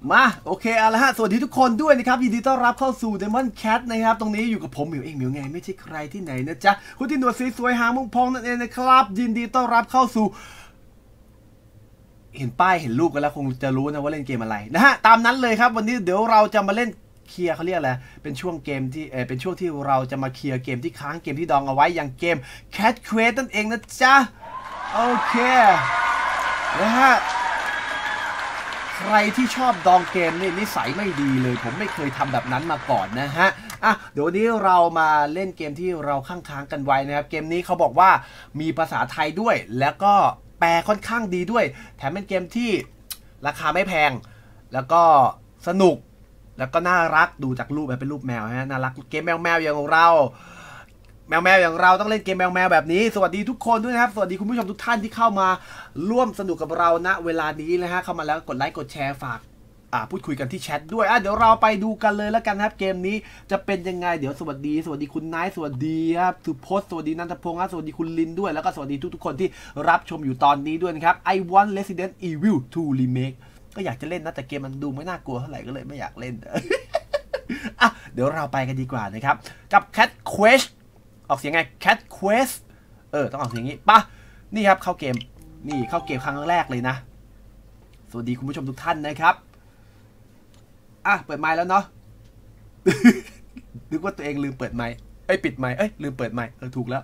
มาโอเคเอาละฮะสวัสดีทุกคนด้วยนะครับยินดีต้อนรับเข้าสู่ Demon Cat นะครับตรงนี้อยู่กับผมหมิวเองหมิวไงไม่ใช่ใครที่ไหนนะจ๊ะคุณที่หนวดสีสวยหางมุงพองนั่นเองนะครับยินดีต้อนรับเข้าสู่เห็นป้ายเห็นรูปกันแล้วคงจะรู้นะว่าเล่นเกมอะไรนะฮะตามนั้นเลยครับวันนี้เดี๋ยวเราจะมาเล่นเคลียร์เขาเรียกอะไรเป็นช่วงเกมที่เป็นช่วงที่เราจะมาเคลียร์เกมที่ค้างเกมที่ดองเอาไว้อย่างเกม Cat Quest นั่นเองนะจ๊ะโอเคนะฮะใครที่ชอบดองเกมนี่นิสัยไม่ดีเลยผมไม่เคยทำแบบนั้นมาก่อนนะฮะเดี๋ยวนี้เรามาเล่นเกมที่เราค้างกันไว้นะครับเกมนี้เขาบอกว่ามีภาษาไทยด้วยแล้วก็แปลค่อนข้างดีด้วยแถมเป็นเกมที่ราคาไม่แพงแล้วก็สนุกแล้วก็น่ารักดูจากรูปเป็นรูปแมวฮะน่ารักเกมแมวอย่างเราแมวอย่างเราต้องเล่นเกมแมวแบบนี้สวัสดีทุกคนด้วยนะครับสวัสดีคุณผู้ชมทุกท่านที่เข้ามาร่วมสนุกกับเราณเวลานี้นะฮะเข้ามาแล้วกดไลค์กดแชร์ฝากพูดคุยกันที่แชทด้วยเดี๋ยวเราไปดูกันเลยแล้วกันครับเกมนี้จะเป็นยังไงเดี๋ยวสวัสดีคุณนายสวัสดีครับสุพจน์สวัสดีนันทพงศ์สวัสดีคุณลินด้วยแล้วก็สวัสดีทุกคนที่รับชมอยู่ตอนนี้ด้วยนะครับ I want Resident Evil 2 Remake ก็อยากจะเล่นนะแต่เกมมันดูไม่น่ากลัวเท่าไหร่ก็เลยไม่อยากเล่นเดี๋ยวเราไปกันดีกว่านะครับกับ Cat Quest ออกเสียงไง Cat Quest ต้องออกเสียงนี้ป่ะนี่ครับเข้าเกมนี่เข้าเกมครั้งแรกเลยนะสวัสดีคุณผู้ชมทุกท่านนะครับเปิดไมค์แล้วเนาะ นึกว่าตัวเองลืมเปิดไมค์ปิดไมค์ลืมเปิดไมค์ถูกแล้ว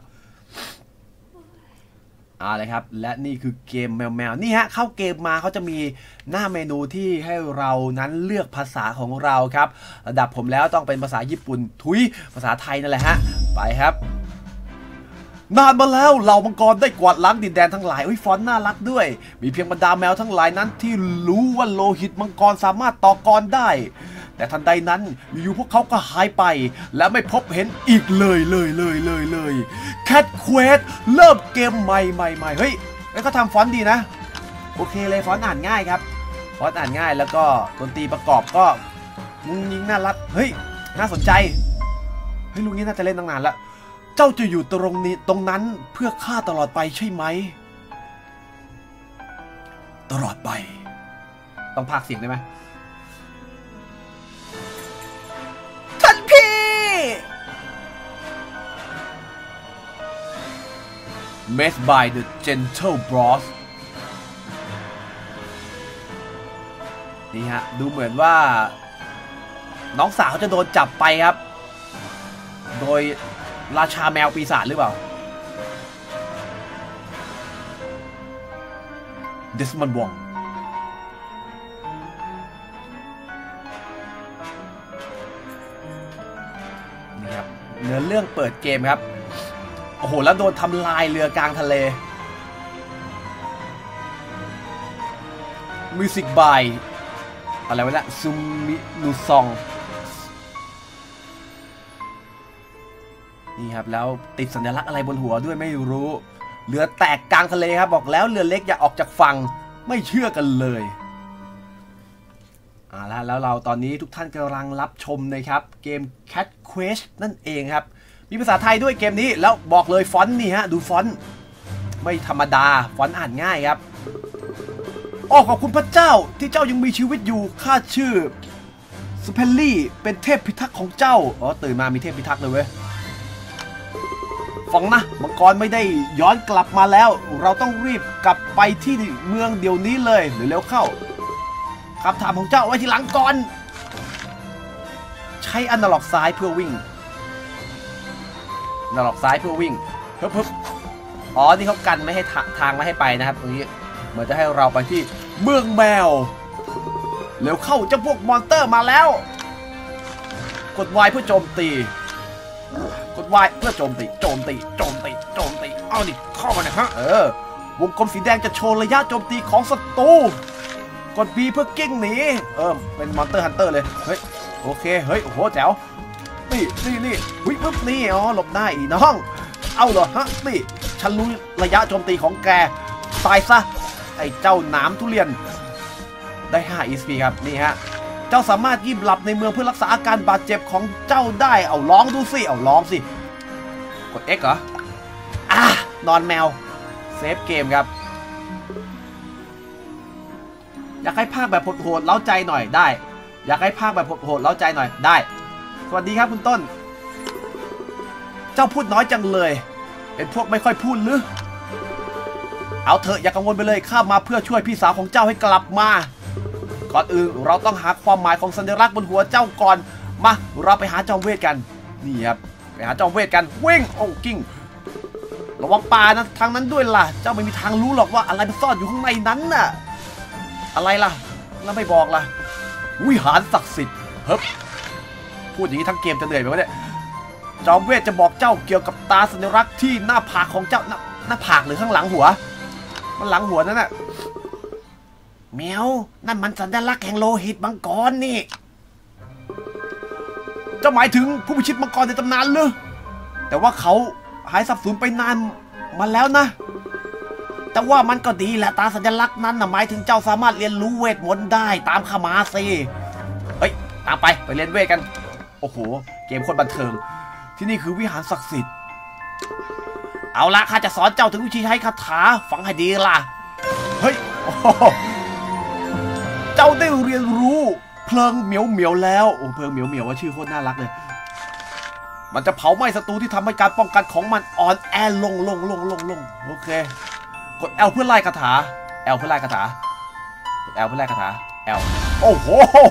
เลยครับและนี่คือเกมแมวนี่ฮะเข้าเกมมาเขาจะมีหน้าเมนูที่ให้เรานั้นเลือกภาษาของเราครับระดับผมแล้วต้องเป็นภาษาญี่ปุ่นทุยภาษาไทยนั่นแหละฮะไปครับนานมาแล้วเหล่ามังกรได้กวาดล้างดินแดนทั้งหลายฟอนต์น่ารักด้วยมีเพียงบรรดาแมวทั้งหลายนั้นที่รู้ว่าโลหิตมังกรสามารถต่อกรได้แต่ทันใดนั้นอยู่พวกเขาก็หายไปและไม่พบเห็นอีกเลย Cat Quest เริ่มเกมใหม่เฮ้ยเขาทำฟอนต์ดีนะโอเคเลยฟอนต์อ่านง่ายครับฟอนต์อ่านง่ายแล้วก็ดนตรีประกอบก็มุ้งยิ้งน่ารักเฮ้ยน่าสนใจเฮ้ยลุงนี้น่าจะเล่นตั้งนานแล้วเจ้าจะอยู่ตรงนั้นเพื่อข้าตลอดไปใช่ไหมตลอดไปต้องพากย์เสียงได้ไหมท่านพี่ Made by the Gentle Bros นี่ฮะดูเหมือนว่าน้องสาวจะโดนจับไปครับโดยราชาแมวปีศาจหรือเปล่าเดสมอนด์วองนี่ครับเนื้อเรื่องเปิดเกมครับโอ้โหแล้วโดนทำลายเรือกลางทะเลมิวสิกบายอะไรวะเนี่ยซุมินูซองนี่ครับแล้วติดสัญลักษณ์อะไรบนหัวด้วยไม่รู้เรือแตกกลางทะเลครับบอกแล้วเรือเล็กอย่าออกจากฝั่งไม่เชื่อกันเลยแล้วเราตอนนี้ทุกท่านกำลังรับชมนะครับเกม Cat Quest นั่นเองครับมีภาษาไทยด้วยเกมนี้แล้วบอกเลยฟอนต์นี่ฮะดูฟอนต์ไม่ธรรมดาฟอนต์อ่านง่ายครับขอบคุณพระเจ้าที่เจ้ายังมีชีวิตอยู่ข้าชื่อสเปลลี่เป็นเทพพิทักษ์ของเจ้าตื่นมามีเทพพิทักษ์เลยเว้ยฟังนะมังกรไม่ได้ย้อนกลับมาแล้วเราต้องรีบกลับไปที่เมืองเดี๋ยวนี้เลยเร็วเข้าคำถามของเจ้าไว้ทีหลังก่อนใช้อนาล็อกซ้ายเพื่อวิ่งอนาล็อกซ้ายเพื่อวิ่งเพิ่มนี่เขากันไม่ให้ทางไม่ให้ไปนะครับตรงนี้เหมือนจะให้เราไปที่เมืองแมวเร็วเข้าเจ้าพวกมอนสเตอร์มาแล้วกด Y เพื่อโจมตีกด Y เพื่อโจมตีเอาดิเข้ามานะฮะวงกลมสีแดงจะโชว์ระยะโจมตีของศัตรูกด B เพื่อกิ้งหนีเป็นมอนสเตอร์ฮันเตอร์เลยเฮ้ยโอเคเฮ้ยโอ้โหแจ๋วนี่วิ่งปุ๊บนี่หลบได้อีน้องเอาเหรอฮะนี่ฉันรู้ระยะโจมตีของแกตายซะไอ้เจ้าหนามทุเรียนได้5 EXP ครับนี่ฮะเจ้าสามารถยิ้มหลับในเมืองเพื่อรักษาอาการบาดเจ็บของเจ้าได้ลองดูสิลองสิกด X เหรอนอนแมวเซฟเกมครับอยากให้ภาคแบบโหดๆเล้าใจหน่อยได้อยากให้ภาคแบบโหดๆเล้าใจหน่อยได้สวัสดีครับคุณต้นเจ้าพูดน้อยจังเลยเป็นพวกไม่ค่อยพูดหรือเอาเถอะอย่ากังวลไปเลยข้ามาเพื่อช่วยพี่สาวของเจ้าให้กลับมาก่อนอื่นเราต้องหาความหมายของสัญลักษณ์บนหัวเจ้าก่อนมาเราไปหาจอมเวทกันนี่ครับไปหาจอมเวทกันวิ่งโอ้กิ้งระวังป่านะทางนั้นด้วยล่ะเจ้าไม่มีทางรู้หรอกว่าอะไรมันซ่อนอยู่ข้างในนั้นน่ะอะไรล่ะแล้วไม่บอกล่ะวิหารศักดิ์สิทธิ์เฮ้ยพูดอย่างนี้ทั้งเกมจะเหนื่อยไหมวะเนี่ยจอมเวทจะบอกเจ้าเกี่ยวกับตาสัญลักษณ์ที่หน้าผากของเจ้าหน้าผากหรือข้างหลังหัวมันหลังหัวนั่นน่ะแมวนั่นมันสัญลักษณ์แห่งโลหิตมังกรนี่จะหมายถึงผู้พิชิตมังกรในตำนานหรือแต่ว่าเขาหายสับสูญไปนานมาแล้วนะแต่ว่ามันก็ดีแหละตาสัญลักษณ์นั้นนะหมายถึงเจ้าสามารถเรียนรู้เวทมนต์ได้ตามข้ามาสิเฮ้ยตามไปเรียนเวทกันโอ้โหเกมคนบันเทิงที่นี่คือวิหารศักดิ์สิทธิ์เอาละข้าจะสอนเจ้าถึงวิธีใช้คาถาฟังให้ดีล่ะเฮ้ยเจ้าได้เรียนรู้เพลิงเหมียวแล้วโอ้เพลิงเหมียวว่าชื่อโคตรน่ารักเลยมันจะเผาไหม้ศัตรูที่ทำให้การป้องกันของมันอ่อนแอลงโอเคกด L เพื่อไล่คาถา L เพื่อไล่คาถากด L เพื่อไล่คาถา L โอ้โห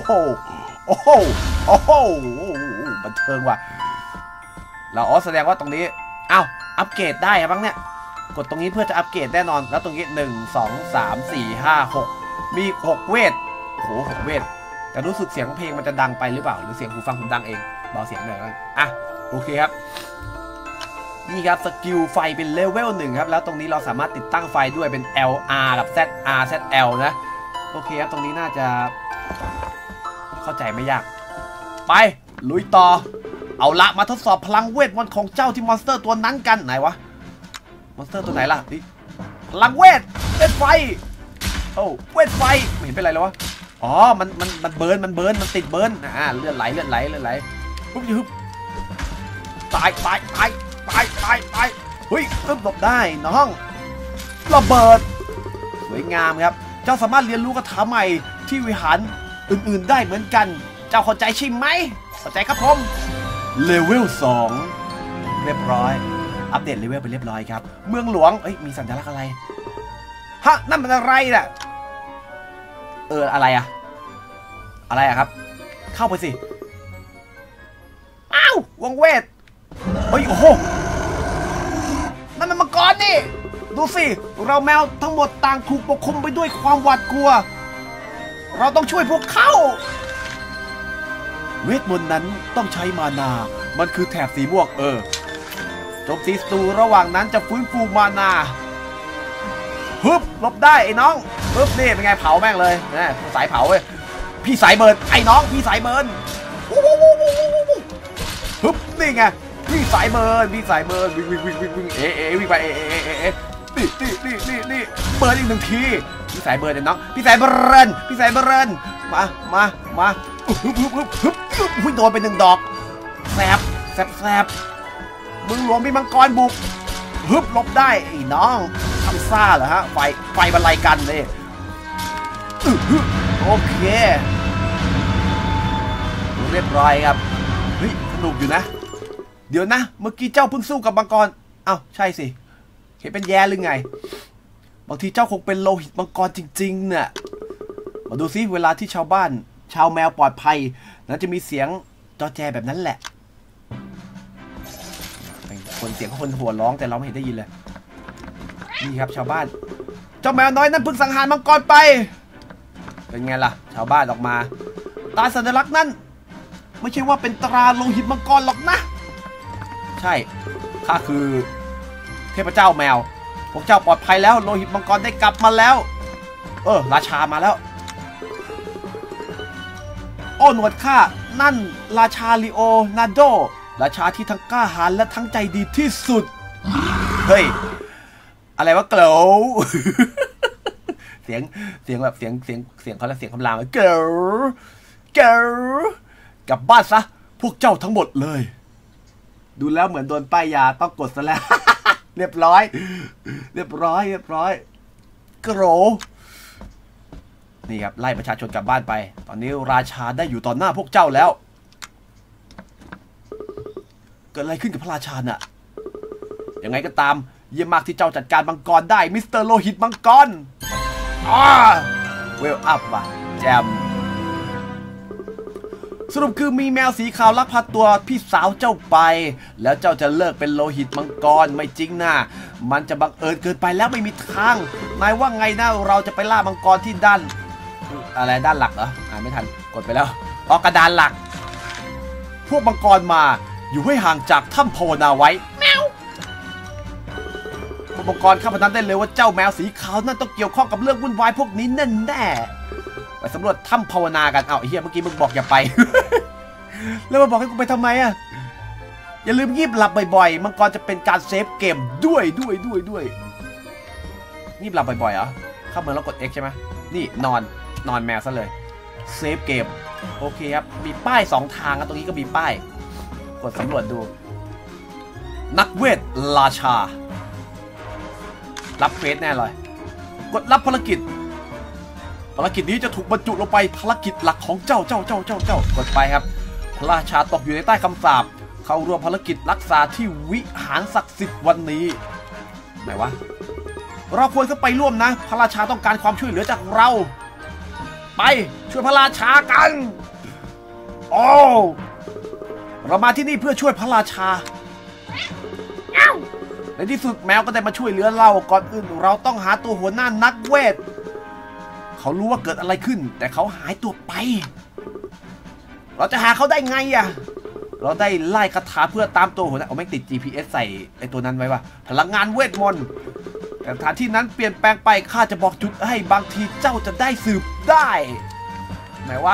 บันเทิงว่ะเราแสดงว่าตรงนี้อ้าวอัปเกรดได้บ้างเนี่ยกดตรงนี้เพื่อจะอัปเกรดแน่นอนแล้วตรงนี้1 2 3 4 5 6มี6เวทโอ้โห6เวทแต่รู้สึกเสียงเพลงมันจะดังไปหรือเปล่าหรือเสียงหูฟังผมดังเองเบาเสียงหน่อยอ่ะโอเคครับนี่ครับสกิลไฟเป็นเลเวล1ครับแล้วตรงนี้เราสามารถติดตั้งไฟด้วยเป็น LR กับ ZL นะโอเคครับตรงนี้น่าจะเข้าใจไม่ยากไปลุยต่อเอาละมาทดสอบพลังเวทมนต์ของเจ้าที่มอนสเตอร์ตัวนั้นกันไหนวะมอนสเตอร์ตัวไหนล่ะพลังเวทไฟโอ้เวทไฟไม่เห็นเป็นไรเลยวะอ๋อมันเบิร์นมันติดเบิร์นเลือดไหลปุ๊บยึบตายเฮ้ยหลบได้น้องระเบิดสวยงามครับเจ้าสามารถเรียนรู้คาถาใหม่ที่วิหารอื่นๆได้เหมือนกันเจ้าเข้าใจใช่ไหมเข้าใจครับผมเลเวล2เรียบร้อยอัปเดตเลเวลไปเรียบร้อยครับเมืองหลวงมีสัญลักษณ์อะไรฮะนั่นมันอะไรน่ะอะไรอะครับเข้าไปสิอ้าววงเวทเฮ้ยโอ้โหนั่นมันมังกรนี่ดูสิเราแมวทั้งหมดต่างถูกปกคลุมไปด้วยความหวาดกลัวเราต้องช่วยพวกเขาเวทมนต์นั้นต้องใช้มานามันคือแถบสีม่วงโจมตีศัตรูระหว่างนั้นจะฟื้นฟูมานาฮึบหลบได้ไอ้น้องฮึบนี่เป็นไงเผาแม่งเลยนะสายเผาเว้ยพี่สายเบิร์นไอ้น้องพี่สายเบิร์นฮึบนี่ไงพี่สายเบิร์นวิ่งวิ่งไปนี่เบิร์นอีก1ทีพี่สายเบิร์นไอ้น้องพี่สายเบิร์นมาฮึบโดนไป1ดอกแสบมึงหลวงมีมังกรบุกฮึบหลบได้ไอ้น้องทำซ่าเหรอฮะไฟบรรลัยกันเลยโอเคเรียบร้อยครับเฮ้ยสนุกอยู่นะเดี๋ยวนะเมื่อกี้เจ้าเพิ่งสู้กับมังกรอ้าวใช่สิเห็นเป็นแย่หรือไงบางทีเจ้าคงเป็นโลหิตมังกรจริงๆเนี่ยมาดูซิเวลาที่ชาวบ้านชาวแมวปลอดภัยแล้วจะมีเสียงจอแจแบบนั้นแหละคนเสียงคนหัวร้องแต่เราไม่เห็นได้ยินเลยนี่ครับชาวบ้านเจ้าแมวน้อยนั้นเพิ่งสังหารมังกรไปเป็นไงล่ะชาวบ้านออกมาตาสัญลักษณ์นั้นไม่ใช่ว่าเป็นตราโลหิตมังกรหรอกนะใช่ข้าคือเทพเจ้าแมวพวกเจ้าปลอดภัยแล้วโลหิตมังกรได้กลับมาแล้วราชามาแล้วโอ้หนวดข้านั่นราชาลีโอนาร์โดราชาที่ทั้งกล้าหาญและทั้งใจดีที่สุดเฮ้ยอะไรวะเกลว เสียงแบบเสียงเขาแล้วเสียงคำรามเกลวกลับบ้านซะพวกเจ้าทั้งหมดเลยดูแล้วเหมือนโดนป้ายยาต้องกดซะแล้ว เรียบร้อยกระโหลนี่ครับไล่ประชาชนกลับบ้านไปตอนนี้ราชาได้อยู่ต่อหน้าพวกเจ้าแล้วเกิดอะไรขึ้นกับพระราชาน่ะยังไงก็ตามเยี่ยมมากที่เจ้าจัดการมังกรได้มิสเตอร์โลหิตมังกรเวลอัพว่ะแจมสรุปคือมีแมวสีขาวลักพาตัวพี่สาวเจ้าไปแล้วเจ้าจะเลิกเป็นโลหิตมังกรไม่จริงนะมันจะบังเอิญเกินไปแล้วไม่มีทางนายว่าไงนะเราจะไปล่ามังกรที่ด้านอะไรด้านหลักเหรอไม่ทันกดไปแล้วกระดานหลักพวกมังกรมาอยู่ให้ห่างจากถ้ำภาวนาไว้แมวพวกมังกรข้าพนันได้เลยว่าเจ้าแมวสีขาวนั่นต้องเกี่ยวข้องกับเรื่องวุ่นวายพวกนี้แน่แน่ไปสำรวจถ้ำภาวนากันเฮียเมื่อกี้มึงบอกอย่าไป แล้วมาบอกให้กูไปทำไมอย่าลืมงีบหลับบ่อยๆมังกรจะเป็นการเซฟเกมด้วยงีบหลับบ่อยๆเหรอเข้าเมืองแล้วกด X ใช่ไหมนี่นอนแมวซะเลยเซฟเกมโอเคครับมีป้าย2ทางตรงนี้ก็มีป้ายกดสำรวจดูนักเวทราชารับเควสแน่เลยกดรับภารกิจนี้จะถูกบรรจุลงไปภารกิจหลักของเจ้ากดไปครับพระราชาตกอยู่ในใต้คำสาปเข้าร่วมภารกิจรักษาที่วิหารศักดิ์สิทธิ์วันนี้ไหนวะเราควรเข้าไปร่วมนะพระราชาต้องการความช่วยเหลือจากเราไปช่วยพระราชากันเรามาที่นี่เพื่อช่วยพระราชาในที่สุดแมวก็ได้มาช่วยเหลือเราก่อนอื่นเราต้องหาตัวหัวหน้านักเวทเขารู้ว่าเกิดอะไรขึ้นแต่เขาหายตัวไปเราจะหาเขาได้ไงเราได้ไล่คาถาเพื่อตามตัวหัวหน้าไม่ติด GPS ใส่ไอตัวนั้นไว้ว่าพลังงานเวทมนต์แต่สถานที่นั้นเปลี่ยนแปลงไปข้าจะบอกจุดให้บางทีเจ้าจะได้สืบได้ไหนวะ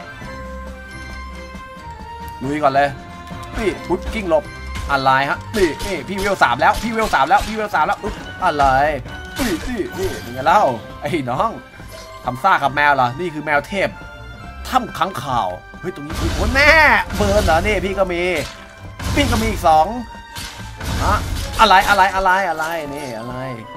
ลุยก่อนเลยนี่ปุ๊บกิ้งหลบอะไรฮะนี่พี่เวล3แล้วอะไรนี่เป็นไงเล่าไอ้น้องทำซ่ากับแมวเหรอนี่คือแมวเทพถ้ำขังข่าวเฮ้ยตรงนี้คือโอ้แน่เบิร์นเหรอนี่พี่ก็มีอีก2อะไรนี่อะไร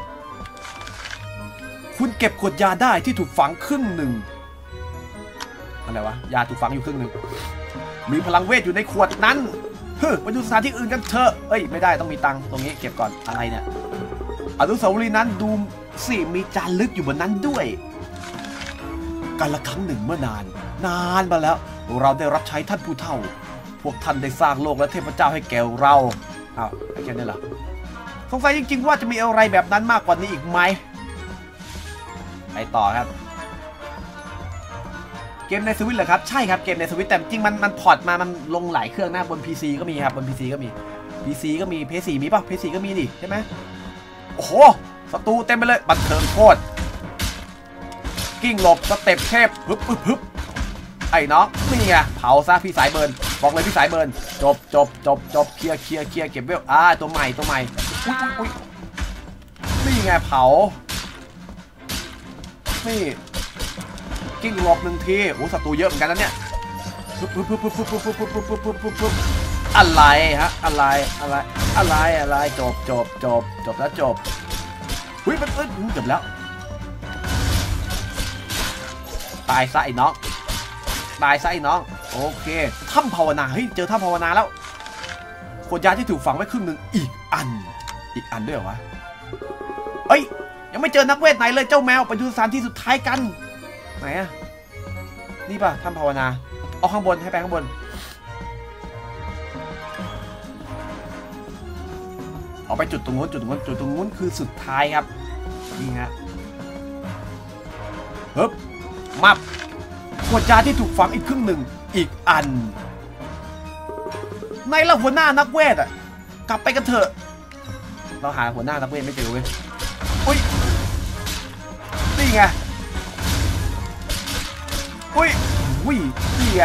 คุณเก็บขวดยาได้ที่ถูกฝังครึ่งหนึ่งอะไรวะยาถูกฝังอยู่ครึ่งหนึ่งมีพลังเวทอยู่ในขวดนั้นไปดูสถานที่อื่นกันเถอะไม่ได้ต้องมีตังค์ตรงนี้เก็บก่อนอะไรเนี่ยอนุสาวรีย์นั้นดูสิมีจารึกอยู่บนนั้นด้วยกาลครั้งหนึ่งเมื่อนานมาแล้วเราได้รับใช้ท่านผู้เฒ่าพวกท่านได้สร้างโลกและเทพเจ้าให้แก่เราแค่นี้เหรอสงสัยจริงๆว่าจะมีอะไรแบบนั้นมากกว่านี้อีกไหมไปต่อครับเกมในสวิตช์เหรอครับใช่ครับเกมในสวิตช์แต่จริงมันพอร์ตมามันลงหลายเครื่องนะบน PC ก็มีครับบน PC ก็มี PS4 มีป่ะ PS4 ก็มีดิใช่ไหมโอ้โหศัตรูเต็มไปเลยบันเทิงโคตรกิ้งหลบสเต็ปเทพฮึบไอ้น้องนี่ไงเผาซะพี่สายเบิร์นบอกเลยพี่สายเบิร์นจบเคลียร์เก็บเวลตัวใหม่อุ้ยนี่ไงเผานี่กิ้งหลบ1ทีโอ้ศัตรูเยอะเหมือนกันนะเนี่ยอะไรฮะอะไรจบแล้วจบหุ้ยมันจบแล้วตายซะไอ้น้องโอเคถ้ำภาวนาเฮ้ยเจอถ้ำภาวนาแล้วขวดยาที่ถูกฝังไว้ครึ่งหนึ่งอีกอันด้วยเหรอวะยังไม่เจอนักเวทไหนเลยเจ้าแมวไปดูสถานที่สุดท้ายกันไหนนี่ป่ะถ้ำภาวนาเอาข้างบนให้ไปข้างบนเอาไปจุดตรงนู้นคือสุดท้ายครับนี่ฮะมับขวดยาที่ถูกฝังอีกครึ่งหนึ่งอีกอันในละหัวหน้านักเวทกลับไปกันเถอะเราหาหัวหน้านักเวทไม่เจอเว้ยอุ้ยนี่ไงอุ้ยนี่ไง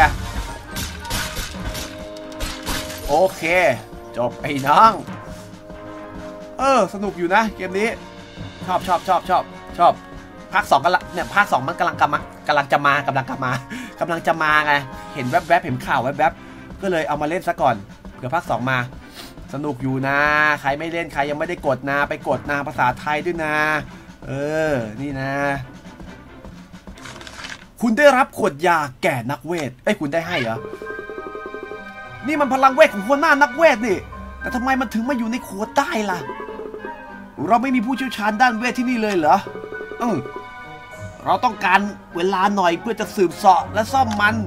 โอเคจบไอ้น้องสนุกอยู่นะเกมนี้ชอบภาค 2กันละเนี่ยภาค 2มันกำลังจะมาไงเห็นแวบเห็นข่าวแวบก็เลยเอามาเล่นซะก่อนเผื่อภาค 2มาสนุกอยู่นะใครไม่เล่นใครยังไม่ได้กดนะไปกดนะภาษาไทยด้วยนะนี่นะคุณได้รับขวดยาแก่นักเวทคุณได้ให้เหรอนี่มันพลังเวทของหัวหน้านักเวทนี่แต่ทำไมมันถึงมาอยู่ในขวดได้ล่ะเราไม่มีผู้เชี่ยวชาญด้านเวทที่นี่เลยเหรอเราต้องการเวลาหน่อยเพื่อจะสืบเสาะและซ่อมมัน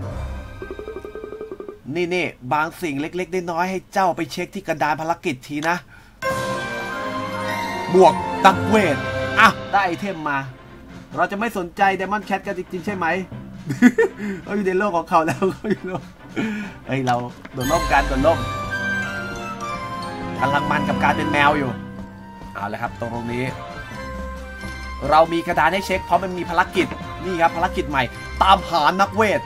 นี่บางสิ่งเล็กๆน้อยๆให้เจ้าไปเช็คที่กระดานภารกิจทีนะบวกนักเวทได้ไอเทมมาเราจะไม่สนใจไดมอนด์แคทกันจริงๆใช่ไหม เขาอยู่ในโลกของเขาแล้วเขาอยู่โลกเราโดนล่มกันโดนล่มกำลังมันกับการเป็นแมวอยู่เอาเลยครับตรงนี้เรามีกระดานให้เช็คเพราะมันมีภารกิจนี่ครับภารกิจใหม่ตามหานักเวท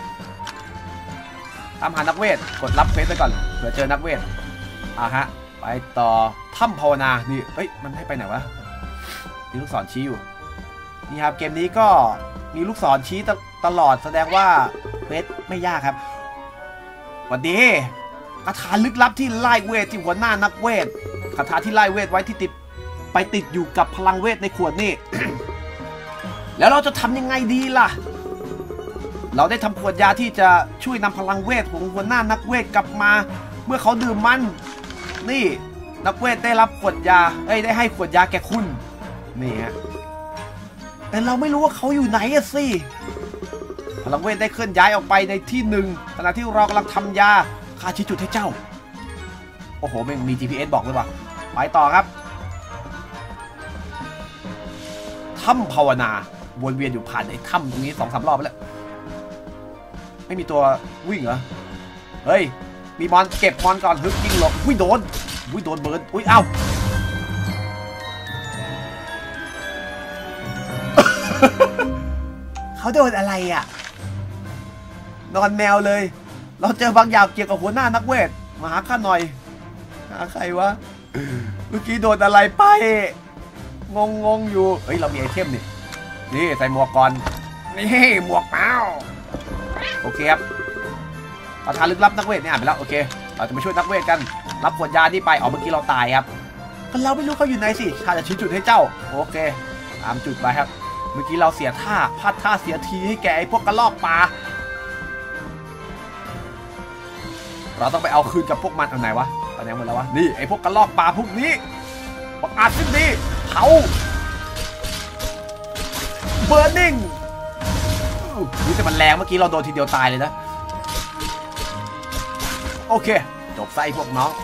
กดรับเควสไปก่อนเผื่อเจอนักเวทไปต่อถ้ำภาวนานี่มันให้ไปไหนวะมีลูกศรชี้อยู่นี่ครับเกมนี้ก็มีลูกศรชี้ตลอดแสดงว่าเควสไม่ยากครับสวัสดีคาถาลึกลับที่ไล่เวทที่หัวหน้านักเวทคาถาที่ไล่เวทไว้ที่ติดอยู่กับพลังเวทในขวดนี่ แล้วเราจะทำยังไงดีล่ะเราได้ทำขวดยาที่จะช่วยนำพลังเวทของหัวหน้านักเวทกลับมาเมื่อเขาดื่มมันนี่นักเวทได้รับขวดยาได้ให้ขวดยาแก่คุณนี่ฮะแต่เราไม่รู้ว่าเขาอยู่ไหนสิพลังเวทได้เคลื่อนย้ายออกไปในที่หนึ่งขณะที่เรากำลังทำยาข้าชี้จุดให้เจ้าโอ้โหมันมี GPS บอกเลยว่ะไปต่อครับถ้ำภาวนาวนเวียนอยู่ผ่านไอ้ถ้ำตรงนี้ 2-3 รอบไปแล้วไม่มีตัววิ่งเหรอมีมอนเก็บมอนก่อนยิงหลบโดนเบิร์นเอ้า เขาโดนอะไรนอนแมวเลยเราเจอบางอย่างเกี่ยวกับหัวหน้านักเวทมาหาข้าหน่อยหาใครวะเมื่อกี้โดนอะไรไปงงอยู่เรามีไอเทมนี่ใส่หมวกก่อนนี่หมวกเปล่าโอเคครับคาถาลึกลับนักเวทเนี่ยไปแล้วโอเคเราจะมาช่วยนักเวทกันรับขวดยานี่ไปเมื่อกี้เราตายครับก็เราไม่รู้เขาอยู่ไหนสิข้าจะชี้จุดให้เจ้าโอเคตามจุดไปครับเมื่อกี้เราเสียท่าพลาดท่าเสียทีให้แกไอ้พวกกระรอกป่าเราต้องไปเอาคืนกับพวกมันเอาไหนวะไปไหนหมดแล้ววะนี่ไอ้พวกกระรอกป่าพวกนี้บังอาจสิ้นดีเผาเบิร์นิ่งนี่แต่มันแรงเมื่อกี้เราโดนทีเดียวตายเลยนะโอเคจบไส้พวกน้อง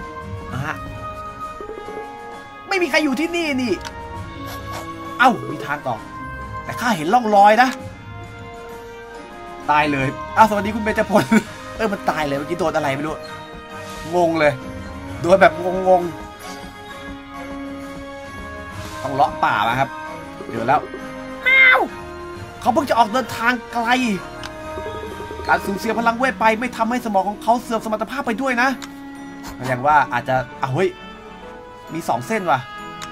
ไม่มีใครอยู่ที่นี่นี่มีทางต่อแต่ข้าเห็นร่องรอยนะตายเลยสวัสดีคุณเบญจพลมันตายเลยเมื่อกี้โดนอะไรไม่รู้งงเลยโดนแบบงงต้องเลาะป่ามาครับเดี๋ยวแล้วเขาเพิ่งจะออกเดินทางไกลการสูญเสียพลังเวทไปไม่ทำให้สมองของเขาเสื่อมสมรรถภาพไปด้วยนะแสดงว่าอาจจะมี2 เส้นว่ะ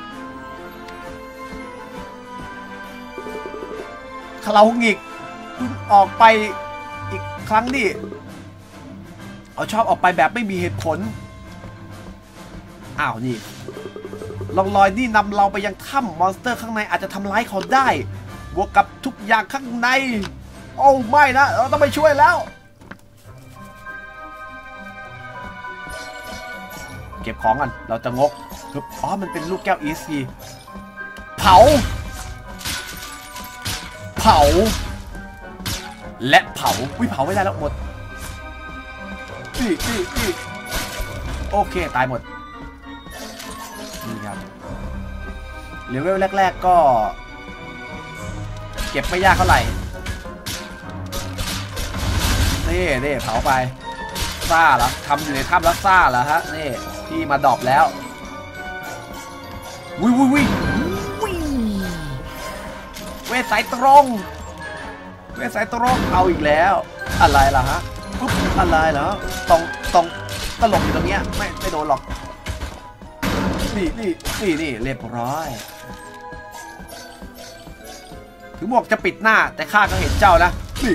เราหงิกออกไปอีกครั้งนี่เขาชอบออกไปแบบไม่มีเหตุผลนี่ร่องรอยนี่นำเราไปยังถ้ำมอนสเตอร์ข้างในอาจจะทำร้ายเขาได้บวกกับทุกอย่างข้างในไม่นะเราต้องไปช่วยแล้วเก็บของกันเราจะงกมันเป็นลูกแก้ว ESP เผาและเผาเผาไม่ได้แล้วหมดโอเคตายหมดนี่ครับเลเวลแรกๆก็เก็บไม่ยากเท่าไหร่นี่เผาไปซ่าแล้วทำอยู่ในถ้ำแล้วซ่าแล้วฮะนี่ที่มาดรอปแล้วเวทสายตรงเอาอีกแล้วอะไรล่ะฮะอะไรเหรอตรงตลกอยู่ตรงเนี้ยไม่โดนหรอกนี่เรียบร้อยถึงหมวกจะปิดหน้าแต่ข้าก็เห็นเจ้านะนี่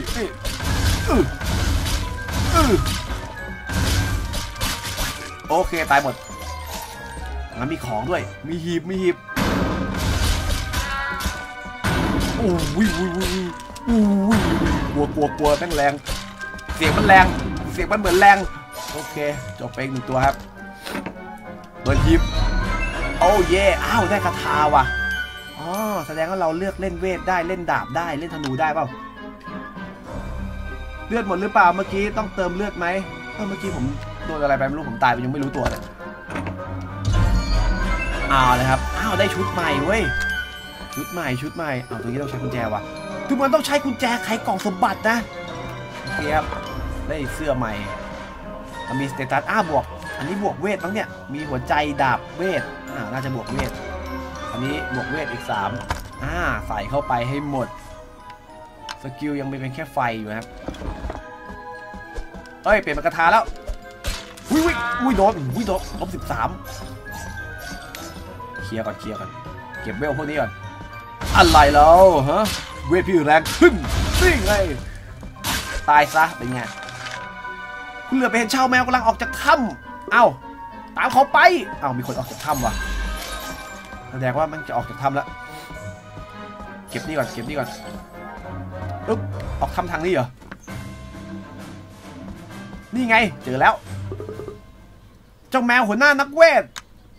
โอเคตายหมดงั้นมีของด้วยมีหีบโอ้ยกลัวแม่งแรงเสียงมันแรงเสียงมันเหมือนแรงโอเคจบไปอีก1ตัวครับเบิร์นยิปโอ้เย่อ้าวได้คาถาว่ะอ๋อแสดงว่าเราเลือกเล่นเวทได้เล่นดาบได้เล่นธนูได้เปล่าเลือดหมดหรือเปล่าเมื่อกี้ต้องเติมเลือดไหมเมื่อกี้ผมโดนอะไรไปไม่รู้ผมตายไปยังไม่รู้ตัวเลยเอาเลยครับอ้าวได้ชุดใหม่เว้ยชุดใหม่เอาตรงนี้ต้องใช้กุญแจว่ะทุกคนต้องใช้กุญแจไขกล่องสมบัตินะโอเคครับได้เสื้อใหม่มีสเตตัสบวกอันนี้บวกเวทมั้งเนี่ยมีหัวใจดาบเวทน่าจะบวกเวทอันนี้บวกเวทอีก3ใส่เข้าไปให้หมดสกิลยังไม่เป็นแค่ไฟอยู่ครับเอ้ยเปลี่ยนเป็นกระทาแล้วอุ้ยโดนลบ13เคลียร์ก่อนเก็บเวลพวกนี้ก่อนอะไรแล้วฮะเวทพี่แรงขึ้นนี่ไงตายซะเป็นไงคุณเหลือไปเห็นชาวแมวกำลังออกจากถ้ำเอ้าตามเขาไปเอ้ามีคนออกจากถ้ำว่ะแสดงว่ามันจะออกจากถ้ำแล้วเก็บนี่ก่อนอึ๊บออกถ้ำทางนี้เหรอนี่ไงเจอแล้วเจ้าแมวหัวหน้านักเวท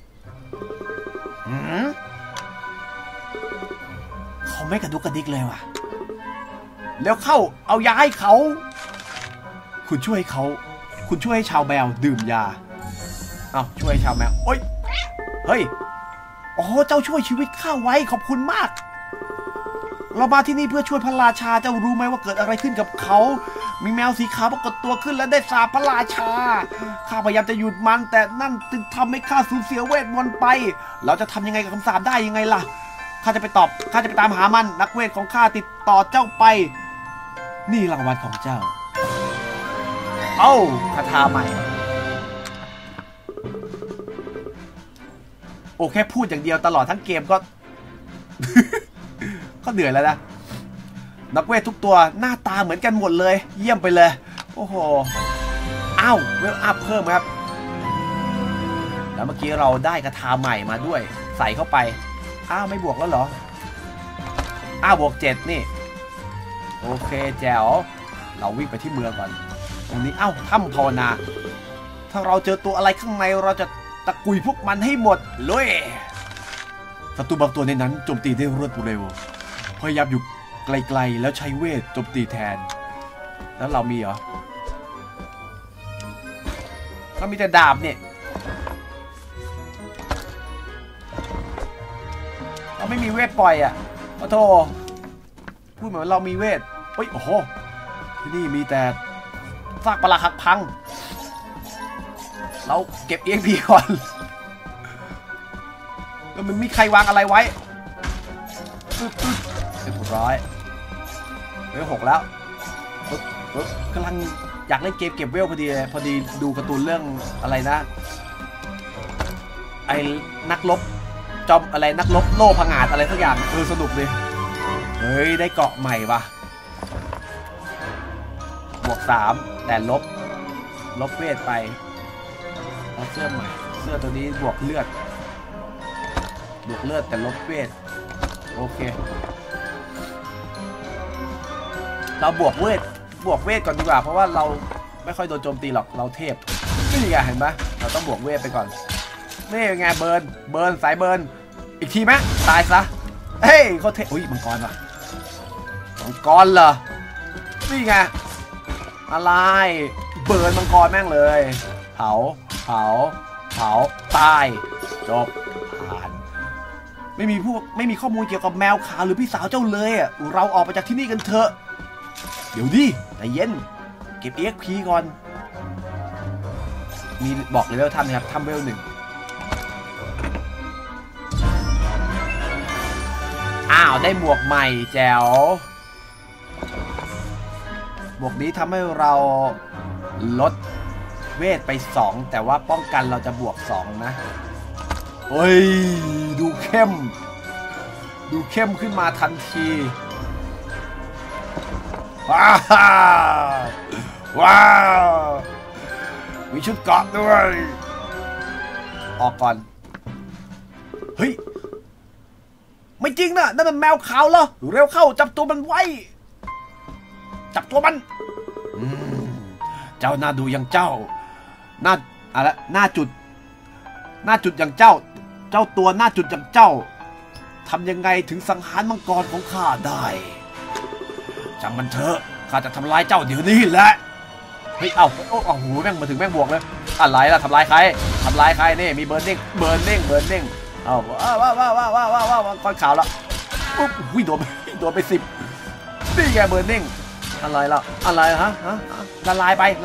เขาไม่กระดุกกระดิกเลยว่ะแล้วเข้าเอายาให้เขาคุณช่วยให้ชาวแมวดื่มยาเอาช่วยชาวแมวโอ้ยเฮ้ยอ๋อเจ้าช่วยชีวิตข้าไว้ขอบคุณมากเรามาที่นี่เพื่อช่วยพระราชาเจ้ารู้ไหมว่าเกิดอะไรขึ้นกับเขามีแมวสีขาวปรากฏตัวขึ้นและได้สาปพระราชาข้าพยายามจะหยุดมันแต่นั่นจึงทำให้ข้าสูญเสียเวทมนต์ไปเราจะทำยังไงกับคำสาปได้ยังไงล่ะข้าจะไปตามหามันนักเวทของข้าติดต่อเจ้าไปนี่รางวัลของเจ้าเอ้าคาถาใหม่โอ้แค่พูดอย่างเดียวตลอดทั้งเกมก็ ก็เหนื่อยแล้วนะนักเวททุกตัวหน้าตาเหมือนกันหมดเลยเยี่ยมไปเลยโอ้โหอ้าวเวลอัพเพิ่มครับแล้วเมื่อกี้เราได้คาถาใหม่มาด้วยใส่เข้าไปอ้าวไม่บวกแล้วเหรอบวก7นี่โอเคแจ๋วเราวิ่งไปที่เมืองก่อนตรงนี้ถ้ำภาวนาถ้าเราเจอตัวอะไรข้างในเราจะตะกุยพวกมันให้หมดเลยศัตรูบางตัวในนั้นโจมตีได้รวดเร็วพยายามอยู่ไกลๆแล้วใช้เวทโจมตีแทนแล้วเรามีเหรอเรามีแต่ดาบเนี่ยเราไม่มีเวทปล่อยขอโทษพูดเหมือนเรามีเวทโอ้โหที่นี่มีแต่ซากปรักหักพังเราเก็บ EXP ก่อนแล้วมันมีใครวางอะไรไว้เรียบร้อยเวล6แล้วกำลังอยากเล่นเกมเก็บเวลพอดีดูการ์ตูนเรื่องอะไรนะไอ้นักรบจอมอะไรนักรบโล่ผงาดอะไรสักอย่างสนุกดิเฮ้ยได้เกาะใหม่ว่ะบวก3แต่ลบเวทไปแล้วเสื้อใหม่เสื้อตัวนี้บวกเลือดแต่ลบเวทโอเคเราบวกเวทก่อนดีกว่าเพราะว่าเราไม่ค่อยโดนโจมตีหรอกเราเทพนี่ไงเห็นไหมเราต้องบวกเวทไปก่อนนี่ไงเบิร์นสายเบิร์นอีกทีไหมตายซะเฮ้ยเขาเทอุ้ยมังกรว่ะมังกรเหรอนี่ไงอะไรเบิร์นมังกรแม่งเลยเผาตายจบผ่านไม่มีข้อมูลเกี่ยวกับแมวขาวหรือพี่สาวเจ้าเลยเราออกไปจากที่นี่กันเถอะเดี๋ยวดิใจเย็นเก็บ EXP ก่อนมีบอกเลยว่าทำนะครับทำเวล1ได้หมวกใหม่แจ๋วหมวกนี้ทำให้เราลดเวทไป2แต่ว่าป้องกันเราจะบวก2นะเฮ้ยดูเข้มขึ้นมาทันทีว้าวมีชุดเกราะด้วยออกก่อนเฮ้ยไม่จริงนะนั่นมันแมวขาวเหรอเร็วเข้าจับตัวมันไว้จับตัวมันเจ้าหน้าดูอย่างเจ้าหน้าอะไรหน้าจุดอย่างเจ้าตัวหน้าจุดอย่างเจ้าทำยังไงถึงสังหารมังกรของข้าได้จังมันเถอะข้าจะทำลายเจ้าเดี๋ยวนี้แหละเฮ้ยเอาโอ้โหแม่งมาถึงแม่งบวกเลยอะไรล่ะทำลายใครนี่มีเบิร์นนิ่งเอาว้าวก้อนขาวแล้วปุ๊บโดนไป10นี่ไงเบิร์นนิ่งอะไรฮะละลายไป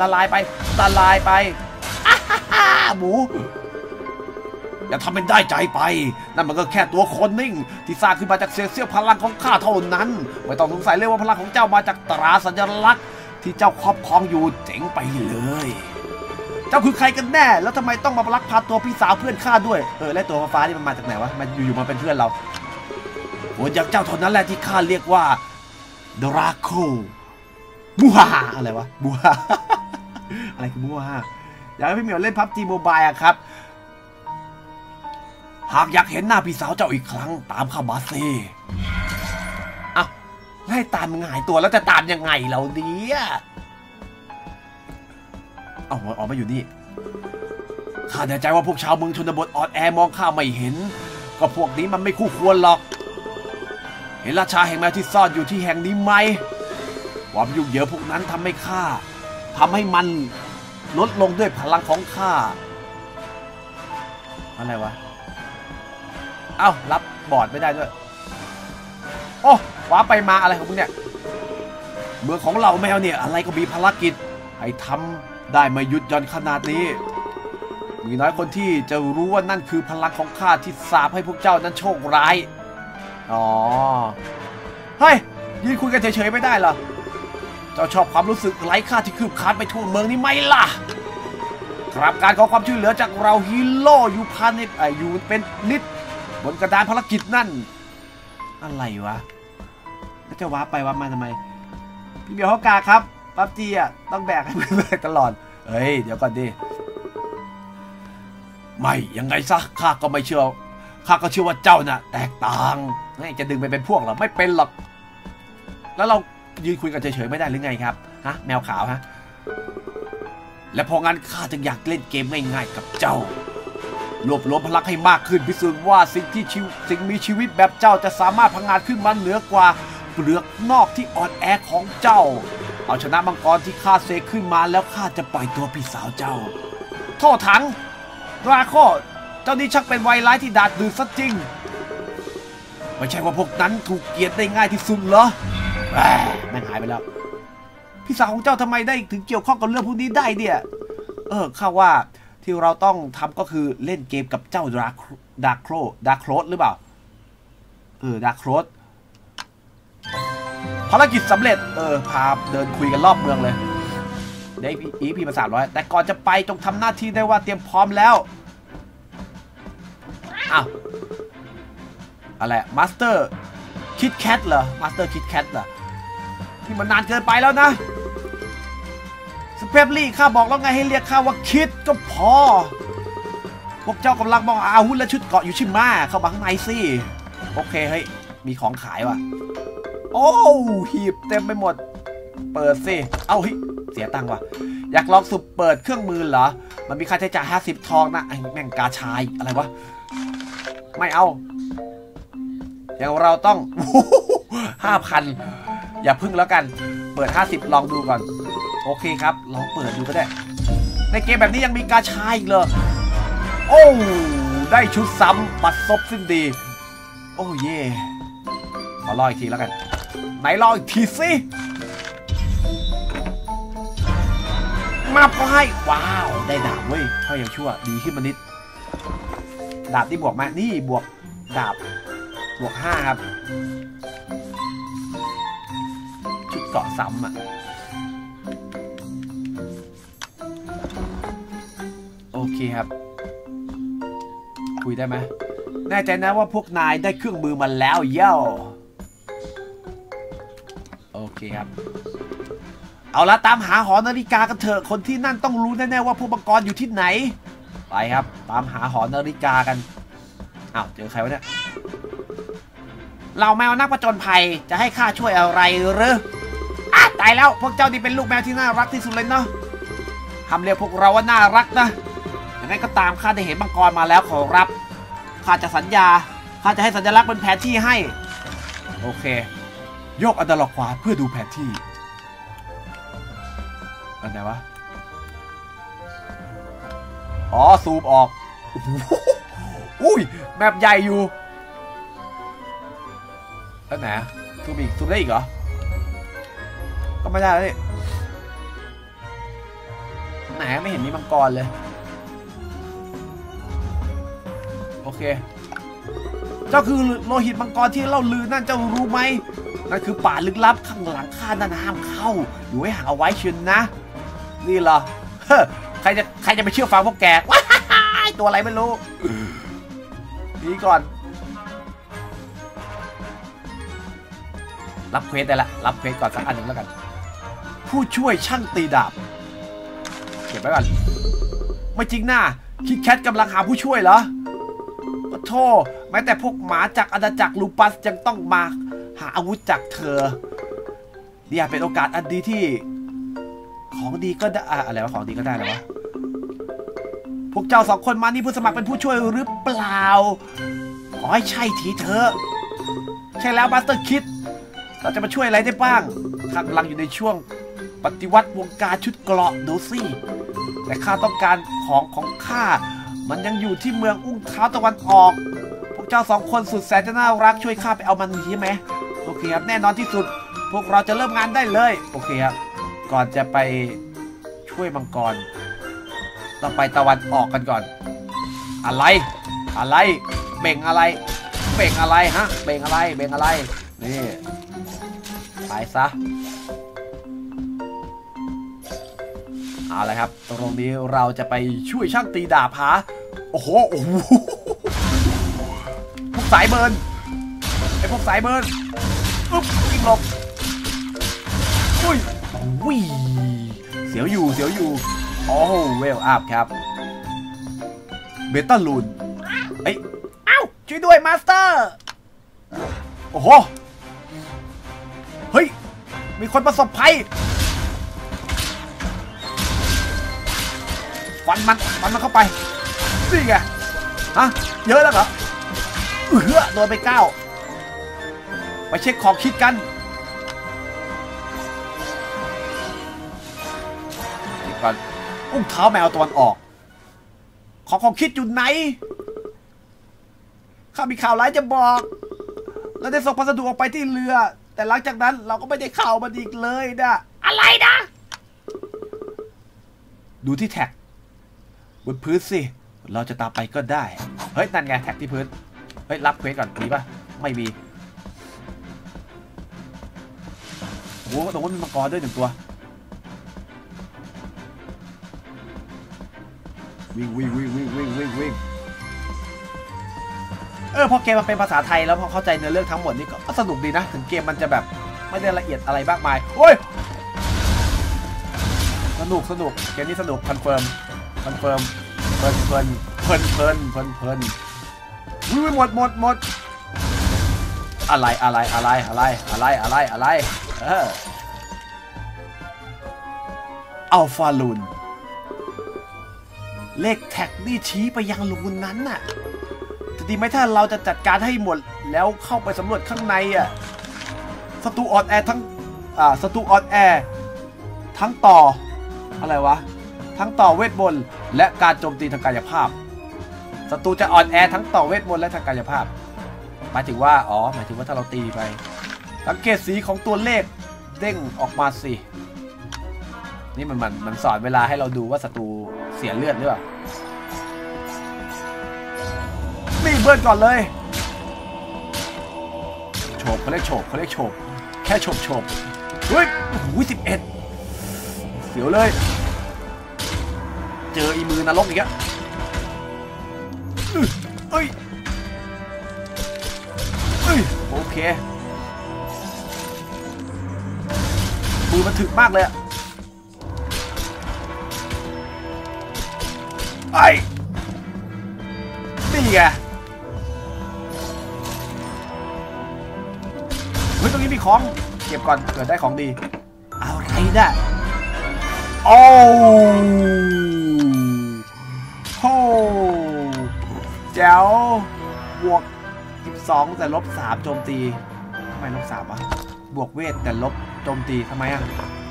หมูอย่าทำเป็นได้ใจไปนั่นมันก็แค่ตัวคนนิ่งที่สร้างขึ้นมาจากเสี้ยวพลังของข้าเท่านั้นไม่ต้องสงสัยเลยว่าพลังของเจ้ามาจากตราสัญลักษณ์ที่เจ้าครอบครองอยู่เจ๋งไปเลยเจ้าคือใครกันแน่แล้วทำไมต้องมาลักพาตัวพี่สาวเพื่อนข้าด้วยและตัวฟ้านี่มันมาจากไหนวะมันอยู่มาเป็นเพื่อนเราโอ้ยจากเจ้าเท่านั้นแหละที่ข้าเรียกว่าดราโคมูฮาอะไรวะมูฮาอะไรคือมูฮาอยากให้พี่เหมียวเล่นพับจีโมบายอะครับหากอยากเห็นหน้าพี่สาวเจ้าอีกครั้งตามข้ามาสิอ้าวให้ตามมึงหายตัวแล้วจะตามยังไงเราเนี่ยเอาออกมาอยู่นี่ข้าแน่ใจว่าพวกชาวเมืองชนบทอ่อนแอมองข้าไม่เห็นก็พวกนี้มันไม่คู่ควรหรอกเห็นราชาแห่งแมวที่ซ่อนอยู่ที่แห่งนี้ไหมความยุ่งเหยิงพวกนั้นทำให้มันลดลงด้วยพลังของข้าอะไรวะเอ้ารับบอร์ดไม่ได้ด้วยโอ้ว้าไปมาอะไรของมึงเนี่ยเมืองของเราแมวเนี่ยอะไรก็มีภารกิจให้ทำได้ไม่หยุดหย่อนขนาดนี้มีน้อยคนที่จะรู้ว่านั่นคือพลังของข้าที่สาปให้พวกเจ้านั้นโชคร้ายอ๋อเฮ้ยยืนคุยกันเฉยๆไม่ได้เหรอเจ้าชอบความรู้สึกไร้ค่าที่คืบคลานไปทั่วเมืองนี้ไหมล่ะครับการขอความช่วยเหลือจากเราฮีโร่อยู่พันอยู่เป็นนิดบนกระดานภารกิจนั่นอะไรวะแล้วจะว้าไปว้ามาทำไมพี่เบียร์ฮอกกาครับปั๊บจีต้องแบกให้เพื่อนตลอดเฮ้ยเดี๋ยวก่อนดิไม่ยังไงซะข้าก็ไม่เชื่อข้าก็เชื่อว่าเจ้าน่ะแตกต่างจะดึงไปเป็นพวกเหรอไม่เป็นหรอกแล้วเรายืนคุยกันเฉยๆไม่ได้หรือไงครับฮะแมวขาวฮะและพองั้นข้าจึงอยากเล่นเกมง่ายๆกับเจ้ารวบรวมพลังให้มากขึ้นพิสูจน์ว่าสิ่งมีชีวิตแบบเจ้าจะสามารถพังงาดขึ้นมาเหนือกว่าเปลือกนอกที่อ่อนแอของเจ้าเอาชนะมังกรที่ข้าเสกขึ้นมาแล้วข้าจะปล่อยตัวพี่สาวเจ้าโทษถังดราโคเจ้านี่ชักเป็นไวร้ายที่ดาดดื่นซะจริงไม่ใช่ว่าพวกนั้นถูกเกลียดได้ง่ายที่สุดเหรอแม่งหายไปแล้วพี่สาวของเจ้าทำไมได้ถึงเกี่ยวข้องกับเรื่องพวกนี้ได้เนี่ยข้าว่าที่เราต้องทำก็คือเล่นเกมกับเจ้าดาร์โครสหรือเปล่าดาร์โครสภารกิจสำเร็จพาเดินคุยกันรอบเมืองเลยได้EPมา300แต่ก่อนจะไปจงทำหน้าที่ได้ว่าเตรียมพร้อมแล้วอ้าวอะไรมาสเตอร์คิดแคทเหรอมาสเตอร์คิดแคทเหรอที่มันนานเกินไปแล้วนะสเปปลี่ข้าบอกแล้วไงให้เรียกข้าว่าคิดก็พอพวกเจ้ากำลังมองอาวุธและชุดเกาะอยู่ใช่ไหมเข้ามาข้างในสิโอเคเฮ้ยมีของขายว่ะโอ้หีบเต็มไปหมดเปิดสิเอ้าเฮ้ยเสียตังค์ว่ะอยากลองสุ่มเปิดเครื่องมือเหรอมันมีค่าใช้จ่าย50 ทองนะไอ้แม่งกาชายอะไรวะไม่เอาอย่างเราต้อง 5,000 อย่าพึ่งแล้วกันเปิด50ลองดูก่อนโอเคครับลองเปิดดูก็ได้ในเกมแบบนี้ยังมีกาชายอีกเลยโอ้ได้ชุดซ้ำบัตรซบสิ้นดีโอ้เย่ขอรออีกทีแล้วกันไหนรออีกทีสิมาพอให้ว้าวได้ดาบเว้ยค่อยยังชั่วดีขึ้นมานิดดาบที่บวกมานี่บวกดาบบวก5ครับชุดเกาะซ้ำอ่ะโอเคครับคุยได้ไหมแน่ใจนะว่าพวกนายได้เครื่องมือมาแล้วเย้าโอเคครับเอาละตามหาหอนาฬิกากันเถอะคนที่นั่นต้องรู้แน่ๆว่าพวกมังกรอยู่ที่ไหนไปครับตามหาหอนาฬิกากันอ้าวเจอใครวะเนี่ยเราแมวนักผจญภัยจะให้ข้าช่วยอะไรหรือตายแล้วพวกเจ้านี่เป็นลูกแมวที่น่ารักที่สุดเลยเนาะห้ามเรียกพวกเราว่าน่ารักนะยังไงก็ตามข้าได้เห็นมังกรมาแล้วขอรับข้าจะสัญญาข้าจะให้สัญลักษณ์เป็นแผนที่ให้โอเคโยกอันดาลขวาเพื่อดูแผนที่อันไหนวะอ๋อซูมออกอุ้ยแมปใหญ่อยู่อันไหนซูมอีกซูมได้อีกเหรอก็ไม่ได้แล้วนี่ไหนไม่เห็นมีมังกรเลยโอเคเจ้าคือโลหิตมังกรที่เล่าลือนั่นเจ้ารู้ไหมนั่นคือป่าลึกลับข้างหลังข้านั่นห้ามเข้าอยู่ให้ห่างเอาไว้เชียวนะนี่เหรอใครจะไปเชื่อฟังพวกแกว้ายตัวอะไรไม่รู้นี่ก่อนรับเควสได้ละรับเควสก่อนสักอันหนึ่งแล้วกันผู้ช่วยช่างตีดาบเก็บไว้ก่อนไม่จริงนะคิดแคทกำลังหาผู้ช่วยเหรอโธ่แม้แต่พวกหมาจากอาณาจักรลูปัสยังต้องมาหาอาวุธจากเธอเนี่ยเป็นโอกาสอันดีที่ของดีก็ได้อะไรวะของดีก็ได้เลยวะพวกเจ้า2 คนมานี่ผู้สมัครเป็นผู้ช่วยหรือเปล่าขอให้ใช่ทีเถอะใช่แล้วมาสเตอร์คิดเราจะมาช่วยอะไรได้บ้างข้ากำลังอยู่ในช่วงปฏิวัติวงการชุดเกราะดูสิแต่ข้าต้องการของข้ามันยังอยู่ที่เมืองอุ้งเท้าตะวันออกพวกเจ้า2 คนสุดแสนจะน่ารักช่วยข้าไปเอามันใช่ไหมโอเคครับแน่นอนที่สุดพวกเราจะเริ่มงานได้เลยโอเคครับก่อนจะไปช่วยมังกรต้องไปตะวันออกกันก่อนอะไรเบ่งอะไรฮะเบ่งอะไรนี่ไปซะเอาละครับตรงนี้เราจะไปช่วยช่างตีดาบหาโอ้โหพวกสายเบิร์นพวกสายเบิร์นอุ๊บยิงหลบอุ้ยเสียวอยู่โอ้เวลอัพครับเบต้าลูนเอ้าช่วยด้วยมาสเตอร์โอ้โหเฮ้ยมีคนประสบภัยฟันมันเข้าไปนี่ไงฮะเยอะแล้วเหรอโดนไป9ไปเช็คของคิดกันก่อนอุ้งเท้าแมวตะวันออกของคิดอยู่ไหนข้ามีข่าวร้ายจะบอกเราได้ส่งพัสดุออกไปที่เรือแต่หลังจากนั้นเราก็ไม่ได้ข่าวมันอีกเลยนะอะไรนะดูที่แท็กบนพื้นสิเราจะตามไปก็ได้เฮ้ยนั่นไงแท็กที่พื้นเฮ้ยรับเควสก่อนมีปะไม่มีโอ้ตรงนั้นมีมังกรด้วย1 ตัววิ่งพอเกมมันเป็นภาษาไทยแล้วพอเข้าใจเนื้อเรื่องทั้งหมดนี่ก็สนุกดีนะถึงเกมมันจะแบบไม่ได้ละเอียดอะไรมากมายโอ้ยสนุกเกมนี้สนุกคอนเฟิร์มเพลินหมดอะไรอัลฟาลูนเลขแท็กนี่ชี้ไปยังลูนนั้นน่ะจะดีไหมถ้าเราจะจัดการให้หมดแล้วเข้าไปสำรวจข้างในอ่ะศัตรูออนแอร์ทั้งต่ออะไรวะทั้งต่อเวทมนต์และการโจมตีทางกายภาพศัตรูจะอ่อนแอทั้งต่อเวทมนต์และทางกายภาพหมายถึงว่าถ้าเราตีไปสังเกตสีของตัวเลขเด้งออกมาสินี่มันสอนเวลาให้เราดูว่าศัตรูเสียเลือดหรือเปล่านี่เบิร์นก่อนเลยโฉบเขาเรียกโฉบแค่โฉบเฮ้ย11เสียวเลยเจออีมือนรกอีกอะเอ้ยโอเคมือมันถึกมากเลยอะนี่ไงเฮ้ยตรงนี้มีของเก็บก่อนเกิดได้ของดีน่ะโอ้โหแจ๋วบวก12แต่ลบ3โจมตีทำไมลบ3วะบวกเวทแต่ลบโจมตีทำไมอ่ะ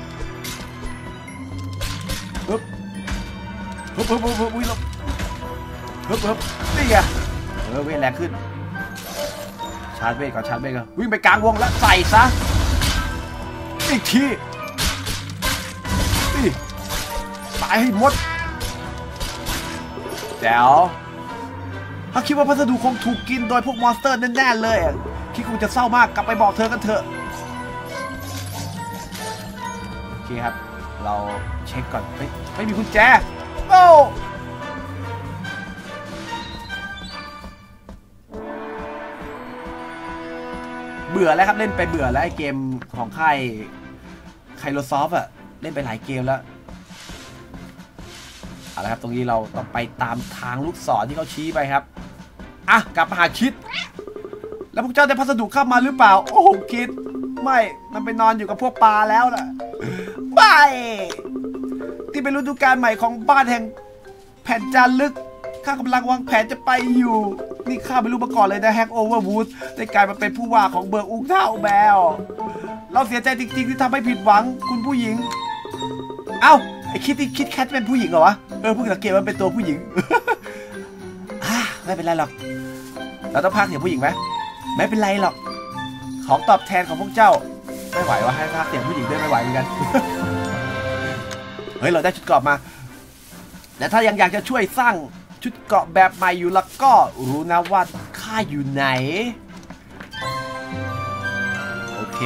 ปึ๊บปึ๊บปึ๊บปึ๊บปึ๊บลบปึ๊บปึ๊บนี่ไงเวทแรงขึ้นชาร์จเวทก่อนชาร์จเวทก่อนวิ่งไปกลางวงแล้วใส่ซะอีกทีนี่ตายให้หมดแจ๋วถ้าคิดว่าพัสดุคงถูกกินโดยพวกมอนสเตอร์แน่ๆเลยคิดคงจะเศร้ามากกลับไปบอกเธอกันเถอะโอเคครับเราเช็คก่อนไม่มีกุญแจโอ้เบื่อแล้วครับเล่นไปเบื่อแล้วไอเกมของค่ายไคโรซอฟต์อะเล่นไปหลายเกมแล้วเอาละครับตรงนี้เราต้องไปตามทางลูกศรที่เขาชี้ไปครับอ่ะกลับมาหาคิดแล้วพวกเจ้าได้พัสดุเข้ามาหรือเปล่าโอ้โหคิดไม่มันไปนอนอยู่กับพวกปลาแล้วล่ะไม่ที่เป็นฤดูกาลใหม่ของบ้านแห่งแผ่นจารึกข้ากำลังวางแผนจะไปอยู่นี่ข้าไม่รู้มาก่อนเลยนะแฮกโอเวอร์วูดได้กลายมาเป็นผู้ว่าของเบิร์กอุ้งเท้าแมวเราเสียใจจริงๆที่ทำให้ผิดหวังคุณผู้หญิงเอ้าไอคิดแคทเป็นผู้หญิงเหรอวะเพิ่งสังเกตว่าเป็นตัวผู้หญิง ไม่เป็นไรหรอกเราต้องพากเสียงผู้หญิงไหมไม่เป็นไรหรอกของตอบแทนของพวกเจ้าไม่ไหวว่าให้พากเสียงผู้หญิงด้วยไม่ไหวเหมือนกัน เฮ้ยเราได้ชุดเกราะมาแต่ถ้ายังอยากจะช่วยสร้างชุดเกราะแบบใหม่อยู่แล้วก็รู้นะว่าข้าอยู่ไหนโอเค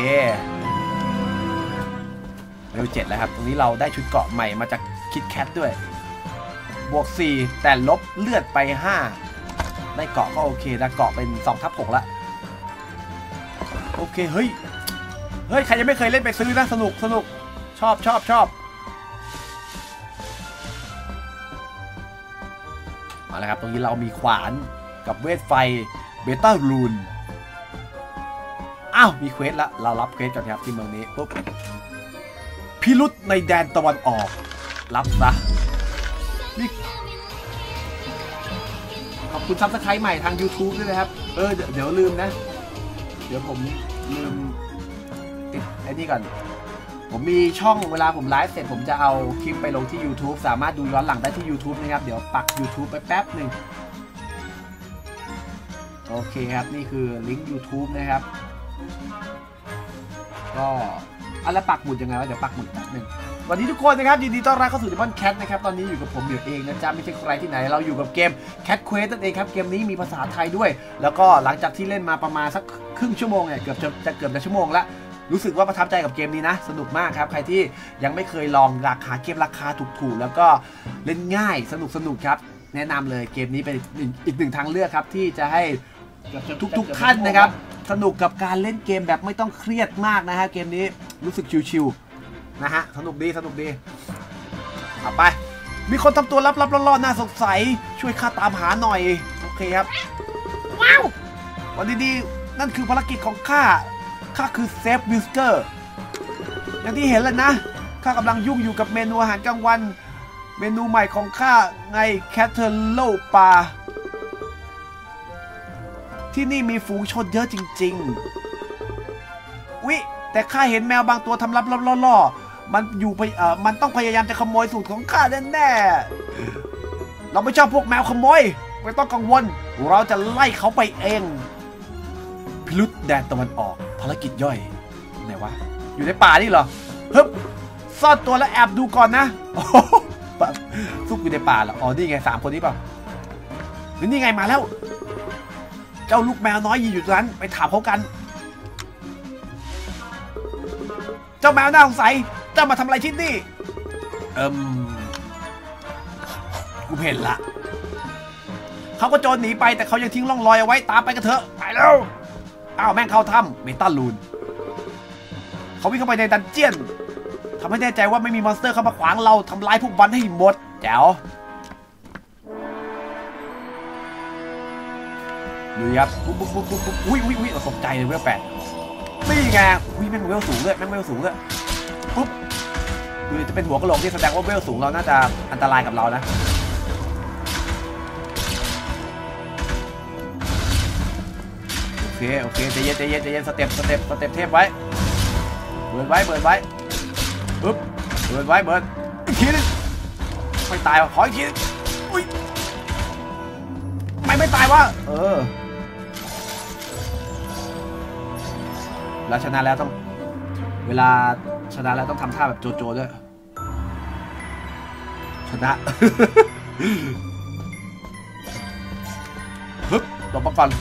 เลเวล7แล้วครับตรงนี้เราได้ชุดเกราะใหม่มาจากคิดแคทด้วยบวก4แต่ลบเลือดไป5ได้เกราะก็โอเคนะเกราะเป็น2/6แล้วโอเคเฮ้ยใครยังไม่เคยเล่นไปซื้อนะสนุกชอบมาแล้วครับตรงนี้เรามีขวานกับเวทไฟเบต้ารูนอ้าวมีเควสแล้วเรารับเควสก่อนครับที่เมืองนี้ปุ๊บพิรุธในแดนตะวันออกรับซะนี่ขอบคุณซับสไครต์ใหม่ทาง YouTube ด้วยนะครับเดี๋ยวลืมนะเดี๋ยวผมลืมติดไอ้นี่ก่อนผมมีช่องเวลาผมไลฟ์เสร็จผมจะเอาคลิปไปลงที่ YouTube สามารถดูย้อนหลังได้ที่ YouTube นะครับเดี๋ยวปัก YouTube ไปแป๊บหนึ่งโอเคครับนี่คือลิงก์ YouTube นะครับก็อะไรปักหมุดยังไงวะเดี๋ยวปักหมุดแป๊บหนึ่งวันนี้ทุกคนนะครับยินดีต้อนรับเข้าสู่ Demon Cat นะครับตอนนี้อยู่กับผมเองนะจ๊ะไม่ใช่ใครที่ไหนเราอยู่กับเกม Cat Quest นั่นเองครับเกมนี้มีภาษาไทยด้วยแล้วก็หลังจากที่เล่นมาประมาณสักครึ่งชั่วโมงเนี่ยเกือบจะชั่วโมงแล้วรู้สึกว่าประทับใจกับเกมนี้นะสนุกมากครับใครที่ยังไม่เคยลองเกมราคาถูกๆแล้วก็เล่นง่ายสนุกครับแนะนำเลยเกมนี้เป็นอีกหนึ่งทางเลือกครับที่จะให้ทุกท่านนะครับสนุกกับการเล่นเกมแบบไม่ต้องเครียดมากนะฮะเกมนี้รู้สึกชิวๆนะฮะสนุกดีเอาไปมีคนทำตัวลับๆล่อๆน่าสงสัยช่วยข้าตามหาหน่อยโอเคครับว้าววันดีๆนั่นคือภารกิจของข้าคือเซฟวิสเกอร์อย่างที่เห็นแล้วนะข้ากำลังยุ่งอยู่กับเมนูอาหารกลางวันเมนูใหม่ของข้าไงแคทเทอร์โลปาที่นี่มีฝูงชนเยอะจริงๆวิแต่ข้าเห็นแมวบางตัวทำลับล่อๆมันต้องพยายามจะขโมยสูตรของข้าแน่ๆเราไม่ชอบพวกแมวขโมยไม่ต้องกังวลเราจะไล่เขาไปเองพิรุธแดนตะวันออกภารกิจย่อยไหนวะอยู่ในป่านี่เหรอฮึบซ่อนตัวแล้วแอบดูก่อนนะซุกอยู่ในป่าเหรออ๋อนี่ไง3คนนี้เปล่าหรือนี่ไงมาแล้วเจ้าลูกแมวน้อยยืนอยู่ตรงนั้นไปถามเขากันเจ้าแมวน่าสงสัยเจ้ามาทำอะไรที่นี่กูเห็นละเขาก็โจรหนีไปแต่เขายังทิ้งร่องรอยเอาไว้ตามไปกันเถอะไปแล้วอ้าวแม่งเข้าถ้ำเมตาลูนเขาวิ่งเข้าไปในดันเจียนทำให้แน่ใจว่าไม่มีมอนสเตอร์เข้ามาขวางเราทำลายพวกมันให้หมดแจ๋วดูครับอุ้ยเราตกใจเลยเวล8นี่ไงอุ้ยแม่งเวลสูงเลยปุ๊บคือจะเป็นหัวกะโหลกที่แสดงว่าเวลสูงเราน่าจะอันตรายกับเรานะโอเคใจเย็นสเต็ปเทพไว้เบิร์นไว้ปึ๊บเบิร์นไว้อีกทีนึงไม่ตายวะขออีกทีอุ้ยไม่ตายวะเราชนะแล้วต้องเวลาชนะแล้วต้องทำท่าแบบโจด้วยชนะปึ๊บหลบมาก่อน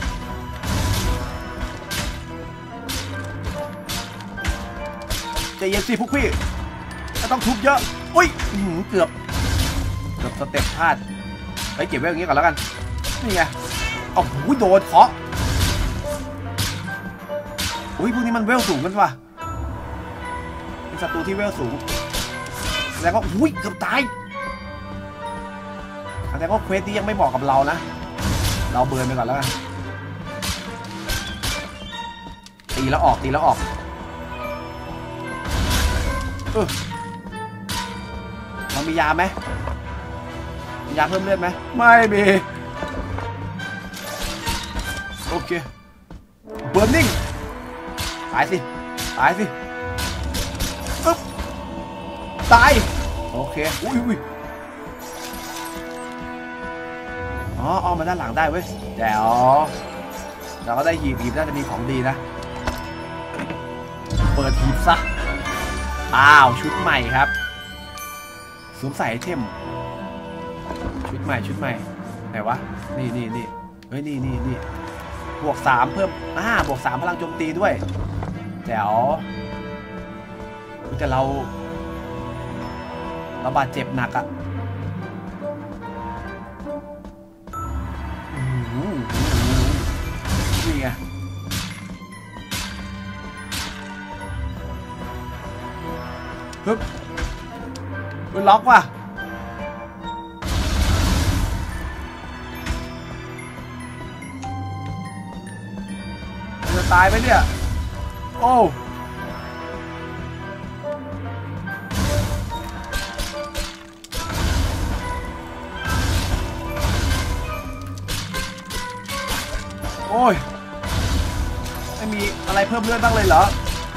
ใจเย็นสิพวกพี่จะต้องทุบเยอะอุ้ยเกือบสเต็ปพลาดไปเก็บไว้อย่างนี้ก่อนแล้วกันนี่ไงโอ้โหโดนเคาะอุ้ยพวกนี้มันเวลสูงกันว่ะเป็นศัตรูที่เวลสูงแล้วก็อุ้ยเกือบตายแต่ก็เควสที่ยังไม่บอกกับเรานะเราเบิร์นไปก่อนแล้วกันตีแล้วออกเรามียาไหมมียาเพิ่มเลือดไหมไม่มีโอเคเบิร์นนิ่งตายสิปึ๊บตายโอเคอุ้ยอ๋อมาด้านหลังได้เว้ยเดี๋ยวเราก็ได้หีบน่าจะมีของดีนะเปิดหีบซะอ้าวชุดใหม่ครับสวมใส่ไอเทมชุดใหม่ไหนวะนี่เฮ้ยนี่บวก3เพิ่มบวก3พลังโจมตีด้วยเดี๋ยวแต่เราบาดเจ็บหนักอะนี่ไงปึ๊บล็อกว่ะจะตายไหมเนี่ยโอ้โอ้ยไม่มีอะไรเพิ่มเลือดบ้างเลยเหรอ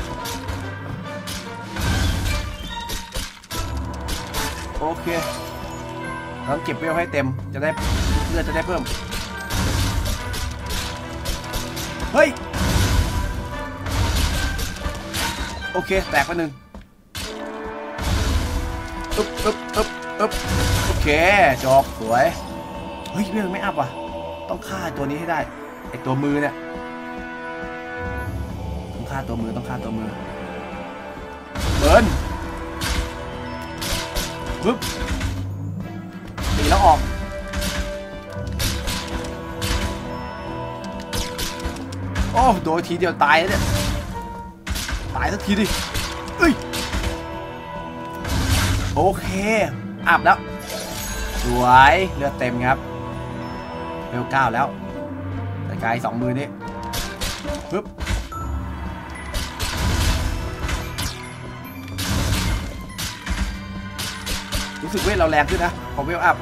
โอเคต้องเก็บเวลให้เต็มจะได้เลือดจะได้เพิ่มเฮ้ยโอเคแตกไปหนึ่งอึ๊บโอเคจบสวยเฮ้ยเวลไม่อัพว่ะต้องฆ่าตัวนี้ให้ได้ไอตัวมือเนี่ยต้องฆ่าตัวมือเบิร์นปึ๊บตีแล้วออกโอ้โดนทีเดียวตายแล้วเนี่ยตายสักทีดิเอ้ยโอเคอัพแล้วสวยเลือดเต็มครับเร็ว9แล้วแต่กาย2มือนี่ปึ๊บรู้สึกเวทเราแรงขึ้นนะพอเวลอัพ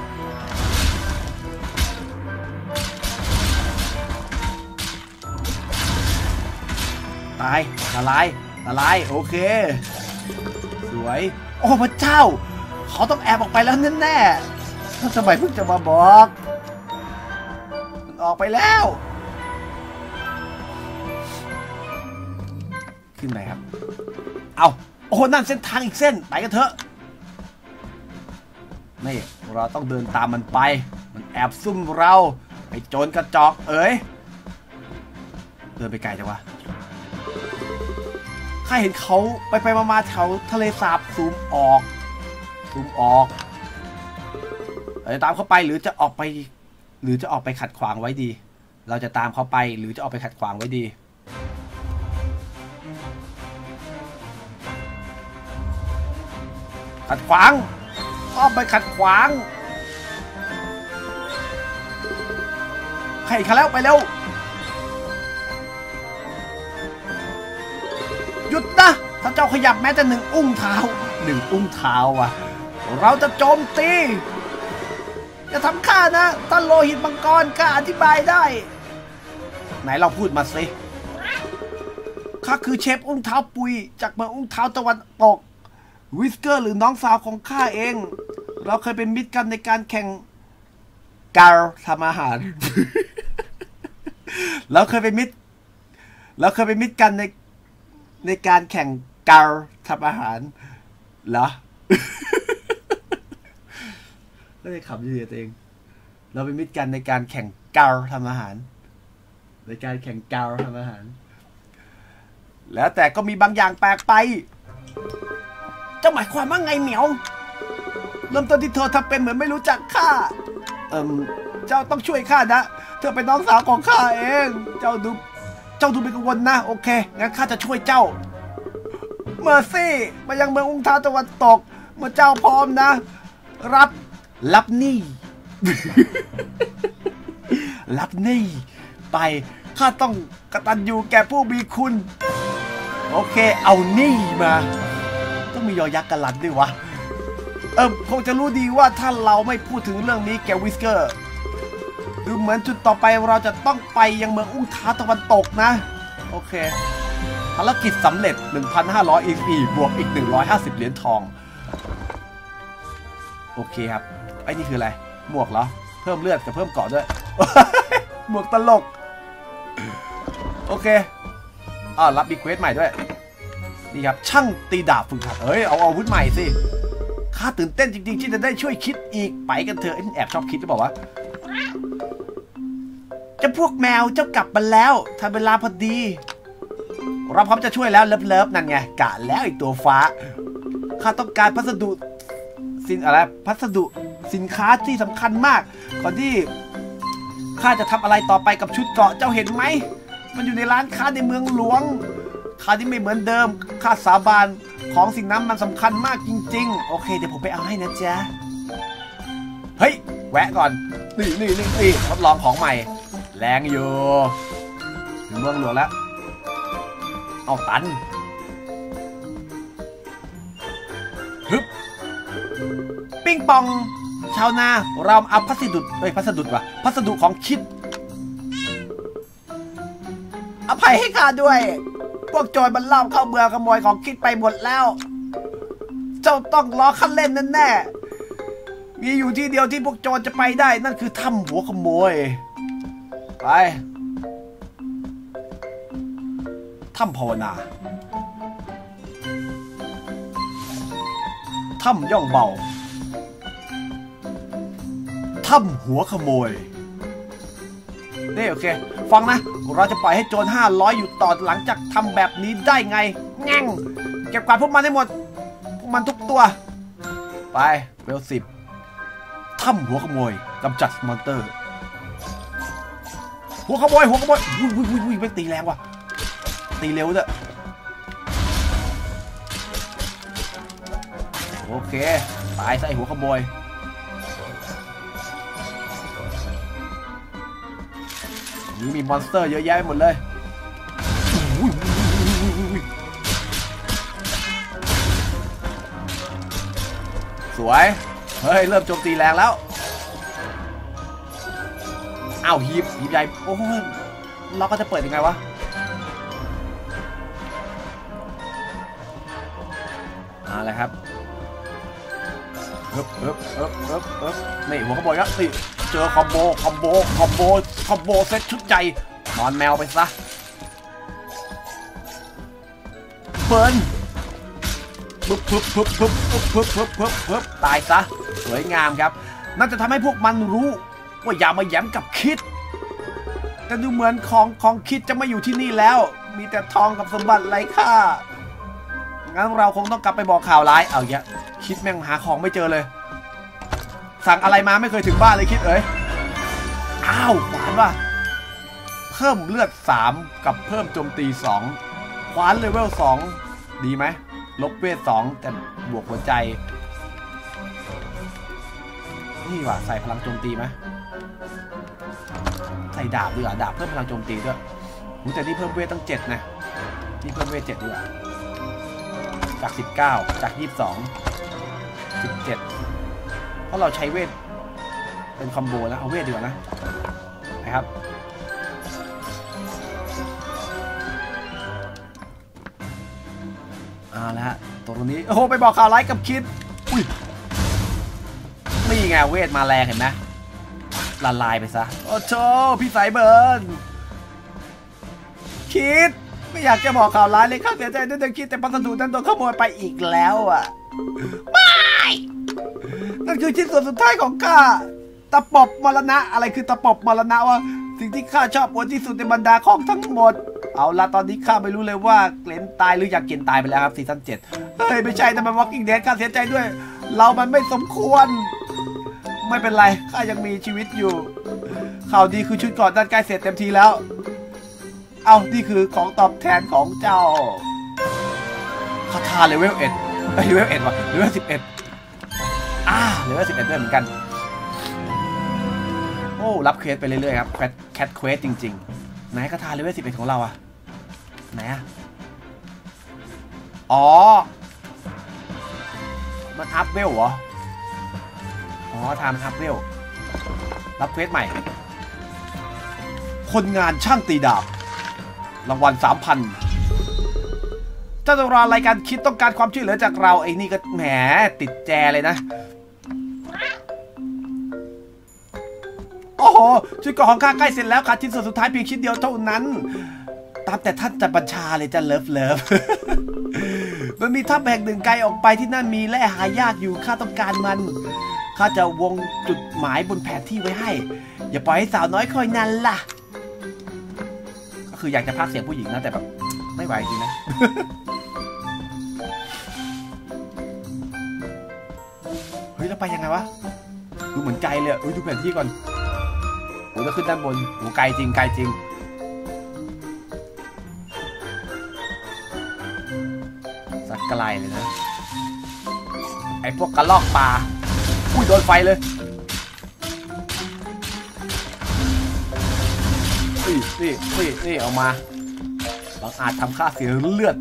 ตายละลายโอเคสวยโอ้พระเจ้าเขาต้องแอบออกไปแล้วแน่ๆทำไมเพิ่งจะมาบอกมันออกไปแล้วขึ้นไหนครับเอาโอ้นั่นเส้นทางอีกเส้นไปกันเถอะนี่เราต้องเดินตามมันไปมันแอบซุ่มเราไอ้โจรกระจอกเอ๋ยเดินไปไกลจังวะข้าเห็นเขาไปมาแถวทะเลสาบซูมออกเราจะตามเขาไปหรือจะออกไปขัดขวางไว้ดีเราจะตามเขาไปหรือจะออกไปขัดขวางไว้ดีขัดขวางไปขัดขวางใครขันแล้วไปเร็วหยุดนะถ้าเจ้าขยับแม้แต่1 อุ้งเท้า 1 อุ้งเท้าว่ะเราจะโจมตีจะทำข้านะท่านโลหิตมังกรข้าอธิบายได้ไหนเราพูดมาสิข้าคือเชฟอุ้งเท้าปุยจากเมืองอุ้งเท้าตะวันตกวิสเกอร์หรือน้องสาวของข้าเองเราเคยเป็นมิตรกันในการแข่งการทำอาหาร เราเคยเป็นมิตรกันในการแข่งการทำอาหารเหรอ ก็เลยขำอยู่ตัวเองเราเป็นมิตรกันในการแข่งการทำอาหารในการแข่งการทำอาหารแล้วแต่ก็มีบางอย่างแปลกไปเจ้าหมายความว่าไงเหมียวเริ่มต้นที่เธอทำเป็นเหมือนไม่รู้จักข้าเจ้าต้องช่วยข้านะเธอเป็นน้องสาวของข้าเองเจ้าดูเป็นกังวลนะโอเคงั้นข้าจะช่วยเจ้าเมอร์ซี่มายังเมืองอุ้งเท้าตะวันตกเมื่อเจ้าพร้อมนะรับนี่ รับนี่ไปข้าต้องกตัญญูแก่ผู้มีคุณโอเคเอานี่มาต้องมียอยักษ์กันลันด้วยวะคงจะรู้ดีว่าถ้าเราไม่พูดถึงเรื่องนี้แกวิสเกอร์ดูเหมือนจุดต่อไปเราจะต้องไปยังเมืองอุ้งเท้าตะวันตกนะโอเคภารกิจสำเร็จ 1,500 EXP บวกอีก150 เหรียญทองโอเคครับไอ้นี่คืออะไรหมวกเหรอเพิ่มเลือดกับเพิ่มเกราะด้วย หมวกตลกโอเครับรีเควสใหม่ด้วยนี่ครับช่างตีดาบฝึกหัดเอาอาวุธใหม่สิข้าตื่นเต้นจริงๆที่จะได้ช่วยคิดอีกไปกันเถอะแอบชอบคิดจะบอกว่าจะพวกแมวเจ้ากลับมาแล้วทันเวลาพอดีเราพร้อมจะช่วยแล้วเลิฟนั่นไงกะแล้วอีกตัวฟ้าข้าต้องการพัสดุสินค้าที่สำคัญมากก่อนที่ข้าจะทำอะไรต่อไปกับชุดเกราะเจ้าเห็นไหมมันอยู่ในร้านค้าในเมืองหลวงค่าที่ไม่เหมือนเดิมค่าสาบานของสิ่งนั้นมันสำคัญมากจริงๆโอเคเดี๋ยวผมไปเอาให้นะจ๊ะเฮ้ยแวะก่อนนี่ทดลองของใหม่แรงอยู่ถึงเมืองหลวงแล้วเอาตันฮึบปิ้งปองชาวนาเราเอาพัสดุของคิดอภัยให้ข้าด้วยพวกโจรมันลอบเข้าเมืองขโมยของคิดไปหมดแล้วเจ้าต้องล้อคันเล่นแน่ๆมีอยู่ที่เดียวที่พวกโจรจะไปได้นั่นคือถ้ำหัวขโมยไปถ้ำภาวนาถ้ำย่องเบาถ้ำหัวขโมยนี่โอเคฟังนะเราจะปล่อยให้โจร500อยู่ต่อหลังจากทำแบบนี้ได้ไงแง่งเก็บกวาดพวกมันให้หมดพวกมันทุกตัวไปเวล10ถ้ำหัวขโมยกำจัดมอนเตอร์หัวขโมยวิ่งไม่ตีแรงว่ะตีเร็วด้วยโอเคตายซะไอ้หัวขโมยนี่มีมอนสเตอร์เยอะแยะไปหมดเลยสวยเฮ้ยเริ่มโจมตีแรงแล้วอ้าวหีบใหญ่โอ้ยเราก็จะเปิดยังไงวะอะไรครับนี่หัวขโมยครับนี่เจอคอมโบเซ็ตชุดใจนอนแมวไปซะเบิร์นปึ๊บตายซะสวยงามครับน่าจะทำให้พวกมันรู้ว่าอย่ามาแย้มกับคิดแต่ดูเหมือนของคิดจะมาอยู่ที่นี่แล้วมีแต่ทองกับสมบัติไร้ค่างั้นเราคงต้องกลับไปบอกข่าวร้ายเอาอย่างคิดแม่งหาของไม่เจอเลยสั่งอะไรมาไม่เคยถึงบ้านเลยคิดอ้าวขวานว่ะเพิ่มเลือด3กับเพิ่มโจมตี2ขวานเลเวล2ดีไหมลบเวท2แต่บวกหัวใจนี่ว่ะใส่พลังโจมตีไหมใส่ดาบดีกว่าดาบเพิ่มพลังโจมตีด้วยแต่นี่เพิ่มเวทตั้ง7นะนี่เพิ่มเวท7ดีกว่าจาก19จาก22 17เพราะเราใช้เวทเป็นคอมโบแล้วเอาเวทดีกว่านะนะครับเอาละฮะตรงนี้โอ้โหไปบอกข่าวร้ายกับคิดอุ้ยนี่ไงเวทมาแรงเห็นไหมละลายไปซะโอ้โชพี่สายเบิร์นคิดไม่อยากจะบอกข่าวร้ายเลยข้าเสียใจด้วยแต่คิดแต่พัสดุนั้นโดนขโมยไปอีกแล้วอ่ะไม่นั่นคือชิ้นส่วนสุดท้ายของข้าตะปบมรณะอะไรคือตะปบมรณะวะสิ่งที่ข้าชอบมากที่สุดในบรรดาของทั้งหมดเอาละตอนนี้ข้าไม่รู้เลยว่าเกลนตายหรืออยากเกลนตายไปแล้วครับซีซั่น7เฮ้ยไม่ใช่แต่มัน Walking Dead ข้าเสียใจด้วยเรามันไม่สมควรไม่เป็นไรข้ายังมีชีวิตอยู่ข่าวดีคือชุดเกราะด้านใกล้เสร็จเต็มทีแล้วเอานี่คือของตอบแทนของเจ้าคาถาเลเวล1เลเวล1ว่ะเลเวล11เลเวล11ด้วยเหมือนกันโอ้รับเควสไปเรื่อยๆครับแคทเควสจริงๆไหนคาถาเลเวล11ของเราอะไหนอะอ๋อมันอัพเวลเหรออ๋อทำมันอัพเวลรับเควสใหม่คนงานช่างตีดาบรางวัล 3,000 เจ้าตัวรออะไรกันคิดต้องการความช่วยเหลือจากเราไอ้นี่ก็แหมติดแจเลยนะโอ้โหชุดเกราะของข้าใกล้เสร็จแล้วขาดชิ้นส่วนสุดท้ายเพียงชิ้นเดียวเท่านั้นตามแต่ท่านจะบัญชาเลยจะเลิฟมันมีถ้ำแห่งหนึ่งไกลออกไปที่นั่นมีแร่หายากอยู่ข้าต้องการมันข้าจะวงจุดหมายบนแผนที่ไว้ให้อย่าปล่อยให้สาวน้อยคอยนานล่ะก็คืออยากจะพากย์เสียงผู้หญิงนะแต่แบบไม่ไหวจริงนะเฮ้ยแล้วไปยังไงวะดูเหมือนไกลเลยดูแผนที่ก่อนโอ้จะขึ้นด้านบนโอ้ไกลจริงไกลจริงสักไกลเลยนะไอพวกกระลอกปลาอุ้ยโดนไฟเลยนี่เอามาบางอาจทำค่าเสียเลือด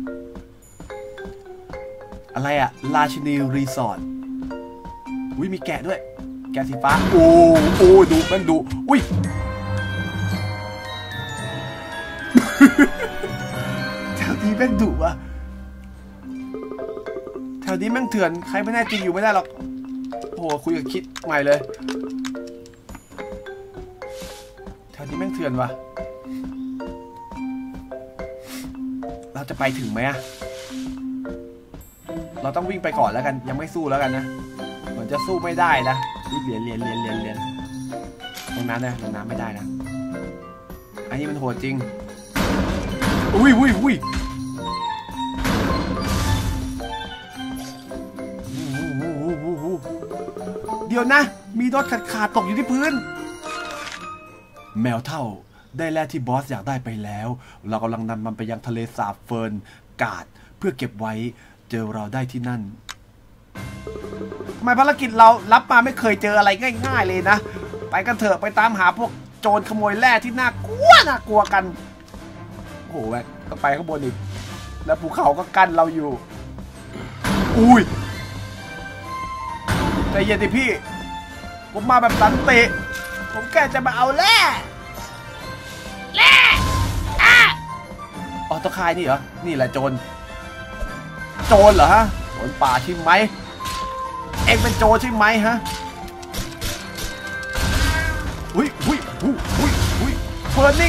อะไรอะราชินีรีสอร์ทอุ้ยมีแกะด้วยแกะสีฟ้าโอ้ดูมันดูอุ้ย แถวนี้แม่งดุอะแถวนี้แม่งเถื่อนใครไม่แน่จริงอยู่ไม่ได้หรอกโอ้โหคุยกับคิดใหม่เลยแถวนี้แม่งเถื่อนวะเราจะไปถึงไหมอะเราต้องวิ่งไปก่อนแล้วกันยังไม่สู้แล้วกันนะเหมือนจะสู้ไม่ได้นะเรียนตรงนั้นนะตรงน้ำไม่ได้นะอันนี้มันโหดจริงอุ้ยเดี๋ยวนะมีรถขาดตกอยู่ที่พื้นแมวเท่าได้แร่ที่บอสอยากได้ไปแล้วเรากำลังนำมันไปยังทะเลสาบเฟิร์นกาดเพื่อเก็บไว้เจอเราได้ที่นั่นทำไมภารกิจเรารับมาไม่เคยเจออะไรง่ายๆเลยนะไปกันเถอะไปตามหาพวกโจรขโมยแร่ที่น่ากลัวกันโอ้โหแม่ก็ไปข้างบนอีกแล้วภูเขาก็กั้นเราอยู่อุ้ยใจเย็นดิพี่ผมมาแบบสันติผมแค่จะมาเอาแร่อ๋อตะคายนี่เหรอนี่แหละโจรเหรอฮะโจรป่าใช่ไหมเอ็งเป็นโจรใช่ไหมฮะอุ้ยเฟิร์นนิ่ง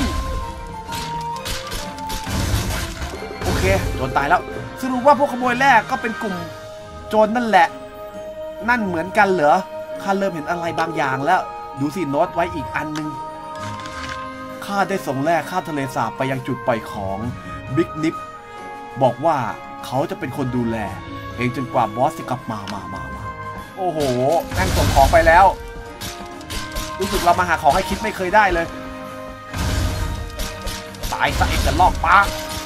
โอเคโจรตายแล้วสรุปว่าพวกขโมยแร่ก็เป็นกลุ่มโจรนั่นแหละนั่นเหมือนกันเหรอข้าเริ่มเห็นอะไรบางอย่างแล้วดูสิโน้ตไว้อีกอันนึงข้าได้ส่งแร่ข้ามทะเลสาบไปยังจุดปล่อยของบิ๊กนิปบอกว่าเขาจะเป็นคนดูแลเองจนกว่าบอสจะกลับมาโอ้โหนั่งส่งของไปแล้วรู้สึกเรามาหาของให้คิดไม่เคยได้เลยตายซะเองจะลอกปลา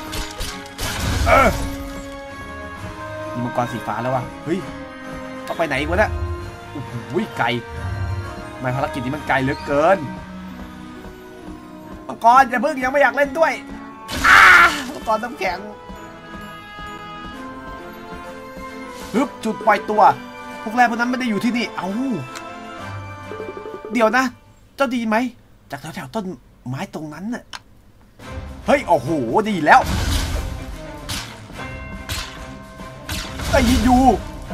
มีมังกรสีฟ้าแล้ววะเฮ้ยต้องไปไหนวะเนี่ยอุ้ยไกลไม่ภารกิจนี้มันไกลเหลือเกินมังกรอย่าเพิ่งยังไม่อยากเล่นด้วยมังกรน้ำแข็งฮึบจุดปล่อยตัวพวกแร่พวกนั้นไม่ได้อยู่ที่นี่เอ้าเดี๋ยวนะเจ้าดีไหมจากแถวๆต้นไม้ตรงนั้นน่ะเฮ้ยโอ้โหดีแล้วไอ้ยินอยู่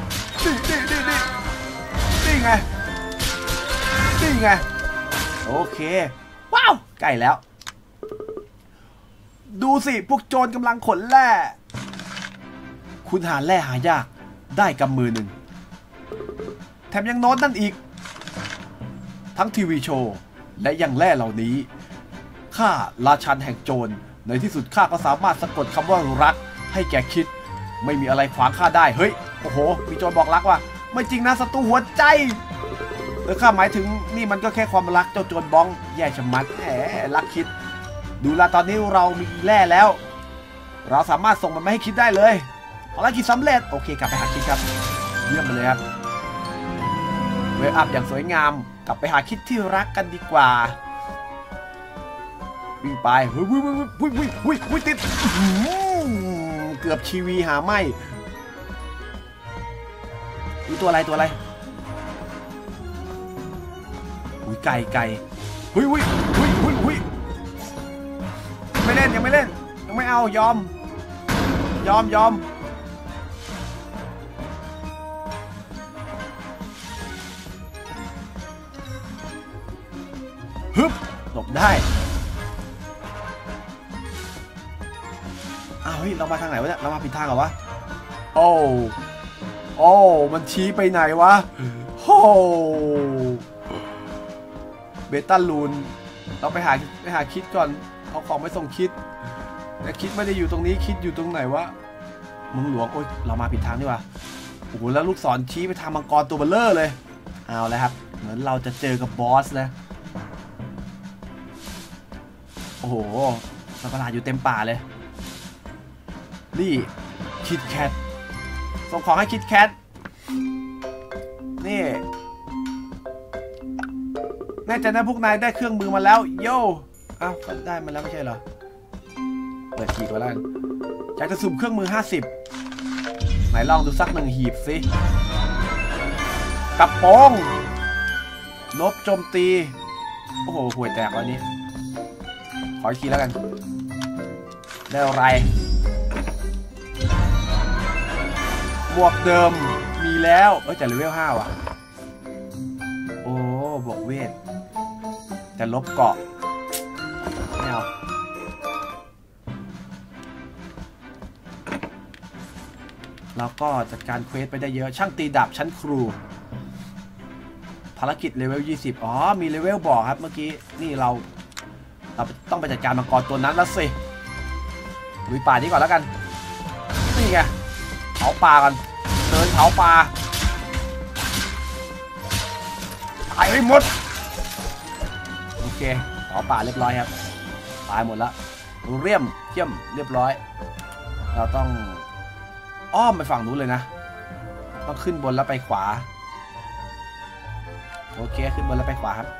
นี่ไงโอเคว้าวใกล้แล้วดูสิพวกโจรกำลังขนแร่คุณหาแร่หายากได้กำมือหนึ่งแถมยังโน้ตนั่นอีกทั้งทีวีโชว์และยังแร่เหล่านี้ข้าราชันแห่งโจรในที่สุดข้าก็สามารถสะกดคำว่ารักให้แกคิดไม่มีอะไรขวางข้าได้เฮ้ยโอ้โหมีโจรบอกรักว่ะไม่จริงนะศัตรูหัวใจข้าหมายถึงนี่มันก็แค่ความรักเจ้าโจรบ้องแย่ชะมัดแหมรักคิดดูละตอนนี้เรามีแร่แล้วเราสามารถส่งมันมาให้คิดได้เลยภารกิจสำเร็จโอเคกลับไปหาคิดครับเยี่ยมเลยครับเวลอัพอย่างสวยงามกลับไปหาคิดที่รักกันดีกว่าวิ่งไปวิ่งติดเกือบชีวีหาไม่ตัวอะไรอุ้ยไก่หุ้ยไม่เล่นยังไม่เล่นยังไม่เอายอมฮึบหลบได้อ้าวเฮ้ยเรามาทางไหนวะเนี่ยเรามาผิดทางเหรอวะโอ้มันชี้ไปไหนวะโอ้เบต้าลูนเราไปหาคิดก่อนเอาของไปส่งคิดแต่คิดไม่ได้อยู่ตรงนี้คิดอยู่ตรงไหนวะมึงหลวงโอ๊ยเรามาผิดทางดีกว่าโอ้โหแล้วลูกศรชี้ไปทางมังกรตัวเบลเลอร์เลยเอาแล้วครับเหมือนเราจะเจอกับบอสนะโอ้โหสัตว์ประหลาดอยู่เต็มป่าเลยนี่คิดแคทส่งของให้คิดแคทนี่แน่ใจนะพวกนายได้เครื่องมือมาแล้วโย่อ้าวได้มาแล้วไม่ใช่เหรอเปิดทีก่อนแล้วอยากจะสุ่มเครื่องมือ50ไหนลองดูสักหนึ่งหีบสิกระโปรงนบโจมตีโอ้โหห่วยแตกวันนี้ขออีกทีแล้วกันได้อะไรบวกเดิมมีแล้วแต่เลเวล5ว่ะโอ้บวกเวทแต่ลบเกาะไม่เอาแล้วก็จัดการเควสไปได้เยอะช่างตีดาบชั้นครูภารกิจเลเวล20อ๋อมีเลเวลบอกครับเมื่อกี้นี่เราต้องไปจัดการมังกรตัวนั้นแล้วสิลุยป่านี้ก่อนแล้วกันนี่ไงเผาป่ากันเดินเผาป่าตายให้หมดโอเคเผาป่าเรียบร้อยครับตายหมดแล้วเยี่ยมเรียบร้อยเราต้องอ้อมไปฝั่งนู้นเลยนะต้องขึ้นบนแล้วไปขวาโอเคขึ้นบนแล้วไปขวาครับ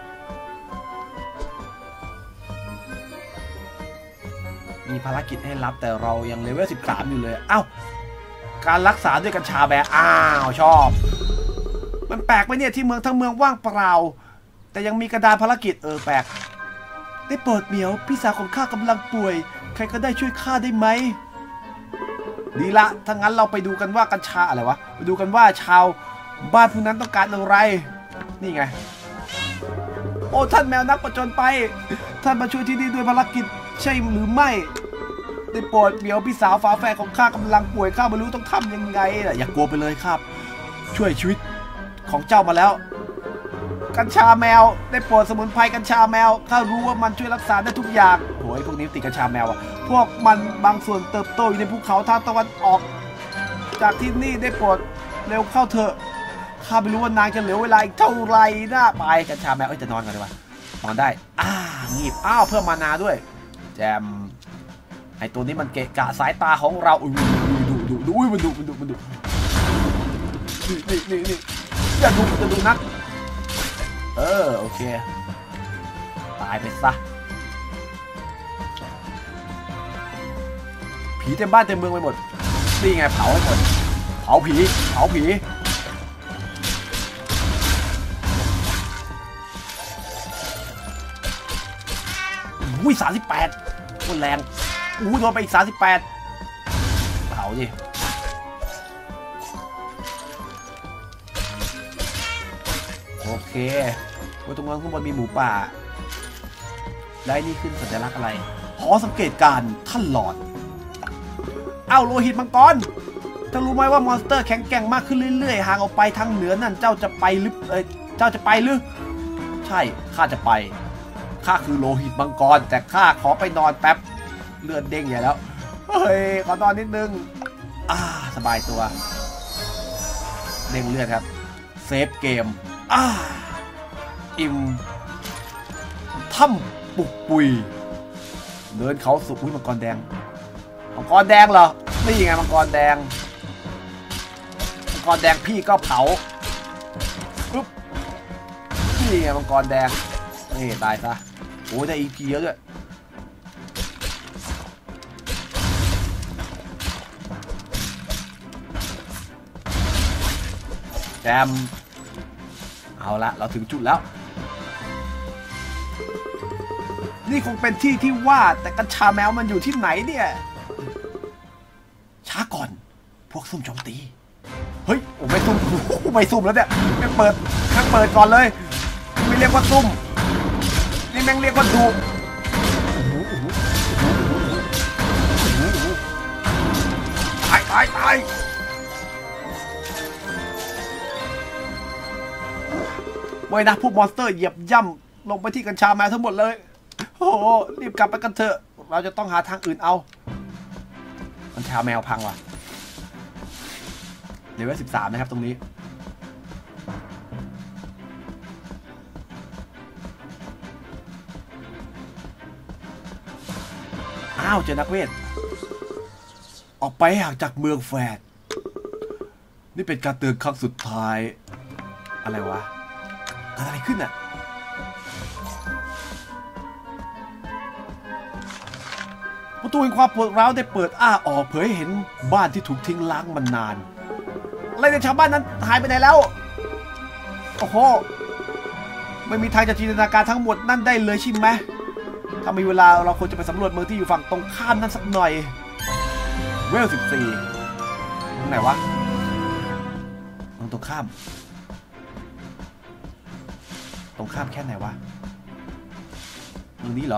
มีภารกิจให้รับแต่เรายังเลเวล13อยู่เลยเอ้าการรักษาด้วยกัญชาแบร์อ้าวชอบมันแปลกไหมเนี่ยที่เมืองทั้งเมืองว่างเปล่าแต่ยังมีกระดานภารกิจแปลกได้โปรดเหมียวพี่สาวของข้ากำลังป่วยใครก็ได้ช่วยข้าได้ไหมดีละถ้างั้นเราไปดูกันว่ากัญชาอะไรวะไปดูกันว่าชาวบ้านพวกนั้นต้องการอะไรนี่ไงโอ้ท่านแมวนักผจญไปท่านมาช่วยที่นี่ด้วยภารกิจใช่หรือไม่ได้โปรดเหมียวพี่สาวฝาแฝดของข้ากำลังป่วยข้าไม่รู้ต้องทำยังไงอย่ากลัวไปเลยครับช่วยชีวิตของเจ้ามาแล้วกัญชาแมวได้โปรดสมุนไพรกัญชาแมวข้ารู้ว่ามันช่วยรักษาได้ทุกอย่างโอ้ยพวกนี้ติดกัญชาแมวอ่ะพวกมันบางส่วนเติบโตอยู่ในภูเขาทางตะวันออกจากที่นี่ได้โปรดเร็วเข้าเถอะข้าไม่รู้ว่านางจะเหลือเวลาอีกเท่าไรนะไปกัญชาแมวจะนอนกันดีกว่านอนได้งีบเพิ่มมานาด้วยแจมไอตัวนี้มันเกะกะสายตาของเราดูมันดุนี่อย่าดูนักโอเคตายไปซะผีเต็มบ้านเต็มเมืองไปหมดนี่ไงเผาให้หมดเผาผีอุ้ย38คนแรงโดนไปอีก38เผาดิโอเคตรงนั้นข้างบนมีหมูป่าได้นี่ขึ้นสัญลักษณ์อะไรหอสังเกตการท่านหลอดโลหิตมังกรเจ้ารู้ไหมว่ามอนสเตอร์แข็งแกร่งมากขึ้นเรื่อยๆห่างออกไปทางเหนือนั่นเจ้าจะไปหรือใช่ข้าจะไปข้าคือโลหิตมังกรแต่ข้าขอไปนอนแป๊บเลือดเด้งใหญ่แล้วเฮ้ยขอนอนนิดนึงสบายตัวเด้งเลือดครับเซฟเกมอิ่มถ้ำปุกปุยเดินเขาสุกมังกรแดงเหรอนี่ไงมังกรแดงพี่ก็เผาปุ๊บนี่ไงมังกรแดงนี่ตายซะได้ EP เยอะด้วยแจมเอาละเราถึงจุดแล้วนี่คงเป็นที่ที่ว่าแต่กัญชาแมวมันอยู่ที่ไหนเนี่ยช้าก่อนพวกซุ่มโจมตีเฮ้ยไม่ซุ่มแล้วเนี่ยไม่เปิดก่อนเลยไม่เรียกว่าซุ่มนี่แม่งเรียกว่าดูตายไม่นะพวกมอนสเตอร์เหยียบย่ำลงไปที่กัญชาแมวทั้งหมดเลยโอ้รีบกลับไปกันเถอะเราจะต้องหาทางอื่นเอากัญชาแมวพังว่ะเลเวล13นะครับตรงนี้เจอนักเวทออกไปห่างจากเมืองแฟดนี่เป็นการเตือนครั้งสุดท้ายอะไรวะเกิดอะไรขึ้นน่ะประตูแห่งความปวดร้าวได้เปิดออกเผยเห็นบ้านที่ถูกทิ้งล้างมานานอะไรในชาวบ้านนั้นหายไปไหนแล้วโอ้โหไม่มีทางจะจินตนาการทั้งหมดนั่นได้เลยใช่ไหมถ้ามีเวลาเราควรจะไปสำรวจเมืองที่อยู่ฝั่งตรงข้ามนั้นสักหน่อยเวล14ตรงไหนวะตรงข้ามแค่ไหนวะตรงนี้เหรอ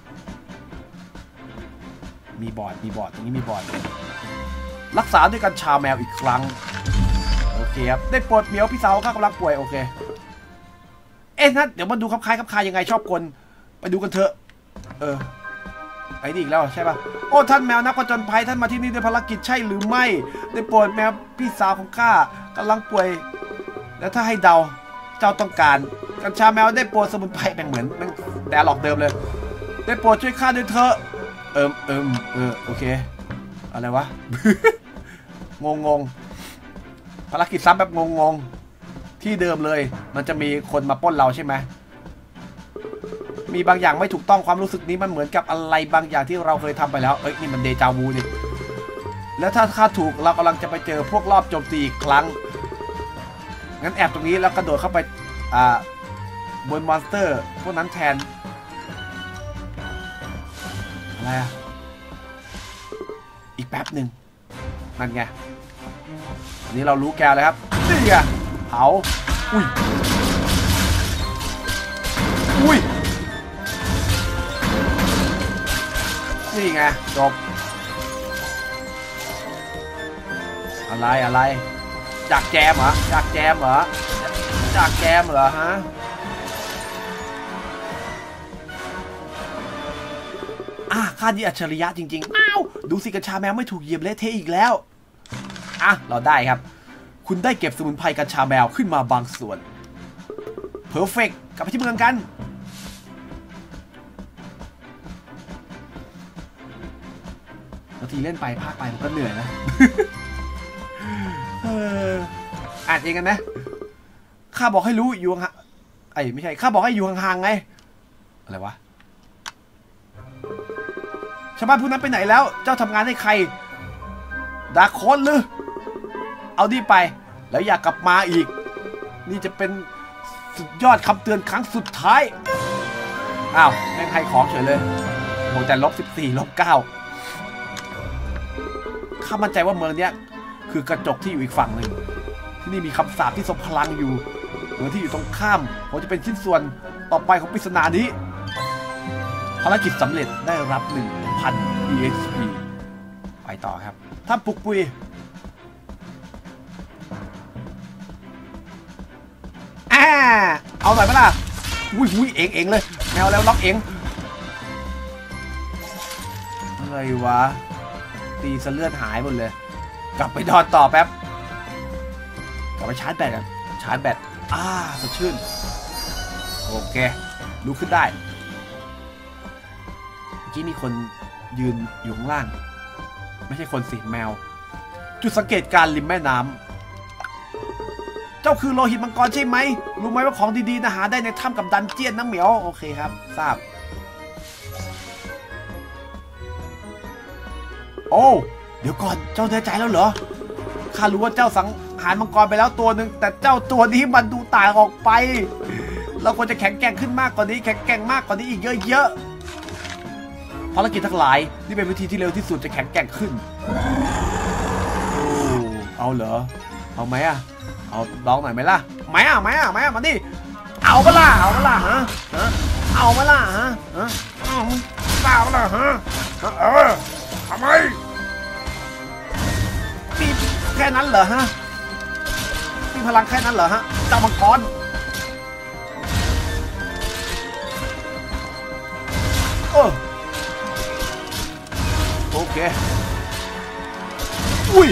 มีบอร์ดตรงนี้มีบอร์ดรักษาด้วยกัญชาแมวอีกครั้งโอเคครับได้โปรดเหมียวพี่สาวข้ากำลังป่วยโอเคนั่นเดี๋ยวมาดูคับคายยังไงชอบกลไปดูกันเถอะไอ้นี่อีกแล้วใช่ป่ะท่านแมวนักผจญภัยท่านมาที่นี่ด้วยภารกิจใช่หรือไม่ได้โปรดแมวพี่สาวของข้ากำลังป่วยแล้วถ้าให้เดาเจ้าต้องการกัญชาแมวได้โปรดสมุนไพรแบ่งเหมือนแต่หลอกเดิมเลยได้โปรดช่วยข้าด้วยเถอะโอเคอะไรวะ งงภารกิจซ้ำแบบงงที่เดิมเลยมันจะมีคนมาปล้นเราใช่ไหมมีบางอย่างไม่ถูกต้องความรู้สึกนี้มันเหมือนกับอะไรบางอย่างที่เราเคยทำไปแล้วนี่มันเดจาวูนี่แล้วถ้าข้าถูกเรากำลังจะไปเจอพวกรอบโจมตีอีกครั้งงั้นแอบตรงนี้แล้วกระโดดเข้าไปบนมอนสเตอร์พวกนั้นแทนอะไรอีกแป๊บหนึ่งนั่นไงอันนี้เรารู้แกเลยครับนี่ไงเผาอุ้ยนี่ไงจบอะไรจากแจมเหรอฮะข้าดีอัจฉริยะจริงๆดูสิกัญชาแมวไม่ถูกเหยียบเละเทะอีกแล้วเราได้ครับคุณได้เก็บสมุนไพรกัญชาแมวขึ้นมาบางส่วนเพอร์เฟกต์กลับไปที่เมืองกันบางทีเล่นไปพากไปมันก็เหนื่อยนะอ่านเองกันนะข้าบอกให้รู้อยู่ห่างไม่ใช่ข้าบอกให้อยู่ห่างๆไงอะไรวะชาวบ้านพวกนั้นไปไหนแล้วเจ้าทำงานให้ใครดาร์คโค้ดหรือเอาดีไปแล้วอย่ากลับมาอีกนี่จะเป็นสุดยอดคำเตือนครั้งสุดท้ายอ้าวแม่งให้ของเฉยเลยโหแต่-14 -9ข้ามั่นใจว่าเมืองเนี้ยคือกระจกที่อยู่อีกฝั่งหนึ่งที่นี่มีคำสาปที่ทรงพลังอยู่เมืองที่อยู่ตรงข้ามผมจะเป็นชิ้นส่วนต่อไปของปริศนานี้ภารกิจสำเร็จได้รับ 1,000 EXP ไปต่อครับถ้ำปุกปุยเอาหน่อยไหมล่ะอุ้ยเองเลยแมวแล้วล็อกเองอะไรวะตีซะเลือดหายหมดเลยกลับไปนอนต่อแป๊บกลับไปชาร์จแบตกันชาร์จแบตสดชื่นโอเคลุกขึ้นได้เมื่อกี้มีคนยืนอยู่ข้างล่างไม่ใช่คนสิแมวจุดสังเกตการริมแม่น้ำเจ้าคือโลหิตมังกรใช่ไหมรู้ไหมว่าของดีๆนะหาได้ในถ้ำกับดันเจียนนะเหมียวโอเคครับทราบโอ้เดี๋ยวก่อนเจ้าแน่ใจแล้วเหรอข้ารู้ว่าเจ้าสังหารมังกรไปแล้วตัวหนึ่งแต่เจ้าตัวนี้มันดูต่างออกไปเราควรจะแข็งแกร่งขึ้นมากกว่านี้แข็งแกร่งมากกว่านี้อีกเยอะๆภารกิจทั้งหลายนี่เป็นวิธีที่เร็วที่สุดจะแข็งแกร่งขึ้นเอาเหรอเอาไหมเอาลองหน่อยไหมล่ะมาดิเอาเปล่าฮะเอาเปล่าฮะเอาเปล่าฮะทำไมมีแค่นั้นเหรอฮะมีพลังแค่นั้นเหรอฮะเจ้ามังกรโอเคอุ้ย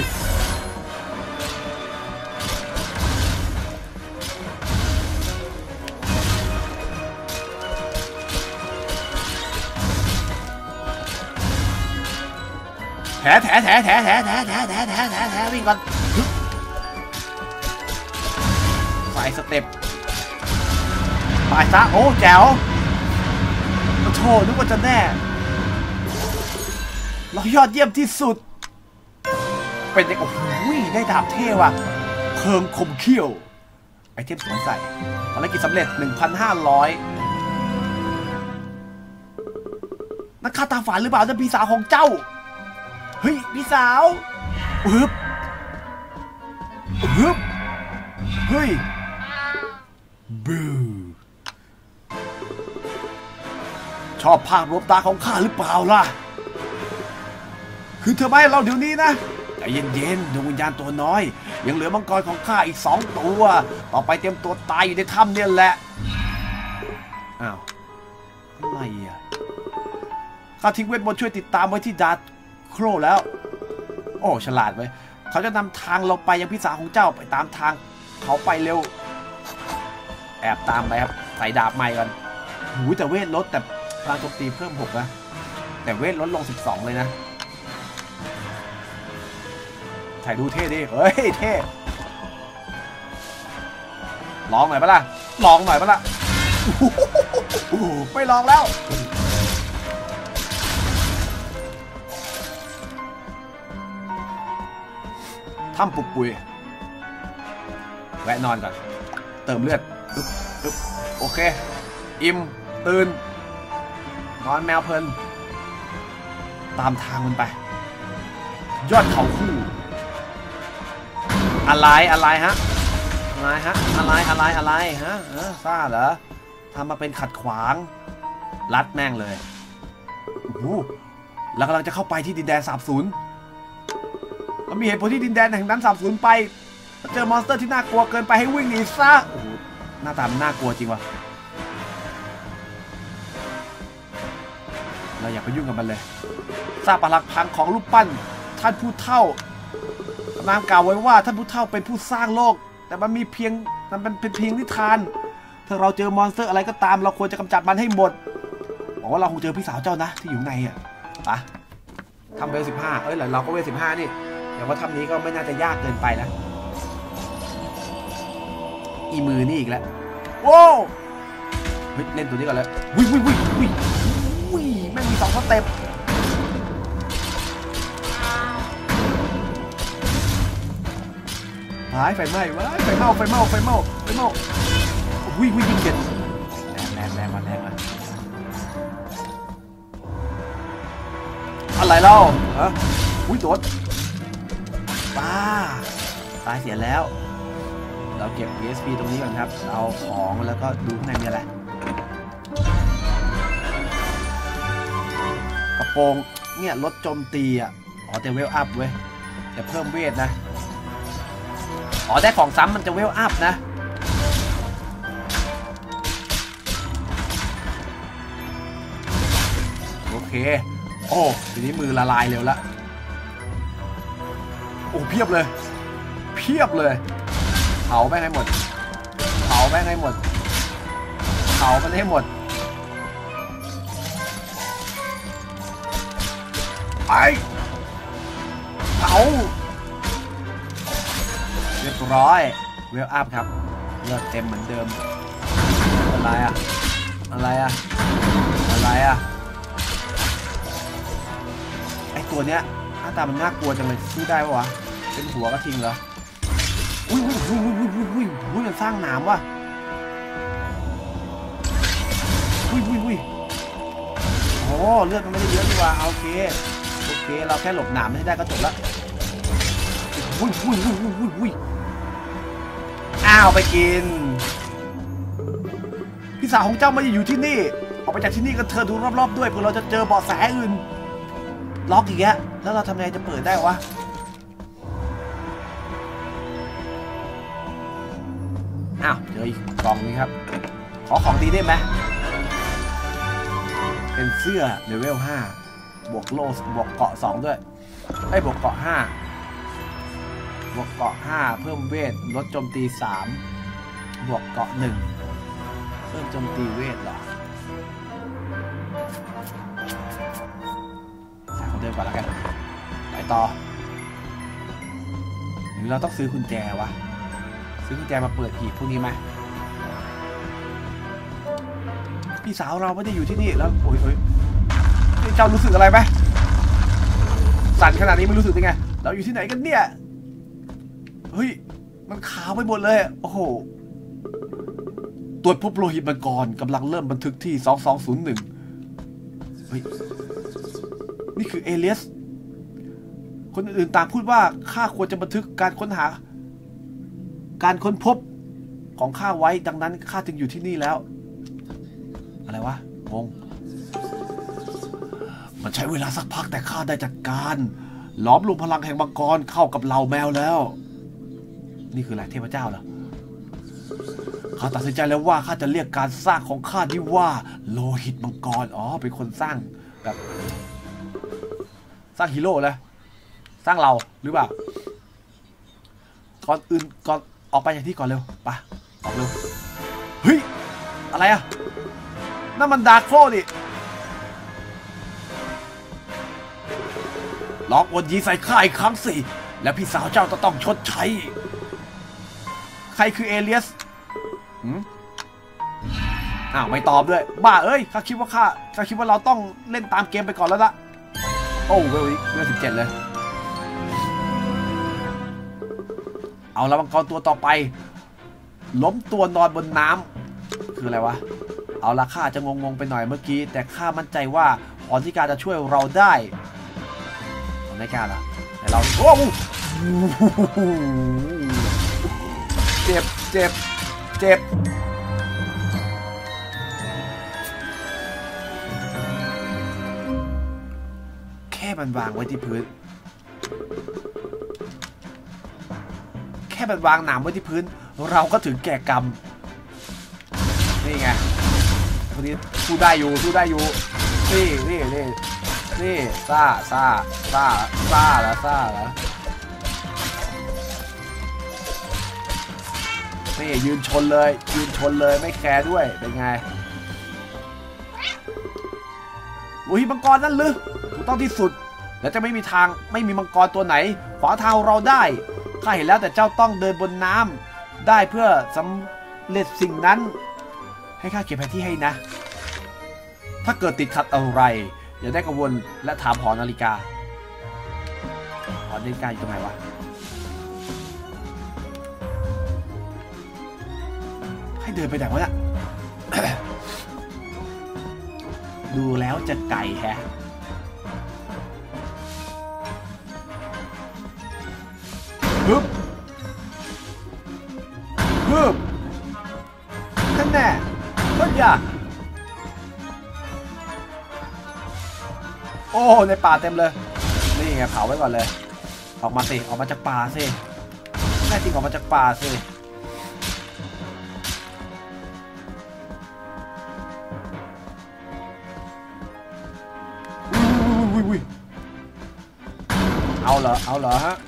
แถวิ่งก่อนใส่สเต็ปไปซะโอ้แจ๋วโธ่นึกว่าจะแน่เรายอดเยี่ยมที่สุดเป็นเด็กโอ้โหได้ดาบเท่ว่ะเพิงคมเขี้ยวไอเทมสวมใส่ภารกิจสำเร็จ 1,500 นักฆ่าตาฝาดหรือเปล่าจะพี่สาวของเจ้าเฮ้ยพี่สาวฮึบเฮ้ยบูชอบภาพลบตาของข้าหรือเปล่าล่ะคือเธอไม่เราเดี๋ยวนี้นะใจเย็นๆดวงวิญญาณตัวน้อยยังเหลือมังกรของข้าอีก2 ตัวต่อไปเตรียมตัวตายอยู่ในถ้ำเนี่ยแหละอ้าวอะไรข้าทิ้งเวทมนต์ช่วยติดตามไว้ที่ดาร์โครแล้วโอ้ฉลาดไว้เขาจะนำทางเราไปยังพี่สาวของเจ้าไปตามทางเขาไปเร็วแอบตามไปครับใส่ดาบใหม่กันหูแต่เวทลดแต่พลังโจมตีเพิ่ม6นะแต่เวทลดลง12เลยนะถ่ายดูเท่ดิเฮ้ยเท่ลองหน่อยปะล่ะไม่ลองแล้วถ้ำปุกปุยแวะนอนก่อนเติมเลือดโอเคอิ่มตื่นนอนแมวเพลินตามทางมันไปยอดเขาคู่อะไรฮะซ่าเหรอทำมาเป็นขัดขวางรัดแม่งเลยโอ้โหแล้วกำลังจะเข้าไปที่ดินแดนสาบสูญมันมีเหตุผลที่ดินแดนแห่งนั้นสาบสูญไปเจอมอนสเตอร์ที่น่ากลัวเกินไปให้วิ่งหนีซะโอ้โหหน้าตามันน่ากลัวจริงวะเราอย่าไปยุ่งกับมันเลยซากปรักพังของรูปปั้นท่านผู้เฒ่านามกล่าวไว้ว่าท่านผู้เฒ่าเป็นผู้สร้างโลกแต่มันเป็นเพียงนิทานถ้าเราเจอมอนสเตอร์อะไรก็ตามเราควรจะกำจัดมันให้หมดบอกว่าเราคงเจอพี่สาวเจ้านะที่อยู่ในปะทำเวล15เราก็เวล15นี่แต่ว่าทำนี้ก็ไม่น่าจะยากเกินไปนะอีมือนี่อีกแล้วโว้เฮ้ยเล่นตัวนี้ก่อนเลยวิ่งแม่งมี2 สเต็ปไฟไหม้ไฟเมาวิ่งเด็ดแรงมาอะไรเล่าฮะโดดตายเสียแล้วเราเก็บ PSP ตรงนี้ก่อนครับเอาของแล้วก็ดูข้างในมีอะไรกระโปรงเนี่ยลดโจมตีอ่ะอ๋อแต่เวลอัพเว้ยแต่เพิ่มเวทนะอ๋อได้ของซ้ำมันจะเวลอัพนะโอเคโอ้ทีนี้มือละลายเร็วละโอ้เพียบเลยเผาแม่งให้หมดไปเผาเรียบร้อยเวลอัพครับเลือดเต็มเหมือนเดิมอะไรอะไอตัวเนี้ยหน้าตามันน่ากลัวจังเลยสู้ได้ปะวะเป็นหัวกระทิงเหรออุ้ยมันสร้างหนามว่ะอุ้ยโอ้เลือดมันไม่ได้เยอะดีกว่าโอเคเราแค่หลบหนามให้ได้ก็จบละอุ้ยอ้าวไปกินพี่สาวของเจ้าไม่ได้อยู่ที่นี่ออกไปจากที่นี่กันเธอดูรอบๆด้วยเพื่อเราจะเจอเบาะแสอื่นล็อกอีกแล้วเราทำไงจะเปิดได้วะอ้าวเจออีกกล่องนี้ครับขอของดีได้ไหมเป็นเสื้อเลเวล5บวกโล่บวกเกาะ2ด้วยบวกเกาะ5เพิ่มเวทลดโจมตี3บวกเกาะ1เพิ่มโจมตีเวทเหรอใส่เขาเดินก่อนแล้วกันไปต่อหรือเราต้องซื้อกุญแจวะซื้อกุญแจมาเปิดหีบพวกนี้ไหมพี่สาวเราไม่ได้อยู่ที่นี่แล้วโอ้ยเจ้ารู้สึกอะไรไหมสั่นขนาดนี้ไม่รู้สึกยังไงเราอยู่ที่ไหนกันเนี่ยเฮ้ยมันขาวไปหมดเลยโอ้โหตรวจพบโลหิตมังกรกำลังเริ่มบันทึกที่2201เฮ้ยนี่คือเอเลียสคนอื่นต่างพูดว่าข้าควรจะบันทึกการค้นหาการค้นพบของข้าไว้ดังนั้นข้าจึงอยู่ที่นี่แล้วอะไรวะงงมันใช้เวลาสักพักแต่ข้าได้จัดการล้อมรวมพลังแห่งมังกรเข้ากับเหล่าแมวแล้วนี่คืออะไรเทพเจ้าเหรอข้าตัดสินใจแล้วว่าข้าจะเรียกการสร้างของข้าที่ว่าโลหิตมังกรอ๋อเป็นคนสร้างแบบสร้างฮีโร่เลยสร้างเราหรือเปล่าก่อนออกไปจากที่ก่อนเร็วไปออกเร็วเฮ้ยอะไรอะนั่นมันดาร์คโฟดิล็อกวนยีใส่ข้าอีกครั้งสิและพี่สาวเจ้าต้องชดใช้ใครคือเอเลียสอ้าวไม่ตอบด้วยบ้าเอ้ยข้าคิดว่าเราต้องเล่นตามเกมไปก่อนแล้วละโอ้เวล17เลยเอาละมังกรตัวต่อไปล้มตัวนอนบนน้ำคืออะไรวะเอาละข้าจะงงไปหน่อยเมื่อกี้แต่ข้ามั่นใจว่าออนทิกาจะช่วยเราได้ไม่กล้าหรอแต่เราโอ้เจ็บแค่มันวางไว้ที่พื้นแค่มันวางหนามไว้ที่พื้นเราก็ถึงแก่กรรมนี่ไงคนนี้สู้ได้อยู่นี่ซ่าแล้วนี่ยืนชนเลยไม่แคร์ด้วยเป็นไงอุ้ยมังกรนั่นหรือถูกต้องที่สุดและจะไม่มีมังกรตัวไหนขวางทางเราได้ข้าเห็นแล้วแต่เจ้าต้องเดินบนน้ำได้เพื่อสำเร็จสิ่งนั้นให้ข้าเก็บแผนที่ให้นะถ้าเกิดติดขัดอะไรอย่าได้กังวลและถามหอนาฬิกาอยู่ตรงไหนวะให้เดินไปไหนวะเนี่ย ดูแล้วจะไกลแฮะฮึบฮึบนั่นแน่ก็อย่าโอ้ในป่าเต็มเลยนี่ไงเผาไว้ก่อนเลยออกมาสิออกมาจากป่าสิแน่จริงออกมาจากป่าสิเอาเหรอฮะ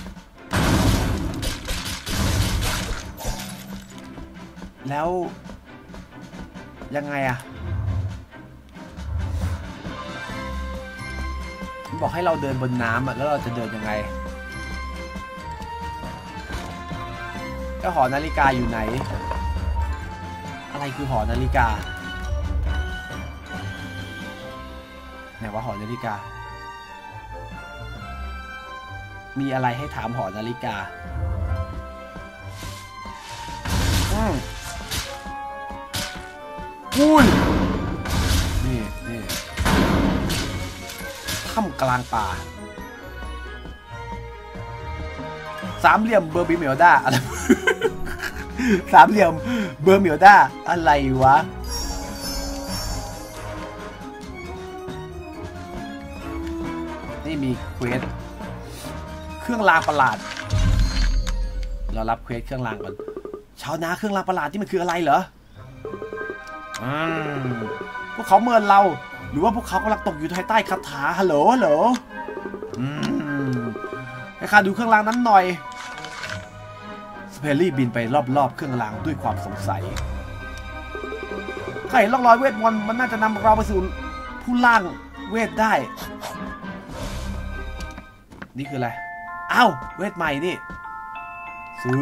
แล้วยังไงอะบอกให้เราเดินบนน้ำอะแล้วเราจะเดินยังไงก็หอนาฬิกาอยู่ไหนอะไรคือหอนาฬิกาไหนว่าหอนาฬิกามีอะไรให้ถามหอนาฬิกาอุ้ยนี่ถ้ำกลางป่าสามเหลี่ยมเบอร์บิเมลด้าอะไรสามเหลี่ยมเบอร์มิลด้าอะไรวะนี่มีเควสเครื่องรางประหลาดเรารับเควสเครื่องรางก่อนชาวนาเครื่องรางประหลาดที่มันคืออะไรเหรอพวกเขาเมินเราหรือว่าพวกเขากำลังตกอยู่ภายใต้คาถาฮัลโหลให้ข้าดูเครื่องรางนั้นหน่อยสเปรี่บินไปรอบๆเครื่องรางด้วยความสงสัยข้าเห็นร่องรอยเวทมนต์มันน่าจะนำเราไปสู่ผู้ล่างเวทได้นี่คืออะไรอ้าวเวทใหม่นี่ซื้อ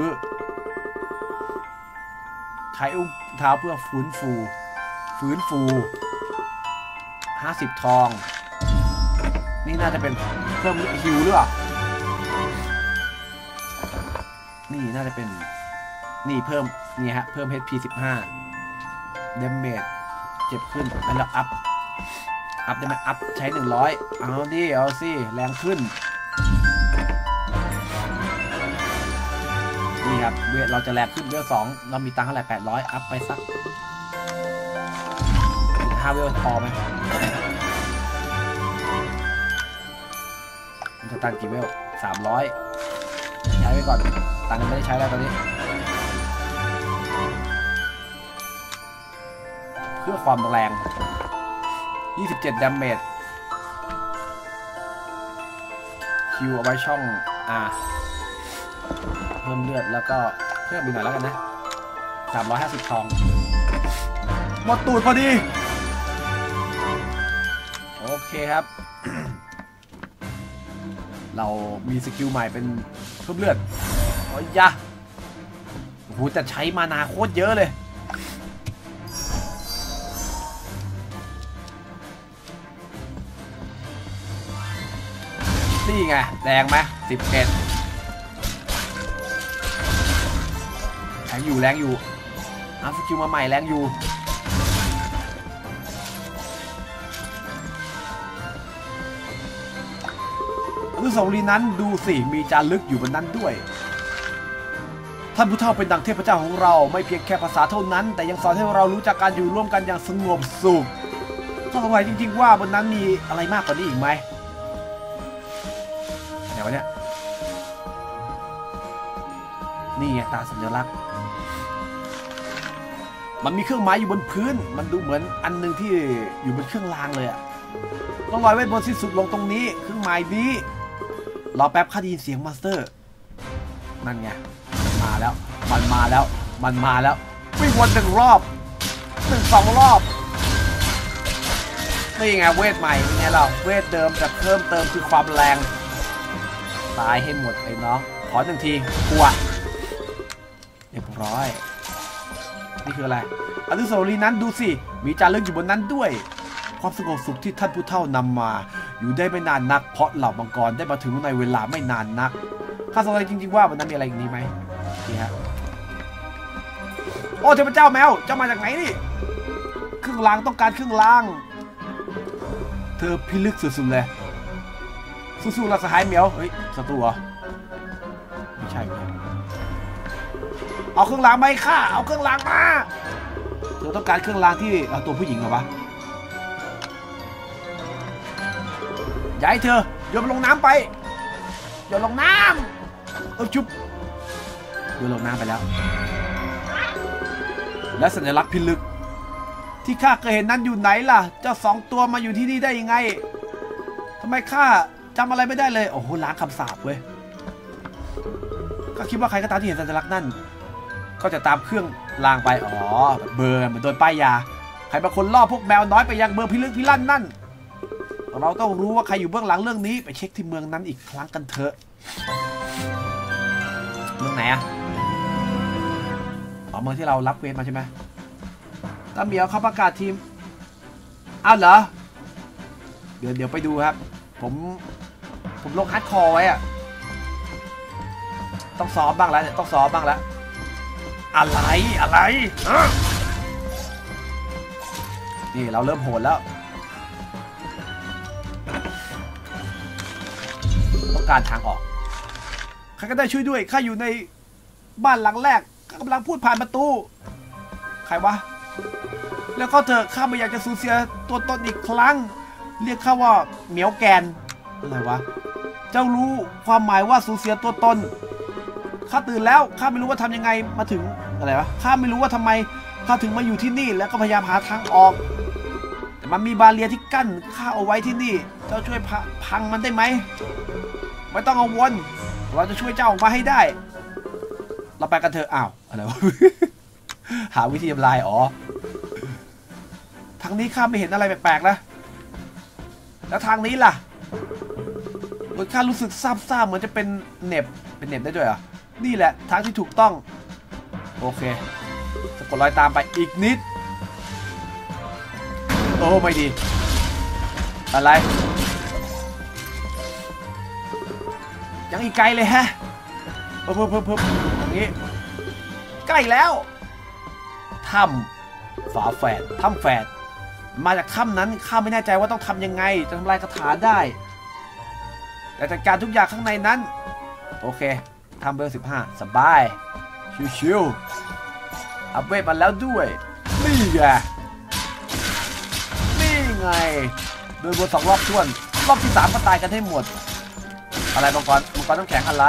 ใช้อุ้งเท้าเพื่อฟื้นฟู50 ทองนี่น่าจะเป็นเพิ่มฮิวหรือเปล่านี่น่าจะเป็นนี่เพิ่มนี่ฮะเพิ่ม HP 15 Damage เจ็บขึ้นแล้วอัพได้ไหมอัพใช้100เอาสิแรงขึ้นนี่ครับเวทเราจะแรงขึ้นเวล2เรามีตังค์เท่าไหร่800อัพไปสัก5 เวลพอไหมมันจะตังกี่เวล300ใช้ไว้ก่อนตังค์ไม่ได้ใช้แล้วตอนนี้เพื่อความแรง27 Damage คิวเอาไว้ช่องเพิ่มเลือดแล้วก็เพิ่มอีกหน่อยแล้วกันนะ350 ทองหมดตูดพอดีโอเคครับ เรามีสกิลใหม่เป็นเพิ่มเลือดโอ้ยยะโอ้โหแต่ใช้มานาโคตรเยอะเลยนี่ไงแรงไหม11แรงอยู่สกิลมาใหม่แรงอยู่อนุสาวรีย์นั้นดูสิมีจารึกอยู่บนนั้นด้วยท่านผู้เฒ่าเป็นดังเทพเจ้าของเราไม่เพียงแค่ภาษาเท่านั้นแต่ยังสอนให้เรารู้จักการอยู่ร่วมกันอย่างสงบสุขข้าสงสัยจริงๆว่าบนนั้นมีอะไรมากกว่านี้อีกไหมไหนวะเนี่ยนี่ไงตาสัญลักษณ์มันมีเครื่องหมายอยู่บนพื้นมันดูเหมือนอันนึงที่อยู่บนเครื่องรางเลยอะต้องลอยเวทมนต์สิ้นสุดลงตรงนี้เครื่องหมายนี้รอแป๊บข้าได้ยินเสียงมาสเตอร์นั่นไงมันมาแล้ววิ่งวน1 รอบ2 รอบนี่ไงเวทใหม่ไงเราเวทเดิมแต่เพิ่มเติมคือความแรงตายให้หมดไอ้น้องขอ1 ทีกลัวเรียบร้อยนี่คืออะไรอนุสาวรีย์นั้นดูสิมีจารึกอยู่บนนั้นด้วยความสงบสุขที่ท่านผู้เฒ่านำมาอยู่ได้ไม่นานนักเพราะเหล่ามังกรได้มาถึงในเวลาไม่นานนักข้าสงสัยจริงๆว่าบนนั้นมีอะไรอีกนี้ไหมนี่ฮะโอ้เทพเจ้าแมวจะมาจากไหนนี่ครึ่งล่างต้องการครึ่งล่างเธอพิลึกสุดๆเลยสู้ๆเราสหายเหมียวเฮ้ยศัตรูเหรอไม่ใช่เอาเครื่องรางมาให้ข้าเอาเครื่องรางมาเธอต้องการเครื่องรางที่ตัวผู้หญิงเหรอวะย้ายเธอโยนลงน้ำไปโยนลงน้ำจุ๊บโยนลงน้ำไปแล้วและสัญลักษณ์พิลึกที่ข้าเคยเห็นนั้นอยู่ไหนล่ะเจ้า2 ตัวมาอยู่ที่นี่ได้ยังไงทำไมข้าจำอะไรไม่ได้เลยโอ้โหล้างคำสาปเว้ยก็คิดว่าใครก็ตามที่เห็นสัญลักษณ์นั่นก็จะตามเครื่องรางไปอ๋อเบอร์เหมือนโดนป้ายยาใครบางคนล่อพวกแมวน้อยไปยังเบอร์พิลึกพิลั่นนั่นเราต้องรู้ว่าใครอยู่เบื้องหลังเรื่องนี้ไปเช็คที่เมืองนั้นอีกครั้งกันเถอะเมืองไหนอะอ๋อเมืองที่เรารับเควสมาใช่ไหมตาเหมียวเขาประกาศทีมอ้าวเหรอเดี๋ยวไปดูครับผมลงฮาร์ดคอร์ไว้อะต้องซ้อมบ้างแล้วต้องซ้อมบ้างแล้วอะไรนี่เราเริ่มโหดแล้วต้องการทางออกใครก็ได้ช่วยด้วยข้าอยู่ในบ้านหลังแรกกำลังพูดผ่านประตูใครวะแล้วก็เถอะข้าไม่อยากจะสูญเสียตัวตนอีกครั้งเรียกข้าว่าเหมียวแกนอะไรวะเจ้ารู้ความหมายว่าสูญเสียตัวตนข้าตื่นแล้วข้าไม่รู้ว่าทำยังไงมาถึงอะไรวะข้าไม่รู้ว่าทำไมข้าถึงมาอยู่ที่นี่แล้วก็พยายามหาทางออกแต่มันมีบาเรียที่กั้นข้าเอาไว้ที่นี่เจ้าช่วยพังมันได้ไหมไม่ต้องกังวลเราจะช่วยเจ้าออกมาให้ได้เราไปกันเถอะอ้าวอะไรวะ หาวิธีทำลายอ๋อทางนี้ข้าไม่เห็นอะไรแปลกๆนะแล้วทางนี้ล่ะเหมือนข้ารู้สึกซ่าเหมือนจะเป็นเน็บได้ด้วยอ่ะนี่แหละทางที่ถูกต้องโอเคสะกดรอยตามไปอีกนิดโอ้ไม่ดีอะไรยังอีกไกลเลยฮะเพิ่มอย่างนี้ใกล้แล้วถ้ำฝาแฝดถ้ำแฝดมาจากถ้ำนั้นข้าไม่แน่ใจว่าต้องทำยังไงจะทำลายคาถาได้แต่จัดการทุกอย่างข้างในนั้นโอเคทำเบอร์15สบายชิวๆอัพเวทมาแล้วด้วยนี่ไงโดยบน2 รอบท้วนรอบที่3ก็ตายกันให้หมดอะไรมังกรน้ำแข็งอะไร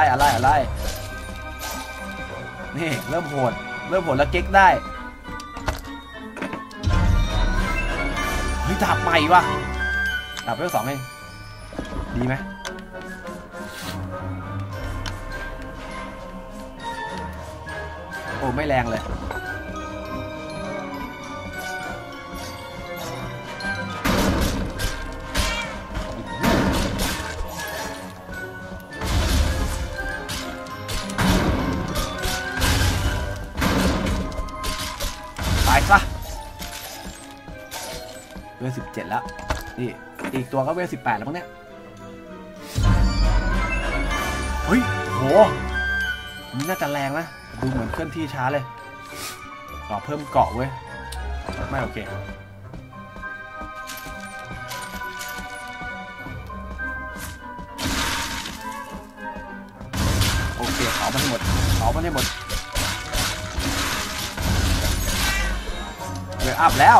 นี่เริ่มโหดแล้วเก๊กได้เฮ้ยดาบใหม่วะดาบเวล2เองดีไหมโอ้ไม่แรงเลยตายซะเวล17แล้วนี่อีกตัวก็เวล18แล้วมั้งเนี่ยเฮ้ยโหนี่น่าจะแรงนะดูเหมือนเคลื่อนที่ช้าเลยต่อเพิ่มเกาะเว้ยไม่โอเคเอามาให้หมดเวลอัพแล้ว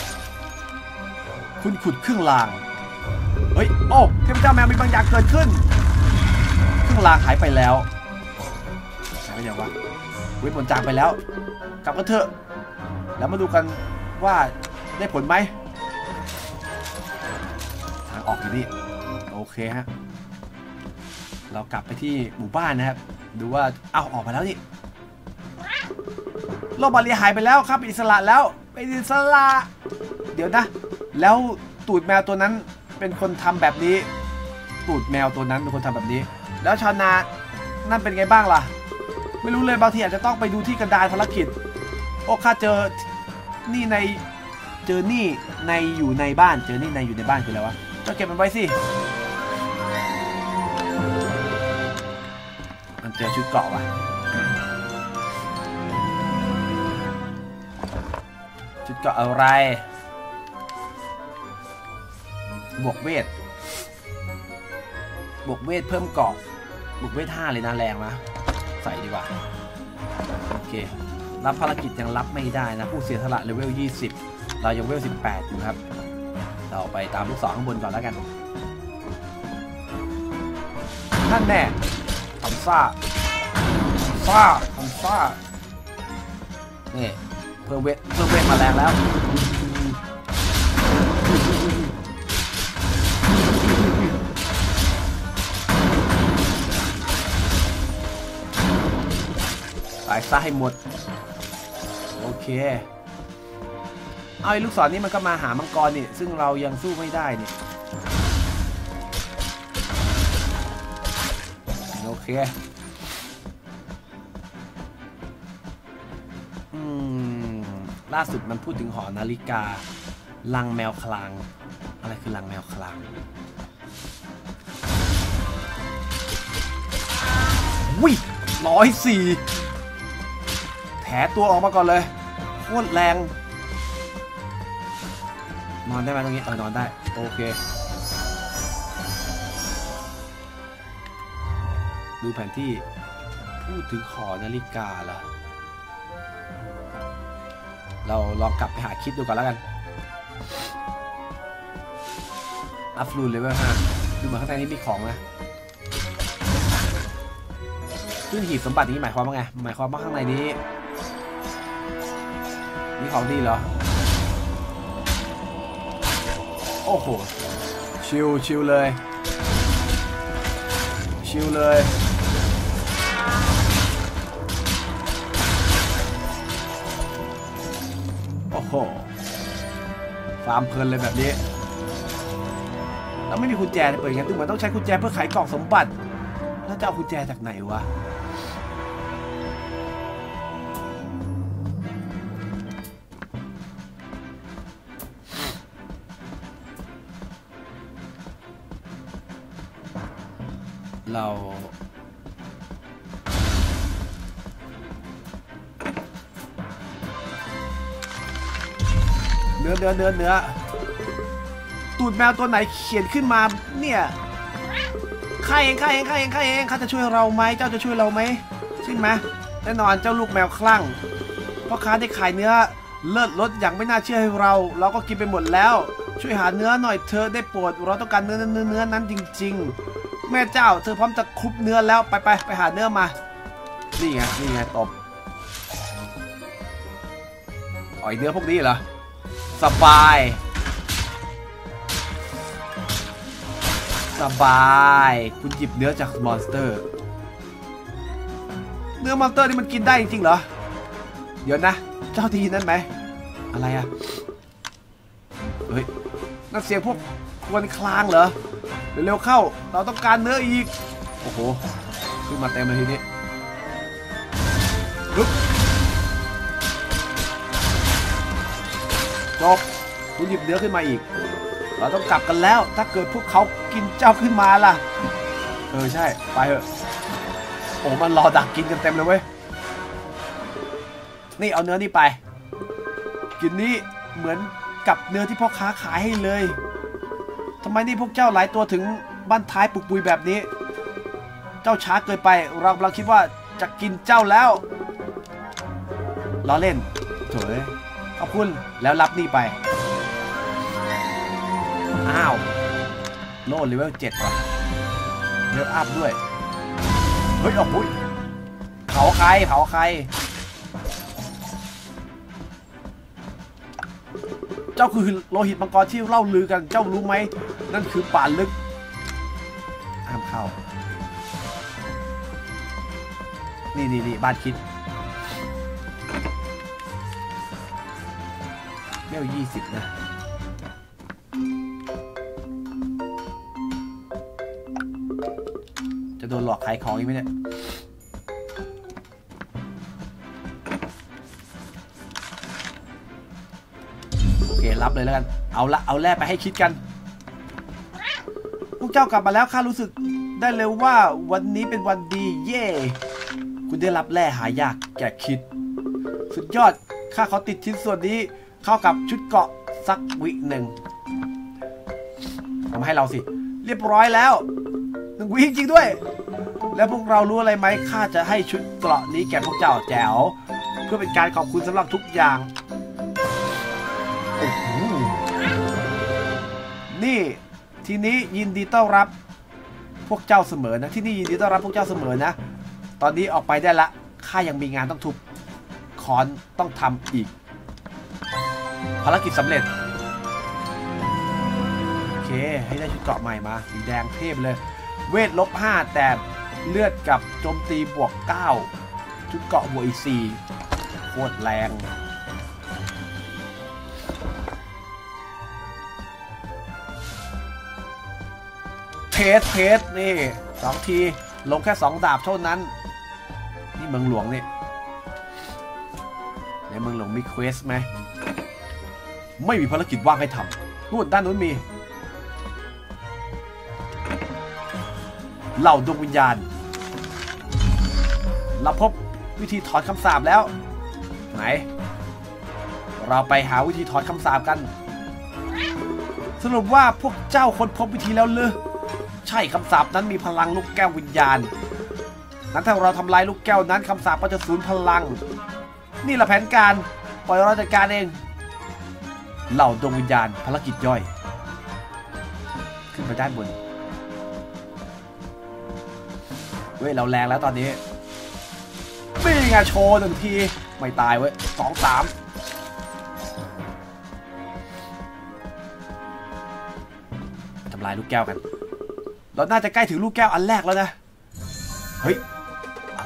คุณขุดเครื่องรางเฮ้ยโอ้เทพเจ้าแมวมีบางอย่างเกิดขึ้นเครื่องรางหายไปแล้วหายไปยังวะเวทมนต์จางไปแล้วกลับกันเถอะแล้วมาดูกันว่าได้ผลไหมทางออกอยู่นี่โอเคฮะเรากลับไปที่หมู่บ้านนะครับดูว่าเอาออกมาแล้วนี่โลกบาเรียหายไปแล้วครับเป็นอิสระแล้วเป็นอิสระเดี๋ยวนะแล้วตูดแมวตัวนั้นเป็นคนทำแบบนี้ตูดแมวตัวนั้นเป็นคนทำแบบนี้แล้วชาวนานั่นเป็นไงบ้างล่ะไม่รู้เลยบางทีอาจจะต้องไปดูที่กระดานภารกิจโอ้ข้าเจอนี่ในอยู่ในบ้านคืออะไรวะก็เก็บมันไว้สิมันเจอชุดเกราะว่ะเกาะอะไรบวกเวทเพิ่มเกาะบวกเวท5เลยนะแรงนะใส่ดีกว่าโอเครับภารกิจยังรับไม่ได้นะผู้เสียสละเลเวล20เรายังเลเวล18อยู่ครับเราไปตามลูกศรข้างบนก่อนแล้วกันนั่นแน่ทำซ่านี่เพิ่มเวทมาแรงแล้วตายซะให้หมดโอเคเอาไอ้ลูกศรนี้มันก็มาหามังกรนี่ซึ่งเรายังสู้ไม่ได้นี่โอเคล่าสุดมันพูดถึงหอนาฬิกาลังแมวคลางอะไรคือลังแมวคลางวิ่ง104แถตัวออกมาก่อนเลยโคตรแรงนอนได้ไหมตรงนี้นอนได้โอเคดูแผนที่พูดถึงหอนาฬิกาเหรอเราลองกลับไปหาคลิปดูก่อนแล้วกันอัพรูนเลเวล5ดูเหมือนข้างในนี้มีของนะขึ้นหีบสมบัตินี้หมายความว่าไงหมายความว่าข้างในนี้มีของดีเหรอโอ้โหชิลเลยโอ้โหฟาร์มเพลินเลยแบบนี้แล้วไม่มีกุญแจเปิดอย่างนั้นถึงมันต้องใช้กุญแจเพื่อไขกล่องสมบัติแล้วจะเอากุญแจจากไหนวะเราเนื้อตูดแมวตัวไหนเขียนขึ้นมาเนี่ยข้าเองข้าจะช่วยเราไหมเจ้าจะช่วยเราไหมใช่ไหมแน่นอนเจ้าลูกแมวคลั่งพ่อค้าได้ขายเนื้อเลิศรสอย่างไม่น่าเชื่อให้เราก็กินไปหมดแล้วช่วยหาเนื้อหน่อยเธอได้โปรดเราต้องการเนื้อนั้นจริงๆแม่เจ้าเธอพร้อมจะคลุกเนื้อแล้วไปหาเนื้อมานี่ไงตบอ๋อยเนื้อพวกนี้เหรอสบายคุณหยิบเนื้อจากมอนสเตอร์เนื้อมอนสเตอร์นี่มันกินได้จริงๆเหรอเดี๋ยวนะเจ้าทีนั่นไหมอะไรอะเฮ้ยนั่นเสียงพวกควนคลางเหรอเร็วเข้าเราต้องการเนื้ออีกโอ้โหขึ้นมาเต็มเลยทีนี้จบคุณหยิบเนื้อขึ้นมาอีกเราต้องกลับกันแล้วถ้าเกิดพวกเขากินเจ้าขึ้นมาล่ะใช่ไปเถอะโอ้มันรอดักกินกันเต็มเลยเว้ยนี่เอาเนื้อนี่ไปกินนี้เหมือนกับเนื้อที่พ่อค้าขายให้เลยทำไมนี่พวกเจ้าหลายตัวถึงบ้านท้ายปุกปุยแบบนี้เจ้าช้าเกินไปเราคิดว่าจะกินเจ้าแล้วล้อเล่นโถ่ขอบคุณแล้วรับนี่ไปอ้าวโล่เลเวล7ว่ะเลเวลอัพด้วยเฮ้ยโอ้โหเผาใครเจ้าคือโลหิตมังกรที่เล่าลือกันเจ้ารู้ไหมนั่นคือป่าลึกห้ามเข้านี่บ้านคิดเวล20นะจะโดนหลอกขายของอีกไหมเนี่ยโอเครับเลยแล้วกันเอาแร่ไปให้คิดกันพวกเจ้ากลับมาแล้วข้ารู้สึกได้เลยว่าวันนี้เป็นวันดีเย่คุณได้รับแร่หายากแก่คิดสุดยอดข้าขอติดชิ้นส่วนนี้เข้ากับชุดเกราะสักวิหนึ่งทำให้เราสิเรียบร้อยแล้ว1 วิจริงด้วยแล้วพวกเรารู้อะไรไหมข้าจะให้ชุดเกราะนี้แก่พวกเจ้าแจ๋วเพื่อเป็นการขอบคุณสำหรับทุกอย่างนี่ทีนี้ยินดีต้อนรับพวกเจ้าเสมอนะที่นี่ยินดีต้อนรับพวกเจ้าเสมอนะตอนนี้ออกไปได้ละข้ายังมีงานต้องทุบค้อนต้องทำอีกภารกิจสำเร็จโอเคให้ได้ชุดเกราะใหม่มาสีแดงเทพเลยเวท-5แต่เลือดกับโจมตีบวก9ชุดเกราะบวกอีก4โคตรแรงเทสนี่2 ทีลงแค่2 ดาบเท่านั้นนี่เมืองหลวงนี่ในเมืองหลวงมีเควสไหมไม่มีภารกิจว่างให้ทำนู่นด้านนู้นมีเหล่าดวงวิญญาณเราพบวิธีถอนคำสาปแล้วไหนเราไปหาวิธีถอนคำสาปกันสรุปว่าพวกเจ้าค้นพบวิธีแล้วหรือใช่คำสาปนั้นมีพลังลูกแก้ววิญญาณนั้นถ้าเราทำลายลูกแก้วนั้นคำสาปก็จะสูญพลังนี่แหละแผนการปล่อยเราจัดการเองเหล่าดวงวิญญาณภารกิจย่อยขึ้นไปด้านบนเว้ยเราแรงแล้วตอนนี้นี่ไงโชว์1 ทีไม่ตายเว้ย2 3ทำลายลูกแก้วกันเราน่าจะใกล้ถึงลูกแก้วอันแรกแล้วนะเฮ้ยอะไร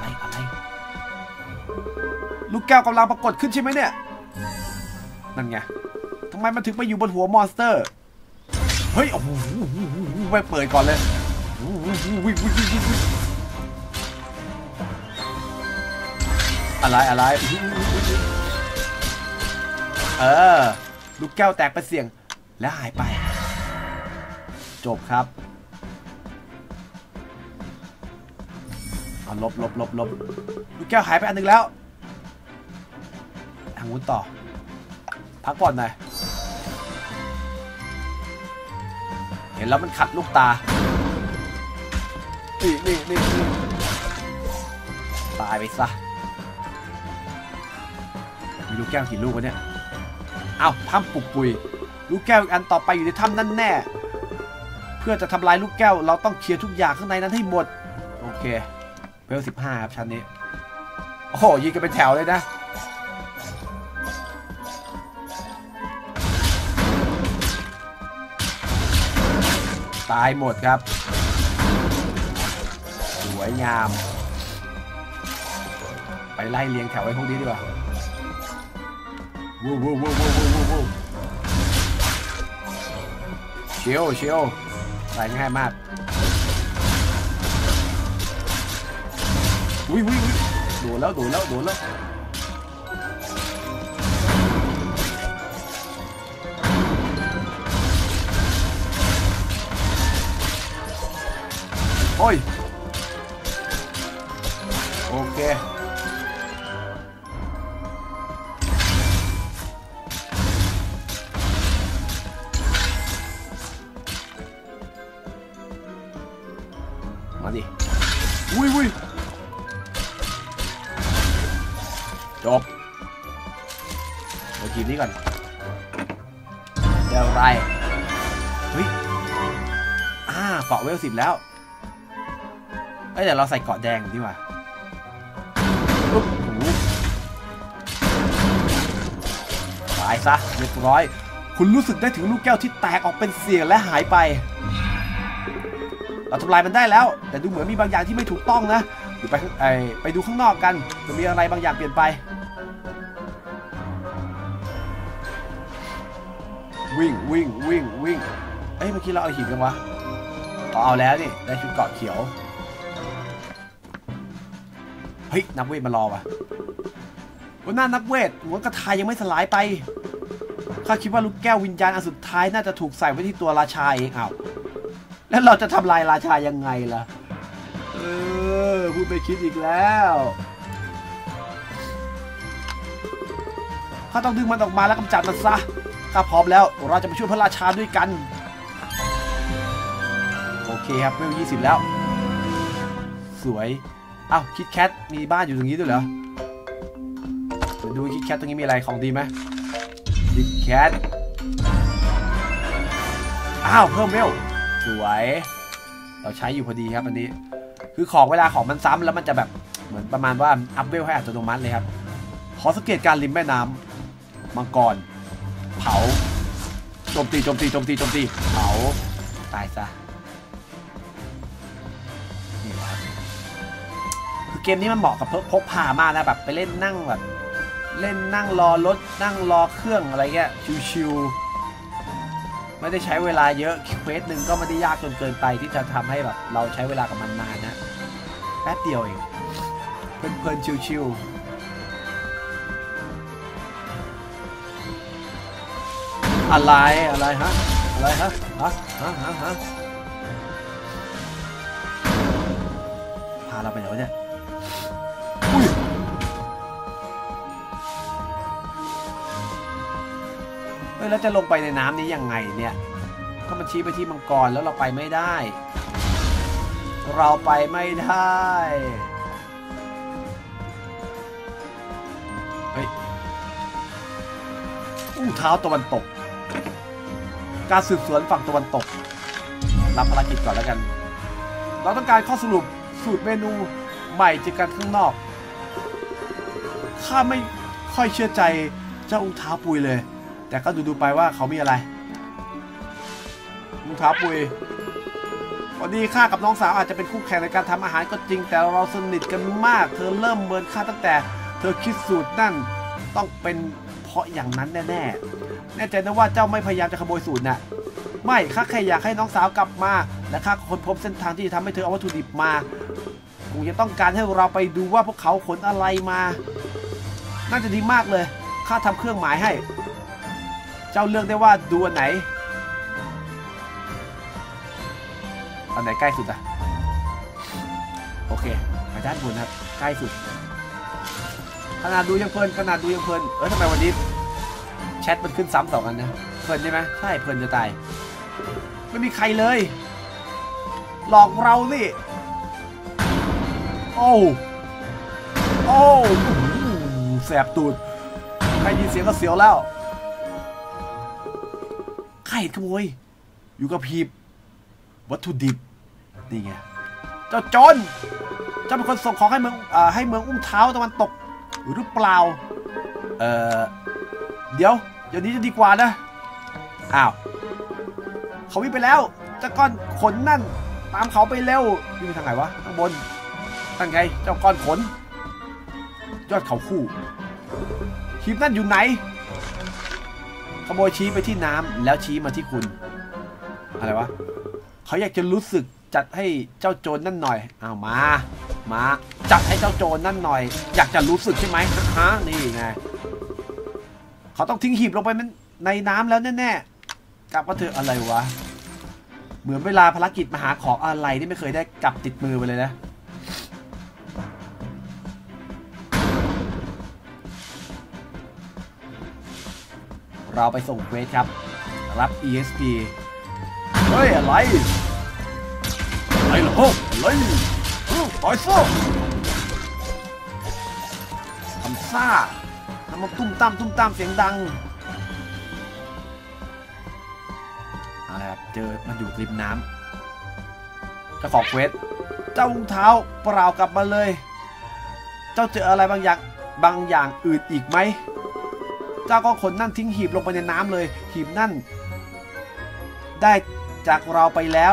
ลูกแก้วกำลังปรากฏขึ้นใช่ไหมเนี่ยนั่นไงทำไมมันถึงไปอยู่บนหัวมอนสเตอร์เฮ้ยโอ้โหไปเปิดก่อนเลยอะไรลูกแก้วแตกเป็นเสียงและหายไปจบครับลบลูกแก้วหายไปอันหนึ่งแล้วทางนู้นต่อพักก่อนหน่อยเห็นแล้วมันขัดลูกตานี่ตายไปซะมีลูกแก้วกี่ลูกวะเนี่ยเอาถ้ำปุกปุยลูกแก้วอีกอันต่อไปอยู่ในถ้ำนั่นแน่เพื่อจะทำลายลูกแก้วเราต้องเคลียร์ทุกอย่างข้างในนั้นให้หมดโอเคเวล15ครับชั้นนี้โอ้โหยิงกันเป็นแถวเลยนะตายหมดครับสวยงามไปไล่เลียงแถวไว้พวกนี้ดีกว่าวูเชียวใส่ง่ายมากวิโดนแล้วโอ้ยโอเคมาดิวุ้ยจบเอาทีมนี้ก่อนเดี๋ยวไรเฮ้ยเกาะเวล10แล้วเดี๋ยวเราใส่เกาะแดงดีกว่าตายซะเรียบร้อยคุณรู้สึกได้ถึงลูกแก้วที่แตกออกเป็นเสียงและหายไปเราทำลายมันได้แล้วแต่ดูเหมือนมีบางอย่างที่ไม่ถูกต้องนะเดี๋ยวไปดูข้างนอกกันจะมีอะไรบางอย่างเปลี่ยนไปวิ่งเมื่อกี้เราเอาหินกันวะเอาแล้วนี่ได้ชุดเกราะเขียวเฮ้ยนักเวทมารอว่ะวันหน้านักเวทหัวกระทายยังไม่สลายไปข้าคิดว่าลูกแก้ววิญญาณอันสุดท้ายน่าจะถูกใส่ไว้ที่ตัวราชาเองแล้วเราจะทำลายราชายังไงล่ะพูดไปคิดอีกแล้วข้าต้องดึงมันออกมาแล้วกำจัดมันซะข้าพร้อมแล้วเราจะไปช่วยพระราชาด้วยกันโอเคครับเวล20แล้วสวยอ้าวคิดแคทมีบ้านอยู่ตรงนี้ด้วยเหรอดูคิดแคทตรงนี้มีอะไรของดีไหมคิดแคทอ้าวเพิ่มเวลสวยเราใช้อยู่พอดีครับอันนี้คือของเวลาของมันซ้ำแล้วมันจะแบบเหมือนประมาณว่าอัพเวลให้อัตโนมัติเลยครับขอสังเกตการริมแม่น้ำมังกรเผาโจมตีเผาตายซะนี่แหละครับคือเกมนี้มันเหมาะกับพกพามากนะแบบไปเล่นนั่งแบบเล่นนั่งรอรถนั่งรอเครื่องอะไรเงี้ยชิวๆไม่ได้ใช้เวลาเยอะเควสหนึ่งก็ไม่ได้ยากจนเกินไปที่จะทำให้แบบเราใช้เวลากับมันนานนะแป๊บเดียวเองเพลินๆชิวๆอะไรฮะพาเราไปไหนวะเนี่ยอุ้ยแล้วจะลงไปในน้ำนี้ยังไงเนี่ยก็มันชี้ไปที่มังกรแล้วเราไปไม่ได้เฮ้ยเท้าตะวันตกการสืบสวนฝั่งตะวันตกรับภารกิจก่อนแล้วกันเราต้องการข้อสรุปสูตรเมนูใหม่จากการข้างนอกข้าไม่ค่อยเชื่อใจเจ้าอุ้งเท้าปุยเลยแต่ก็ดูไปว่าเขามีอะไรอุ้งเท้าปุยวันนี้ข้ากับน้องสาวอาจจะเป็นคู่แข่งในการทำอาหารก็จริงแต่เราสนิทกันมากเธอเริ่มเมินข้าตั้งแต่เธอคิดสูตรนั่นต้องเป็นเพราะอย่างนั้นแน่ใจนะว่าเจ้าไม่พยายามจะขโมยสูตรน่ะไม่ข้าแค่อยากให้น้องสาวกลับมาและข้าค้นพบเส้นทางที่จะทำให้เธอเอาวัตถุดิบมาคงจะต้องการให้เราไปดูว่าพวกเขาขนอะไรมาน่าจะดีมากเลยข้าทำเครื่องหมายให้เจ้าเลือกได้ว่าดูอันไหนใกล้สุดอะโอเคมาด้านบนครับใกล้สุดขนาดดูยังเพลินทำไมวันนี้แชทมันขึ้นซ้ำ2อันนะเพลินใช่ไหมใช่เพลินจะตายไม่มีใครเลยหลอกเราสิโอ้แสบตูดใครยินเสียงก็เสียวแล้วใครเห็นขโมยอยู่กับพีบวัตถุดิบนี่ไงเจ้าโจรเจ้าเป็นคนส่งของให้เมืองอุ้งเท้าตะวันตกหรือเปล่าเดี๋ยวนี้จะดีกว่านะอ้าวเขาวิ่งไปแล้วเจ้าก้อนขนนั่นตามเขาไปเร็ววิ่งไปทางไหนวะข้างบนตั้งไงเจ้าก้อนขนยอดเขาคู่คลิปนั่นอยู่ไหนขโมยชี้ไปที่น้ำแล้วชี้มาที่คุณอะไรวะเขาอยากจะรู้สึกจัดให้เจ้าโจรนั่นหน่อยเอามาจัดให้เจ้าโจรนั่นหน่อยอยากจะรู้สึกใช่ไหมฮะนี่ไงเขาต้องทิ้งหีบลงไปในน้ำแล้วแน่ๆกลับมาเถอะอะไรวะเหมือนเวลาภารกิจมาหาของอะไรที่ไม่เคยได้กลับติดมือไปเลยนะเราไปส่งเควสครับรับ EXP เฮ้ยอะไรเหรออะไรต่อยซ่ทำซ่าทำมาตุ้มตามเสียงดังอะไรครับเจอมันอยู่ริมน้ำเจ้าของเควสเจ้าเท้าเปล่ากลับมาเลยเจ้าเจออะไรบางอย่างอื่นอีกไหมเจ้าก็ขนนั่นทิ้งหีบลงไปในน้ำเลยหีบนั่นได้จากเราไปแล้ว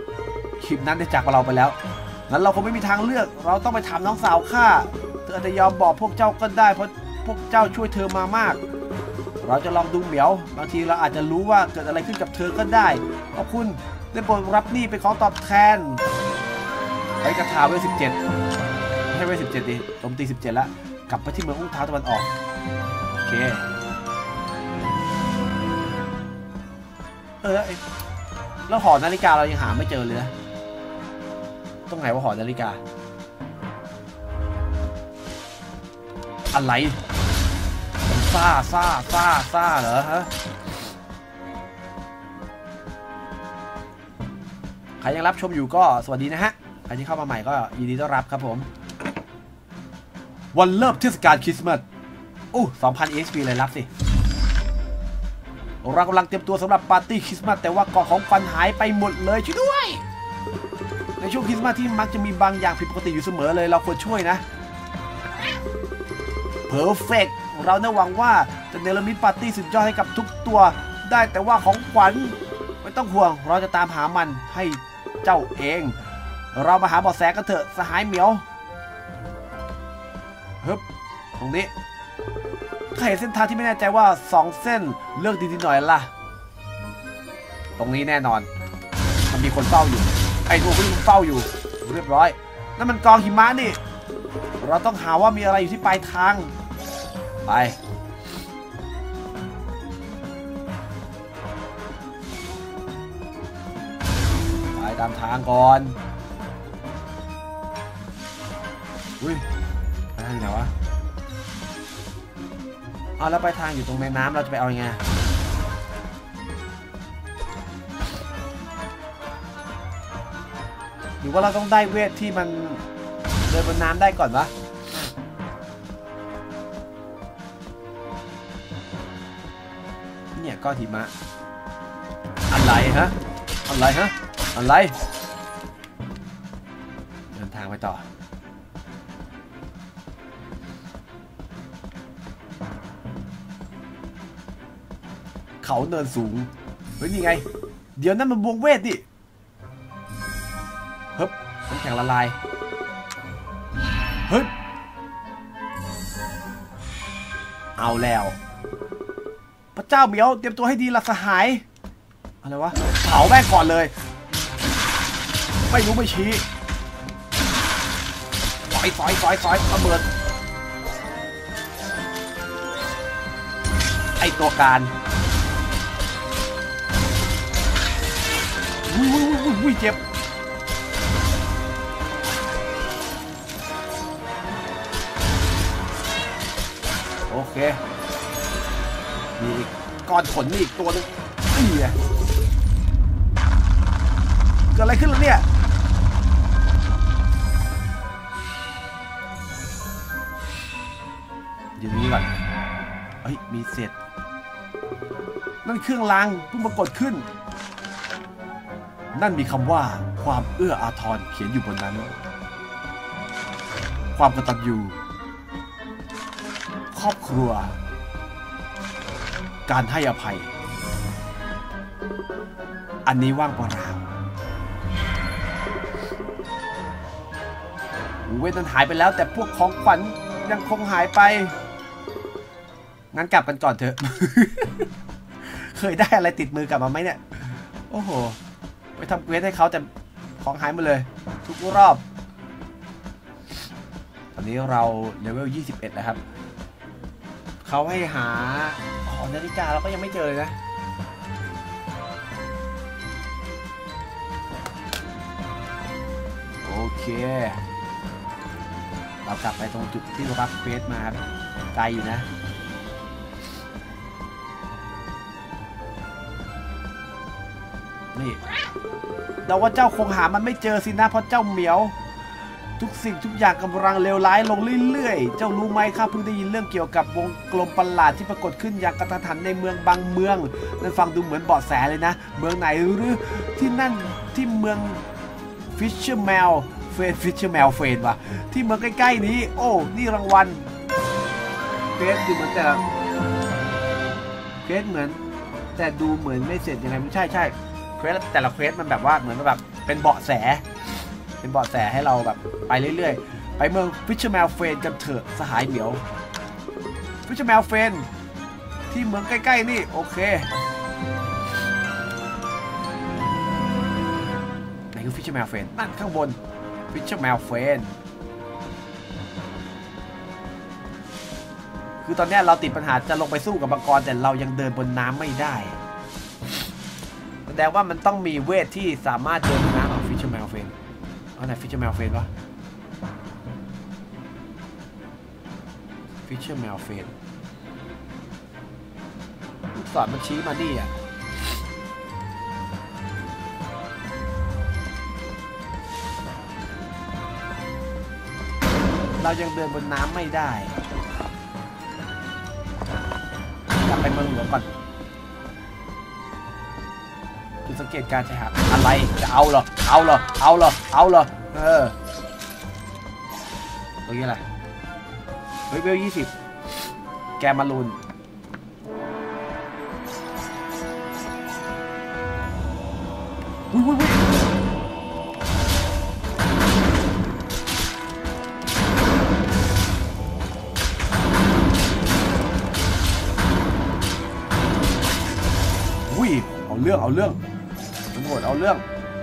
งั้นเราคงไม่มีทางเลือกเราต้องไปถามน้องสาวข้าเธออาจจะยอมบอกพวกเจ้าก็ได้เพราะพวกเจ้าช่วยเธอมามากเราจะลองดูเหมียวบางทีเราอาจจะรู้ว่าเกิดอะไรขึ้นกับเธอก็ได้ขอบคุณได้โปรดรับนี่เป็นของตอบแทนไปกระถาเวล17ไม่ใช่เวล17ดิโจมตี17แล้วกลับไปที่เมืองอุ้งเท้าตะวันออกโอเคแล้วหอนาฬิกาเรายังหาไม่เจอเลยนะตรงไหนว่าหอนาฬิกาอะไรซซ่าเหรอฮะใครยังรับชมอยู่ก็สวัสดีนะฮะใครที่เข้ามาใหม่ก็ยินดีต้อนรับครับผมวันเริ่มเทศกาลคริสต์มาส2,000 EXP เลยรับสิเรากำลังเตรียมตัวสำหรับปาร์ตี้คริสต์มาสแต่ว่ากล่องของขวัญหายไปหมดเลยช่วยด้วยในช่วงคริสต์มาสที่มักจะมีบางอย่างผิดปกติอยู่เสมอเลยเราควรช่วยนะเพอร์เฟกต์เราเนี่ยหวังว่าจะเนรมิตปาร์ตี้สุดยอดให้กับทุกตัวได้แต่ว่าของขวัญไม่ต้องห่วงเราจะตามหามันให้เจ้าเองเรามาหาเบาะแสกันเถอะสหายเหมียวฮึบตรงนี้ใครเห็นเส้นทางที่ไม่แน่ใจว่า2เส้นเลือกดีๆหน่อยล่ะตรงนี้แน่นอนมันมีคนเฝ้าอยู่ไอ้พวกนี้มันเฝ้าอยู่เรียบร้อยนั่นมันกองหิมะนี่เราต้องหาว่ามีอะไรอยู่ที่ปลายทางไปตามทางก่อนอุ้ยไปทางไหนวะเอาแล้วไปทางอยู่ตรงแม่น้ำเราจะไปเอายังไงหรือว่าเราต้องได้เวทที่มันเดินบนน้ำได้ก่อนวะเนี่ยก้อนหิมะอะไรฮะอะไรเดินทางไปต่อเขาเนินสูงเฮ้ยนี่ไงเดี๋ยวนั้นมันวงเวทดิเฮ้ยน้ำแข็งละลายเฮ้ยเอาแล้วพระเจ้าเหมียวเตรียมตัวให้ดีละสหายอะไรวะเผาแม่งก่อนเลยไม่รู้ไม่ชี้ซอยระเบิดไอตัวการอุ้ยเจ็บโอเคมีอีกก้อนขนนี่อีกตัวนึงเกิดอะไรขึ้นแล้วเนี่ยยืนนี้ก่อนเฮ้ยมีเศษนั่นเครื่องรางเพิ่งปรากฏขึ้นนั่นมีคำว่าความเอื้ออาทรเขียนอยู่บนนั้นความกตัญญูครอบครัวการให้อภัยอันนี้ว่างเปล่าเวทนั้นหายไปแล้วแต่พวกของขวัญยังคงหายไปงั้นกลับกันก่อนเถอะ เคยได้อะไรติดมือกลับมาไหมเนี่ยโอ้โหไปทำเควสให้เขาแต่ของหายหมดเลยทุกรอบตอนนี้เราเลเวล21แล้วครับเขาให้หานาฬิกาเราก็ยังไม่เจอเลยนะโอเคเรากลับไปตรงจุดที่รับเควสมาไกลอยู่นะนี่เราว่าเจ้าคงหามันไม่เจอสินะเพราะเจ้าเหมียวทุกสิ่งทุกอย่างกำลังเลวร้ายลงเรื่อยๆเจ้ารู้ไหมข้าเพิ่งได้ยินเรื่องเกี่ยวกับวงกลมประหลาดที่ปรากฏขึ้นอย่างกระทันหันในเมืองบางเมืองนั่นฟังดูเหมือนเบาะแสเลยนะเมืองไหนหรือที่นั่นที่เมืองฟิชเชอร์แมลเฟนวะที่เมืองใกล้ๆนี้โอ้นี่รางวัลเฟสดูเหมือนแต่ดูเหมือนไม่เสร็จยังไงไม่ใช่เควสแต่ละเควสมันแบบว่าเหมือนแบบเป็นเบาะแสให้เราแบบไปเรื่อยๆไปเมืองฟิชเชอร์แมลเฟนกันเถอะสหายเหมียวฟิชเชอร์แมลเฟนที่เมืองใกล้ๆนี่โอเคไหนคือฟิชเชอร์แมลเฟนนั่นข้างบนฟิชเชอร์แมลเฟนคือตอนนี้เราติดปัญหาจะลงไปสู้กับมังกรแต่เรายังเดินบนน้ำไม่ได้แสดงว่ามันต้องมีเวทที่สามารถเดินบนน้ำของฟิชเชอร์แมลเฟนเอาไหนฟิชเชอร์แมลเฟนวะฟิชเชอร์แมลเฟนศรมันชี้มาดิอ่ะเรายังเดินบนน้ำไม่ได้กลับไปเมืองหลวงก่อนดูสังเกตการใช้หาอะไรจะเอาเหรอเอาเหรอเอาเหรอเอาเหรอตรงนี้อะไรเฮ้ยเวล20แกมาลูนอุ้ยเอาเรื่องตำรวจเอาเรื่อง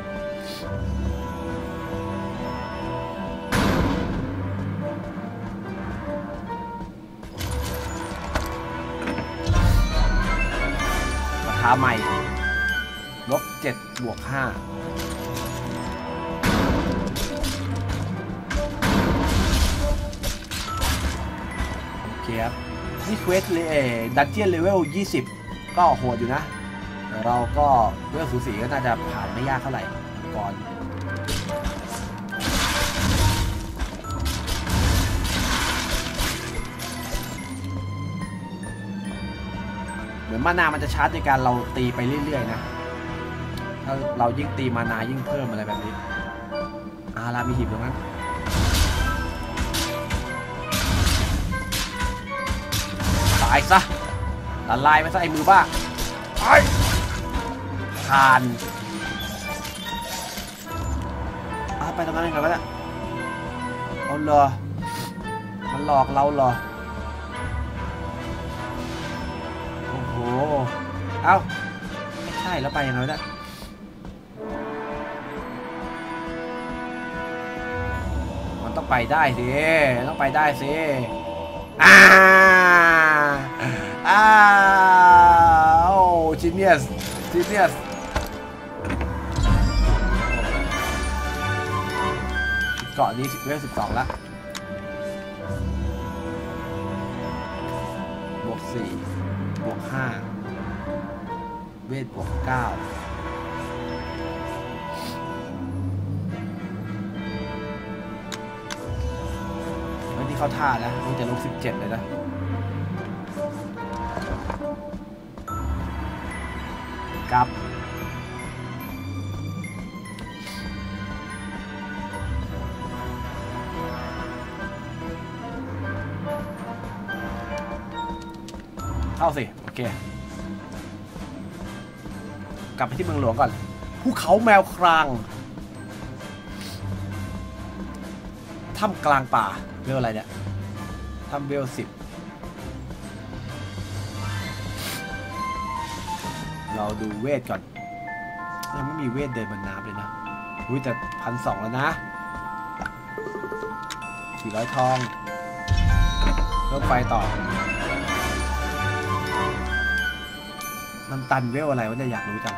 ราคาใหม่-7 บวก 5โอเคครับนี่เควสดันเจียนเลเวล20ก็โหดอยู่นะเราก็เรื่องสูสีก็น่าจะผ่านไม่ยากเท่าไหร่ก่อนเหมือนมานามันจะชาร์จในการเราตีไปเรื่อยๆนะถ้าเรายิ่งตีมานายิ่งเพิ่มอะไรแบบนี้ลามีหีบตรงนั้นตายซะละลายไปซะไอ้มือบ้าผ่านไปตรงนั้นยังไงวะเนี่ยเอาเหรอมันหลอกเราเหรอโอ้โหเอ้าไม่ใช่แล้วไปยังไงวะเนี่ยมันต้องไปได้สิต้องไปได้สิโอ้จีเนียสเกาะนี้เวล12แล้วบวก4บวก5เวทบวก9วันที่เข้าท่าแล้วนี่จะลง17เลยนะกับเข้าสิโอเคกลับไปที่เมืองหลวงก่อนภูเขาแมวครางถ้ำกลางป่าเวลอะไรเนี่ยถ้ำเวล10เราดูเวทก่อนยังไม่มีเวทเดินบนน้ำเลยนะอุ้ยแต่1,200แล้วนะ400 ทองเพิ่มไฟต่อมันตันเวลอะไรวะเนี่ยอยากรู้จัง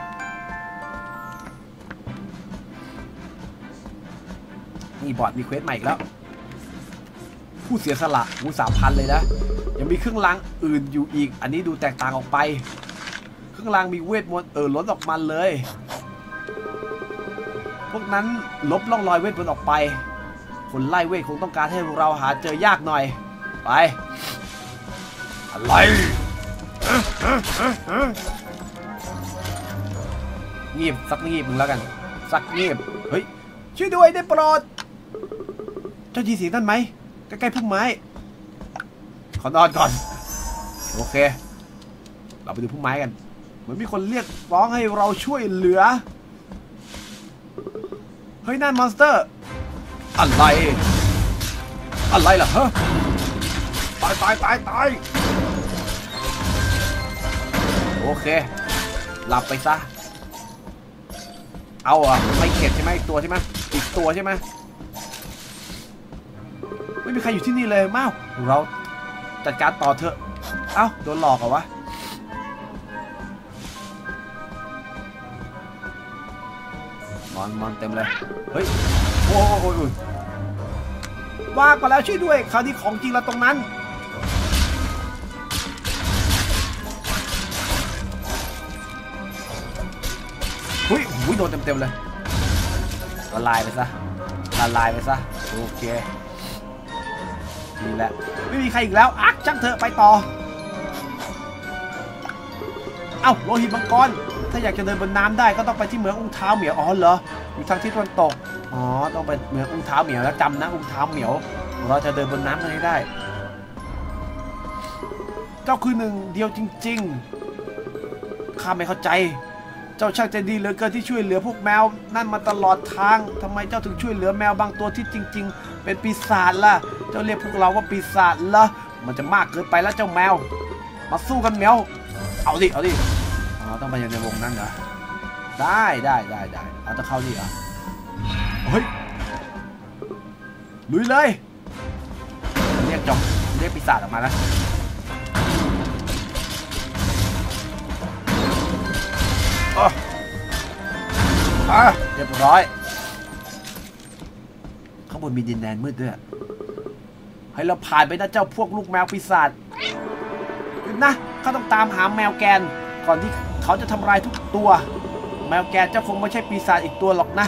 นี่บอร์ดมีเควสใหม่อีกแล้วผู้เสียสละ3,000เลยนะยังมีเครื่องรางอื่นอยู่อีกอันนี้ดูแตกต่างออกไปเครื่องรางมีเวทมนต์ล้นออกมาเลยพวกนั้นลบร่องรอยเวทมนต์ออกไปคนไล่เวทคงต้องการให้เราหาเจอยากหน่อยไปอะไรงีบสักงีบมึงแล้วกันสักงีบเฮ้ยช่วยด้วยได้โปรดเจ้ายีสีนั่นไหมใกล้ๆพุ่มไม้ขอนอนก่อนโอเคเราไปดูพุ่มไม้กันเหมือนมีคนเรียกร้องให้เราช่วยเหลือเฮ้ยนั่นมอนสเตอร์อะไรล่ะฮะตายโอเคหลับไปซะเอาไม่เข็ดใช่ไหมอีกตัวใช่ไหมไม่มีใครอยู่ที่นี่เลยม้าวเราจัดการต่อเถอะเอ้าโดนหลอกเหรอวะมอนเต็มเลยเฮ้ยโอ้ยว่าก่อนแล้วช่วยด้วยคราวนี้ของจริงแล้วตรงนั้นอุ้ยโดนเต็มเลยละลายไปซะละลายไปซะโอเคนี่แหละไม่มีใครอีกแล้วอักช่างเถอะไปต่อเอ้าโลหิตมังกรถ้าอยากจะเดินบนน้ำได้ก็ต้องไปที่เมืองอุ้งเท้าเหมียวอ๋อเหรออยู่ทางทิศตะวันตกอ๋อต้องไปเมืองอุ้งเท้าเหมียวแล้วจำนะอุ้งเท้าเหมียวเราจะเดินบนน้ำกันให้ได้เจ้าคือหนึ่งเดียวจริงๆข้าไม่เข้าใจเจ้าช่างใจดีเหลือเกินที่ช่วยเหลือพวกแมวนั่นมาตลอดทางทำไมเจ้าถึงช่วยเหลือแมวบางตัวที่จริงๆเป็นปีศาจล่ะเจ้าเรียกพวกเราว่าปีศาจเหรอมันจะมากเกินไปแล้วเจ้าแมวมาสู้กันเหมียวเอาดิอ๋อต้องไปในวงนั้นเหรอได้เอาจะเข้าดิเหรอเฮ้ยลุยเลยเรียกปีศาจออกมานะเรียบร้อยข้างบนมีดินแดนมืดด้วยให้เราผ่านไปนะเจ้าพวกลูกแมวปีศาจนะเขาต้องตามหาแมวแกนก่อนที่เขาจะทำลายทุกตัวแมวแกนเจ้าคงไม่ใช่ปีศาจอีกตัวหรอกนะ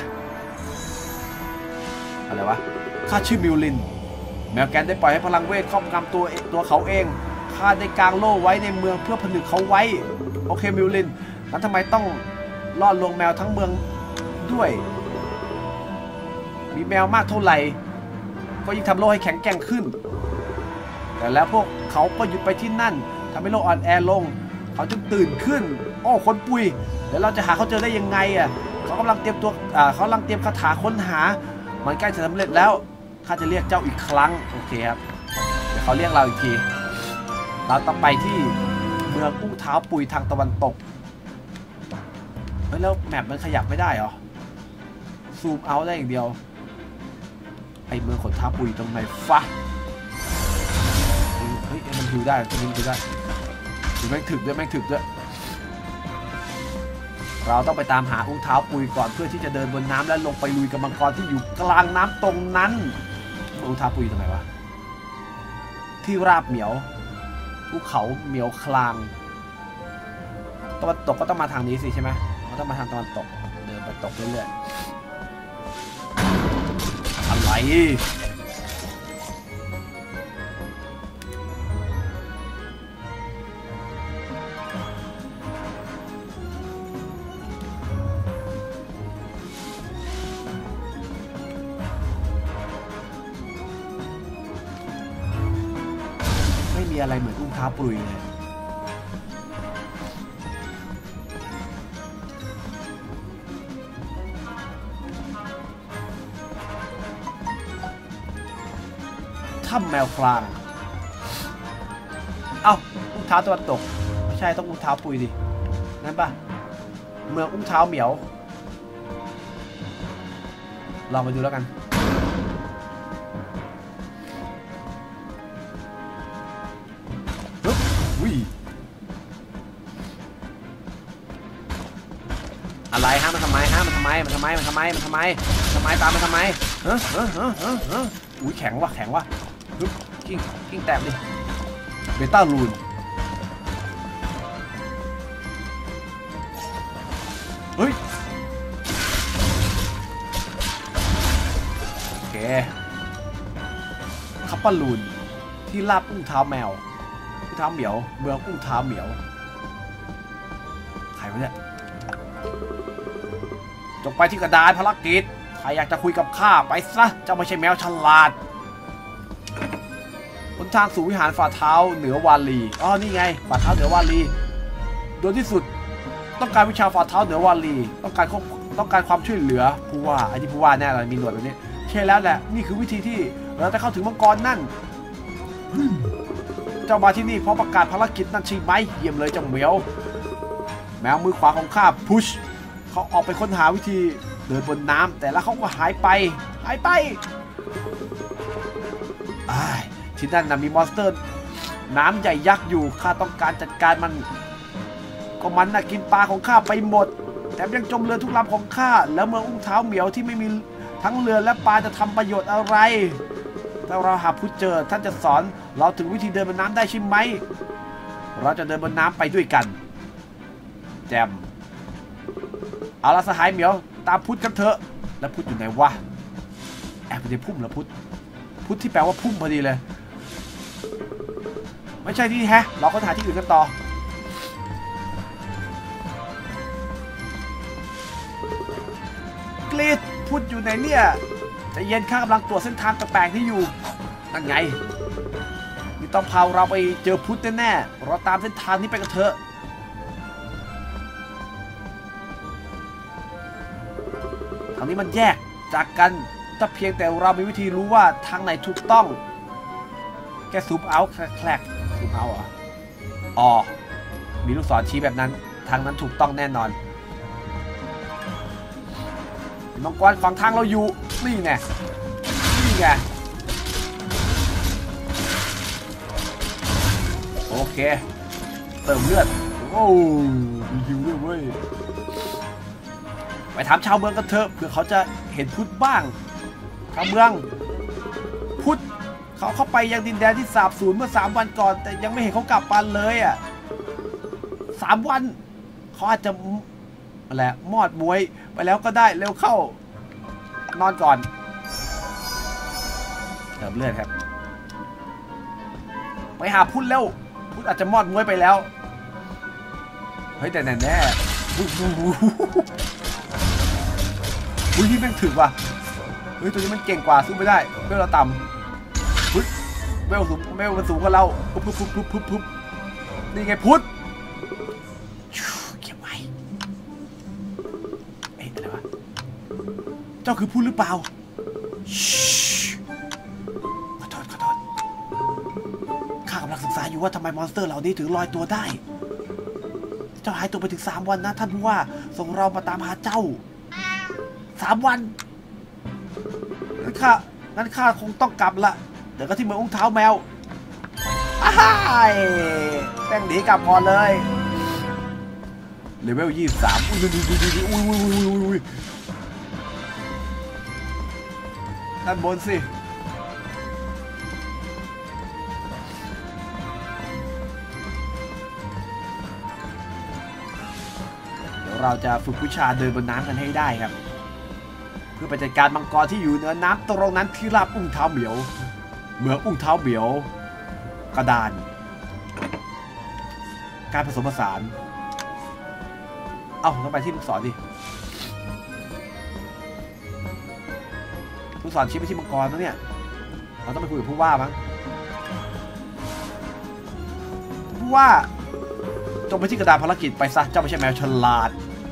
อะไรวะข้าชื่อมิวลินแมวแกนได้ปล่อยให้พลังเวทครอบงำตัวเขาเองข้าได้กางโล่ไว้ในเมืองเพื่อผนึกเขาไว้โอเคมิวลินงั้นทำไมต้องล่อลวงแมวทั้งเมืองด้วยมีแมวมากเท่าไหร่ก็ยิ่งทำโลกให้แข็งแกร่งขึ้นแต่แล้วพวกเขาก็หยุดไปที่นั่นทำให้โลกอ่อนแอลงเขาจึงตื่นขึ้นโอ้คนปุยเดี๋ยวเราจะหาเขาเจอได้ยังไงอ่ะเขากำลังเตรียมตัวเขากำลังเตรียมคาถาค้นหามันใกล้จะสำเร็จแล้วข้าจะเรียกเจ้าอีกครั้งโอเคครับเดี๋ยวเขาเรียกเราอีกทีเราต้องไปที่เมืองอุ้งเท้าปุยทางตะวันตกแล้วแมปมันขยับไม่ได้เหรอซูมเอาได้อย่างเดียวไอเมืองขนท้าปุยตรงไหนฟ้าเฮ้ยมันดูได้ตรงนี้ดูได้ดูแม่งถึกด้วยเราต้องไปตามหาอุ้งเท้าปุยก่อนเพื่อที่จะเดินบนน้ำและลงไปลุยกับมังกรที่อยู่กลางน้ำตรงนั้นอุ้งเท้าปุยตรงไหนวะที่ราบเหมียวภูเขาเหมียวคลางตะวันตกก็ต้องมาทางนี้สิใช่ไหมต้องมาทางตะวันตกเดินไปตกเรื่อยๆอะไรไม่มีอะไรเหมือนอุ้งเท้าปุยเลยถ้ำแมวคลางเอ้าอุ้งเท้าตะวันตกไม่ใช่ต้องอุ้งเท้าปุยดินั่นป่ะเมืองอุ้งเท้าเหมียวลองไปดูแล้วกันอุ้ยอะไรฮะมันทำไมตามมันทำไมอุ้ยแข็งว่ะกิ้งแตกดิเบต้าลูนเฮ้ยโอเคคัปปาลูนที่ลาบอุ้งเท้าแมวอุ้งเท้าเหมียวเมืองอุ้งเท้าเหมียวใครวะเนี่ยจงไปที่กระดานภารกิจใครอยากจะคุยกับข้าไปซะเจ้าไม่ใช่แมวฉลาดบนทางสู่วิหารฝ่าเท้าเหนือวาลีอ๋อนี่ไงฝ่าเท้าเหนือวาลีโดยที่สุดต้องการวิชาฝ่าเท้าเหนือวาลีต้องการความช่วยเหลือผู้ว่าไอ้ที่ผู้ว่าแน่เลยมีหนวดแบบนี้ใช่แล้วแหละนี่คือวิธีที่เราจะเข้าถึงมังกรนั่นเจ้ามาที่นี่เพราะประกาศภารกิจนั่นใช่ไหมเยี่ยมเลยเจ้าเหมียวแมวมือขวาของข้าพุชเขาออกไปค้นหาวิธีเดินบนน้ำแต่แล้วเขาก็หายไปที่นั่นนะมีมอนสเตอร์น้ำใหญ่ยักษ์อยู่ข้าต้องการจัดการมันก็มันน่ะกินปลาของข้าไปหมดแถมยังจมเรือทุกลำของข้าแล้วเมืองอุ้งเท้าเหมียวที่ไม่มีทั้งเรือและปลาจะทำประโยชน์อะไรถ้าเราหาผู้เจอท่านจะสอนเราถึงวิธีเดินบนน้ำได้ใช่ไหมเราจะเดินบนน้ำไปด้วยกันแจมเอาละสหายเหมียวตามพุทธกันเถอะแล้วพุทธอยู่ไหนวะแอบไปในพุ่มแล้วพุทธที่แปลว่าพุ่มพอดีเลยไม่ใช่ที่แฮะเราก็หาที่อื่นกันต่อกรีดพุทธอยู่ไหนเนี่ยใจเย็นข้ากำลังตรวจเส้นทางแปลกๆที่อยู่นั่นไงนี่ต้องพาเราไปเจอพุทธแน่ๆเราตามเส้นทางนี้ไปกันเถอะทางนี้มันแยกจากกันถ้าเพียงแต่เรามีวิธีรู้ว่าทางไหนถูกต้องแกซูมเอาแคลกซูมเอาอ่ะอ๋อมีลูกศรชี้แบบนั้นทางนั้นถูกต้องแน่นอนมังกรฝั่งทางเราอยู่นี่ไงโอเคเติมเลือดโอ้มีฮิวด้วยเว้ยไปถามชาวเมืองกันเถอะเผื่อเขาจะเห็นพุทธบ้างชาวเมืองพุทธเขาเข้าไปยังดินแดนที่สาบสูญเมื่อ3 วันก่อนแต่ยังไม่เห็นเขากลับมาเลยอ่ะ3 วันเขาอาจจะอะไรมอดมวยไปแล้วก็ได้เร็วเข้านอนก่อนเติมเลือดครับไปหาพุทธเร็วพุทธอาจจะมอดมวยไปแล้วเฮ้ยแต่แน่อุ้ยนี่แม่งถึงว่ะเฮ้ยตัวนี้มันเก่งกว่าสู้ไม่ได้เวลเราต่ำพุทธเวลมันสูงกว่าเราปุ๊บนี่ไงพุทธเก็บไว้เอ๊ะอะไรวะเจ้าคือพุทธหรือเปล่าขอโทษข้ากำลังศึกษาอยู่ว่าทำไมมอนสเตอร์เหล่านี้ถึงลอยตัวได้เจ้าหายตัวไปถึง3 วันนะท่านผู้ว่าส่งเรามาตามหาเจ้า3 วันงั้นข้าคงต้องกลับละเดี๋ยวก็ที่เมืองอุ้งเท้าแมวแป้งหนีกลับก่อนเลยเลเวล23อุ้ยด้านบนสิเดี๋ยวเราจะฝึกวิชาเดินบนน้ำกันให้ได้ครับเพื่อไปจัดการมังกรที่อยู่เหนือน้ำตรงนั้นที่ราบอุ้งเท้าเหมียวเมืองอุ้งเท้าเหมียวกระดานการผสมผสานต้องไปที่ลูกศรดิลูกศรชี้ไปที่มังกรแล้วเนี่ยเราต้องไปคุยกับผู้ว่ามั้งผู้ว่าจงไปที่กระดานภารกิจไปซะเจ้าไม่ใช่แมวฉลาด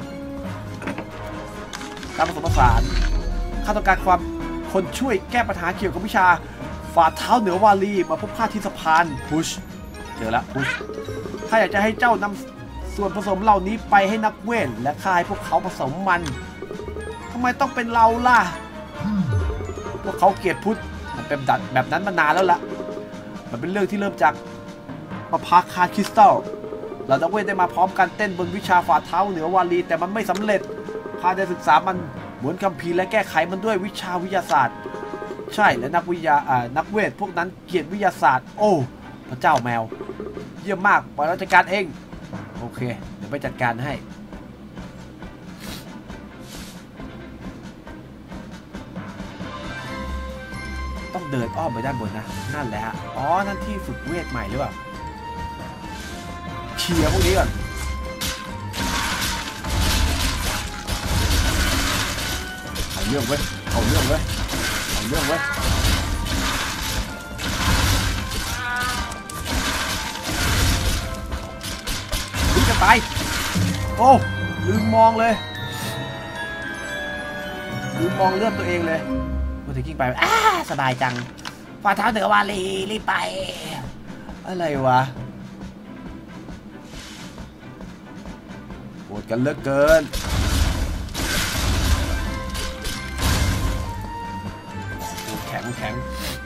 การผสมผสานข้าต้องการความคนช่วยแก้ปัญหาเกี่ยวกับวิชาฝ่าเท้าเหนือวาลีมาพบข้าที่สะพานพุชเจอแล้วพุชข้าอยากจะให้เจ้านำส่วนผสมเหล่านี้ไปให้นักเวทและข้าให้พวกเขาผสมมันทำไมต้องเป็นเราล่ะพวกเขาเกลียดพุชมันเป็นแบบนั้นมานานแล้วล่ะมันเป็นเรื่องที่เริ่มจากประภาคาคริสตัลเรานักเวทได้มาพร้อมกันเต้นบนวิชาฝ่าเท้าเหนือวาลีแต่มันไม่สำเร็จข้าได้ศึกษามันเหมือนคัมภีร์และแก้ไขมันด้วยวิชาวิทยาศาสตร์ใช่และนักเวทพวกนั้นเกลียดวิทยาศาสตร์โอ้พระเจ้าแมวเยี่ยมมากปล่อยเราจัดการเองโอเคเดี๋ยวไปจัดการให้ต้องเดินอ้อมไปด้านบนนะนั่นแหละฮะนั่นที่ฝึกเวทใหม่หรือเปล่าเคลียร์พวกนี้ก่อนเอาเรื่องเว้ยจะตายโอ้ลืมมองเลยลืมมองเลือดตัวเองเลยพอถึงกิ้งไปสบายจังฝ่าเท้าเหนือวาลีรีบไปอะไรวะปวดกันเหลือเกินแข็ง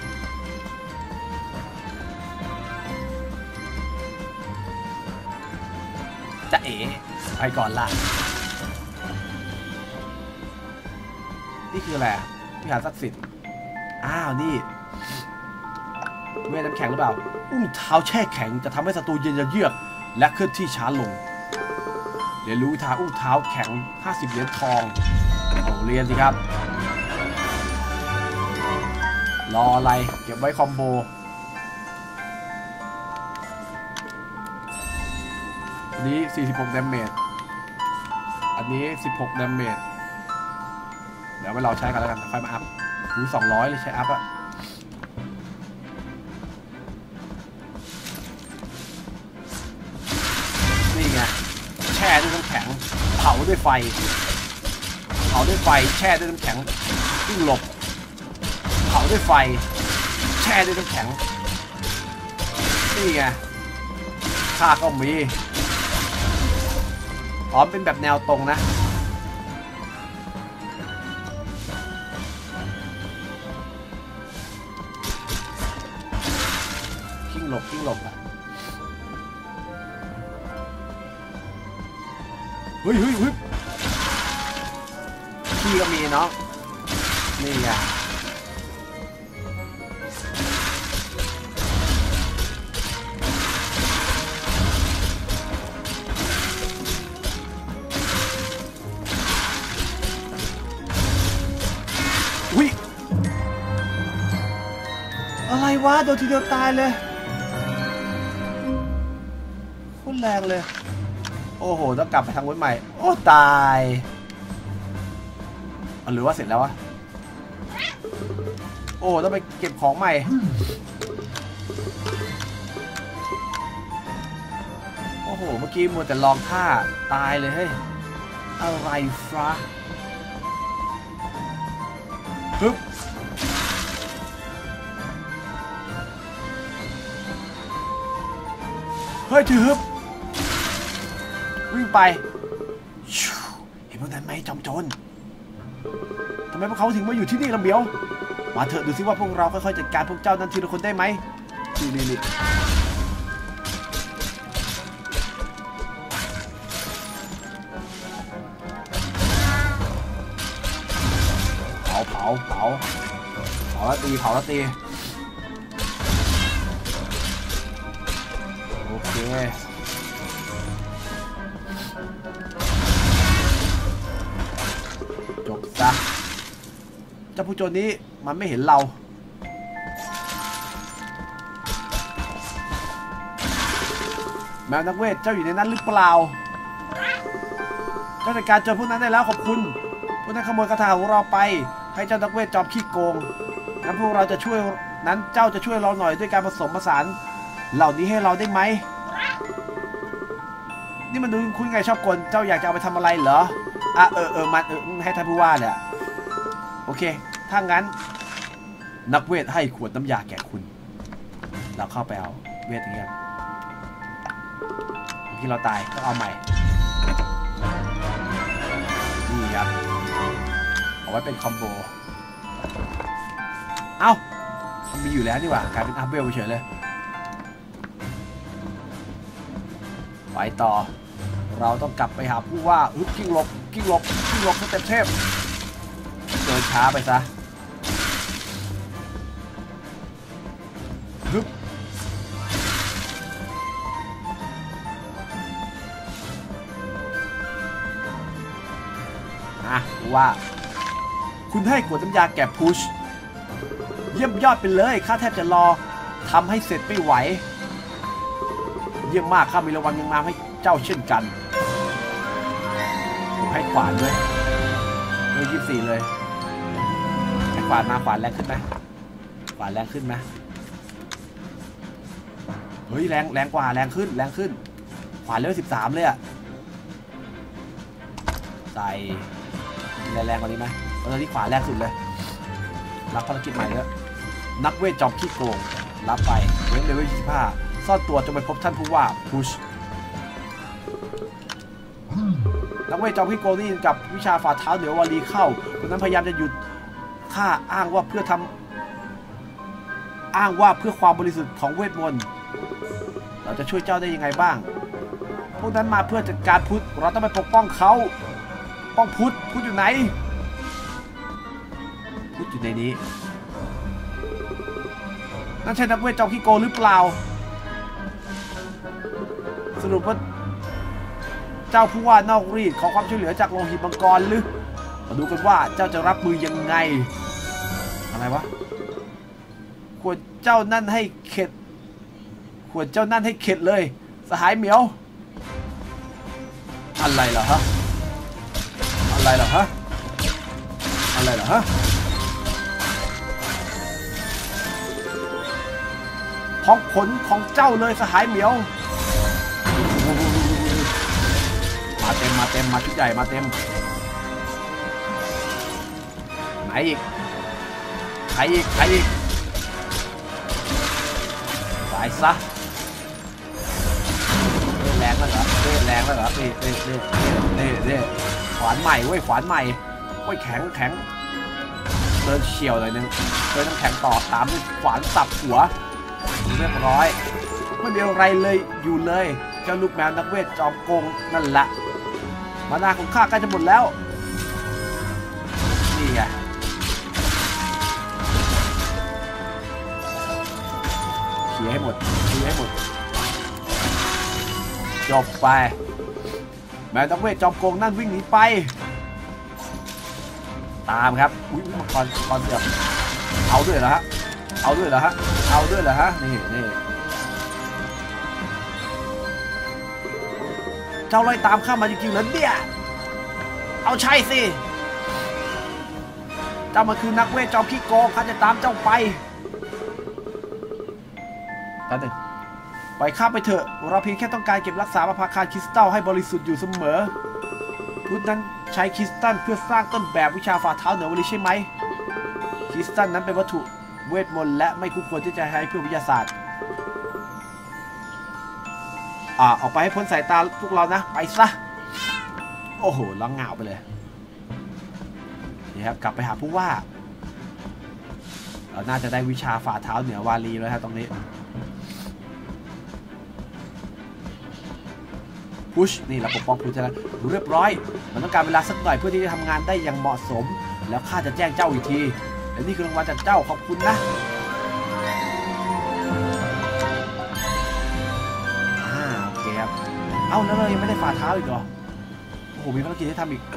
จะเอ๋ไปก่อนล่ะนี่คืออะไรวิหารศักดิ์สิทธิ์นี่เวทน้ำแข็งหรือเปล่าอุ้งเท้าแช่แข็งจะทำให้ศัตรูเย็นเยือกและเคลื่อนที่ช้าลงเลรียนรู้วิชาอุ้งเท้าแข็ง50 เหรียญทองเอาเรียนสิครับรออะไรเก็บไว้คอมโบอันนี้46 ดาเมจอันนี้16 ดาเมจเดี๋ยวไปเราใช้กันแล้วกันค่อยมาอัพหู200เลยใช้อัพอะนี่ไงแช่ด้วยน้ำแข็งเผาด้วยไฟแช่ด้วยน้ำแข็งวิ่งหลบเผาด้วยไฟแช่ด้วยน้ำแข็งนี่ไงค่าก็มีเป็นแบบแนวตรงนะกิ้งหลบอะเฮ้ยพี่ก็มีเนาะนี่ไงอะไรวะโดนทีเดียวตายเลยโคตรแรงเลยโอ้โหต้องกลับไปทางวุ้นใหม่โอ้ตายหรือว่าเสร็จแล้ววะโอ้ต้องไปเก็บของใหม่โอ้โหเมื่อกี้มัวแต่ลองท่าตายเลยเฮ้ยอะไรฟะฮึบเฮ้ยถือฮึบวิ่งไปเห็นพวกนั้นไหมจอมโจรทำไมพวกเขาถึงมาอยู่ที่นี่ละเมียวมาเถอะดูสิว่าพวกเราค่อยๆจัดการพวกเจ้านั้นทีละคนได้ไหมนี่เผาแล้วตีโอเคจบซะเจ้าผู้โจรนี้มันไม่เห็นเราแมวนักเวทเจ้าอยู่ในนั้นหรือเปล่าเจ้าจัดการโจรพวกนั้นได้แล้วขอบคุณพวกนั้นขโมยคาถาของเราไปให้เจ้านักเวทจอมขี้โกงงั้นพวกเราจะช่วยเจ้าจะช่วยเราหน่อยด้วยการผสมผสานเหล่านี้ให้เราได้ไหมนี่มันดูคุณไงชอบกลเจ้าอยากจะเอาไปทำอะไรเหรอมันให้ท่านผู้ว่าเนี่ยโอเคถ้างั้นนักเวทให้ขวดน้ำยาแก่คุณเราเข้าไปเอาเวทอย่างเงี้ยที่เราตายต้องเอาใหม่นี่ครับเอาไว้เป็นคอมโบเอ้ามันมีอยู่แล้วนี่หว่ากลายเป็นอัพเวลไปเฉยเลยไปต่อเราต้องกลับไปหาผู้ว่ากิ้งหลบสเต็ปเทพเดินช้าไปซะฮึบว่าคุณให้ขวดน้ำยาแก่พุชเยี่ยมยอดไปเลยข้าแทบจะรอทำให้เสร็จไม่ไหวเยี่ยมมากข้ามีรางวัลยังมาให้เจ้าเช่นกันให้ขวานด้วย24เลยให้ขวานมาขวานแรงขึ้นไหมขวานแรงขึ้นไหมเฮ้ยแรงกว่าแรงขึ้นขวานเลเวล13เลยอะใส่แรงกว่านี้ไหมตอนนี้ขวานแรงสุดเลยรับภารกิจใหม่แล้วนักเวทจอมขี้โกงรับไปเลเวล25ซ่อนตัวจนไปพบท่านผู้ว่าพุชนักเวทจอมขี้โกงนี่กับวิชาฝ่าเท้าเหนือวารีเข้าคนนั้นพยายามจะหยุดข้าอ้างว่าเพื่อความบริสุทธิ์ของเวทมนต์เราจะช่วยเจ้าได้ยังไงบ้างพวกนั้นมาเพื่อจัดการพุทธเราต้องไปปกป้องเขาป้องพุทธอยู่ไหนพุทธอยู่ในนี้นั่นใช่นักเวทจอมขี้โกงหรือเปล่าสรุปว่าเจ้าผู้ว่านอกรีดขอความช่วยเหลือจากโลหิตมังกรหรือมาดูกันว่าเจ้าจะรับมือยังไงอะไรวะควรเจ้านั่นให้เข็ดเลยสหายเหมียวอะไรเหรอฮะพ้องผลของเจ้าเลยสหายเหมียวมาเต็มมาชุดใหญ่มาเต็มไหนอีกใครอีกตายซะแรงแล้วเหรอนี่ขวานใหม่เว้ยขวานใหม่เว้ยแข็งเดินเฉียวหน่อยนึงเดินน้ำแข็งต่อตามด้วยขวานสับหัวเรียบร้อยไม่มีอะไรเลยอยู่เลยเจ้าลูกแมวนักเวทจอมโกงนั่นแหละมานาของข้าใกล้จะหมดแล้วนี่ไงเคลียร์ให้หมดจบไปแมวนักเวทจอมโกงนั่นวิ่งหนีไปตามครับอุ้ยมังกรเสือกเอาด้วยเหรอฮะนี่เจ้าไล่ตามข้ามาจริงๆเหรอเนี่ยเอาใช่สิเจ้ามันคือนักเวทจอมขี้โกงข้าจะตามเจ้าไปแป๊บนึงปล่อยข้าไปเถอะเราเพียงแค่ต้องการเก็บรักษาประภาคารคริสตัลให้บริสุทธิ์อยู่เสมอพุทธนั้นใช้คริสตัลเพื่อสร้างต้นแบบวิชาฝ่าเท้าเหนือวลีใช่ไหมคริสตัลนั้นเป็นวัตถุเวทมนต์และไม่คู่ควรที่จะใช้เพื่อวิทยาศาสตร์ออกไปให้พ้นสายตาพวกเรานะไปซะโอ้โหล้างเงาไปเลยนี่ครับกลับไปหาผู้ว่าเราน่าจะได้วิชาฝ่าเท้าเหนือวาลีแล้วครับตรงนี้พุชนี่เราปกป้องพุชแล้วเรียบร้อยมันต้องการเวลาสักหน่อยเพื่อที่จะทำงานได้อย่างเหมาะสมแล้วข้าจะแจ้งเจ้าอีกทีและนี่คือรางวัลจากเจ้าขอบคุณนะโอเคครับเอ้าแล้วเรายังไม่ได้ฝ่าเท้าอีกเหรอโอ้โหมีภารกิจให้ทำอีก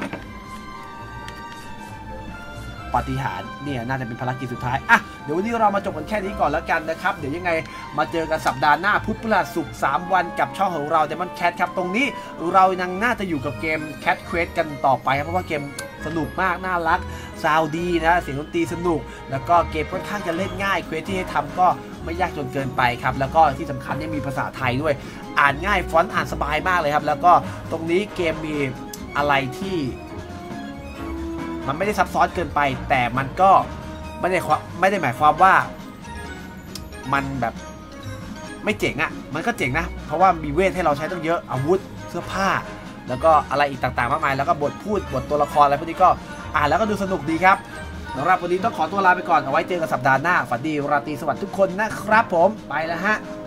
ปาฏิหาริย์เนี่ยน่าจะเป็นภารกิจสุดท้ายอ่ะเดี๋ยววันนี้เรามาจบกันแค่นี้ก่อนแล้วกันนะครับเดี๋ยวยังไงมาเจอกันสัปดาห์หน้าพุธพฤหัสศุกร์3 วันกับช่องของเรา Demon Cat ครับตรงนี้เรายังน่าจะอยู่กับเกม Cat Quest กันต่อไปครับเพราะว่าเกมสนุกมากน่ารักซาวดีนะเสียงดนตรีสนุกแล้วก็เกมค่อนข้างจะเล่นง่ายเควสที่ให้ทำก็ไม่ยากจนเกินไปครับแล้วก็ที่สำคัญยังมีภาษาไทยด้วยอ่านง่ายฟอนต์อ่านสบายมากเลยครับแล้วก็ตรงนี้เกมมีอะไรที่มันไม่ได้ซับซ้อนเกินไปแต่มันก็ไม่ได้หมายความว่ามันแบบไม่เจ๋งอ่ะมันก็เจ๋งนะเพราะว่ามีเวทให้เราใช้ต้องเยอะอาวุธเสื้อผ้าแล้วก็อะไรอีกต่างๆมากมายแล้วก็บทพูดบทตัวละครอะไรพวกนี้ก็อ่านแล้วก็ดูสนุกดีครับสำหรับวันนี้ต้องขอตัวลาไปก่อนเอาไว้เจอกันสัปดาห์หน้าฝันดีราตรีสวัสดิ์ทุกคนนะครับผมไปแล้วฮะ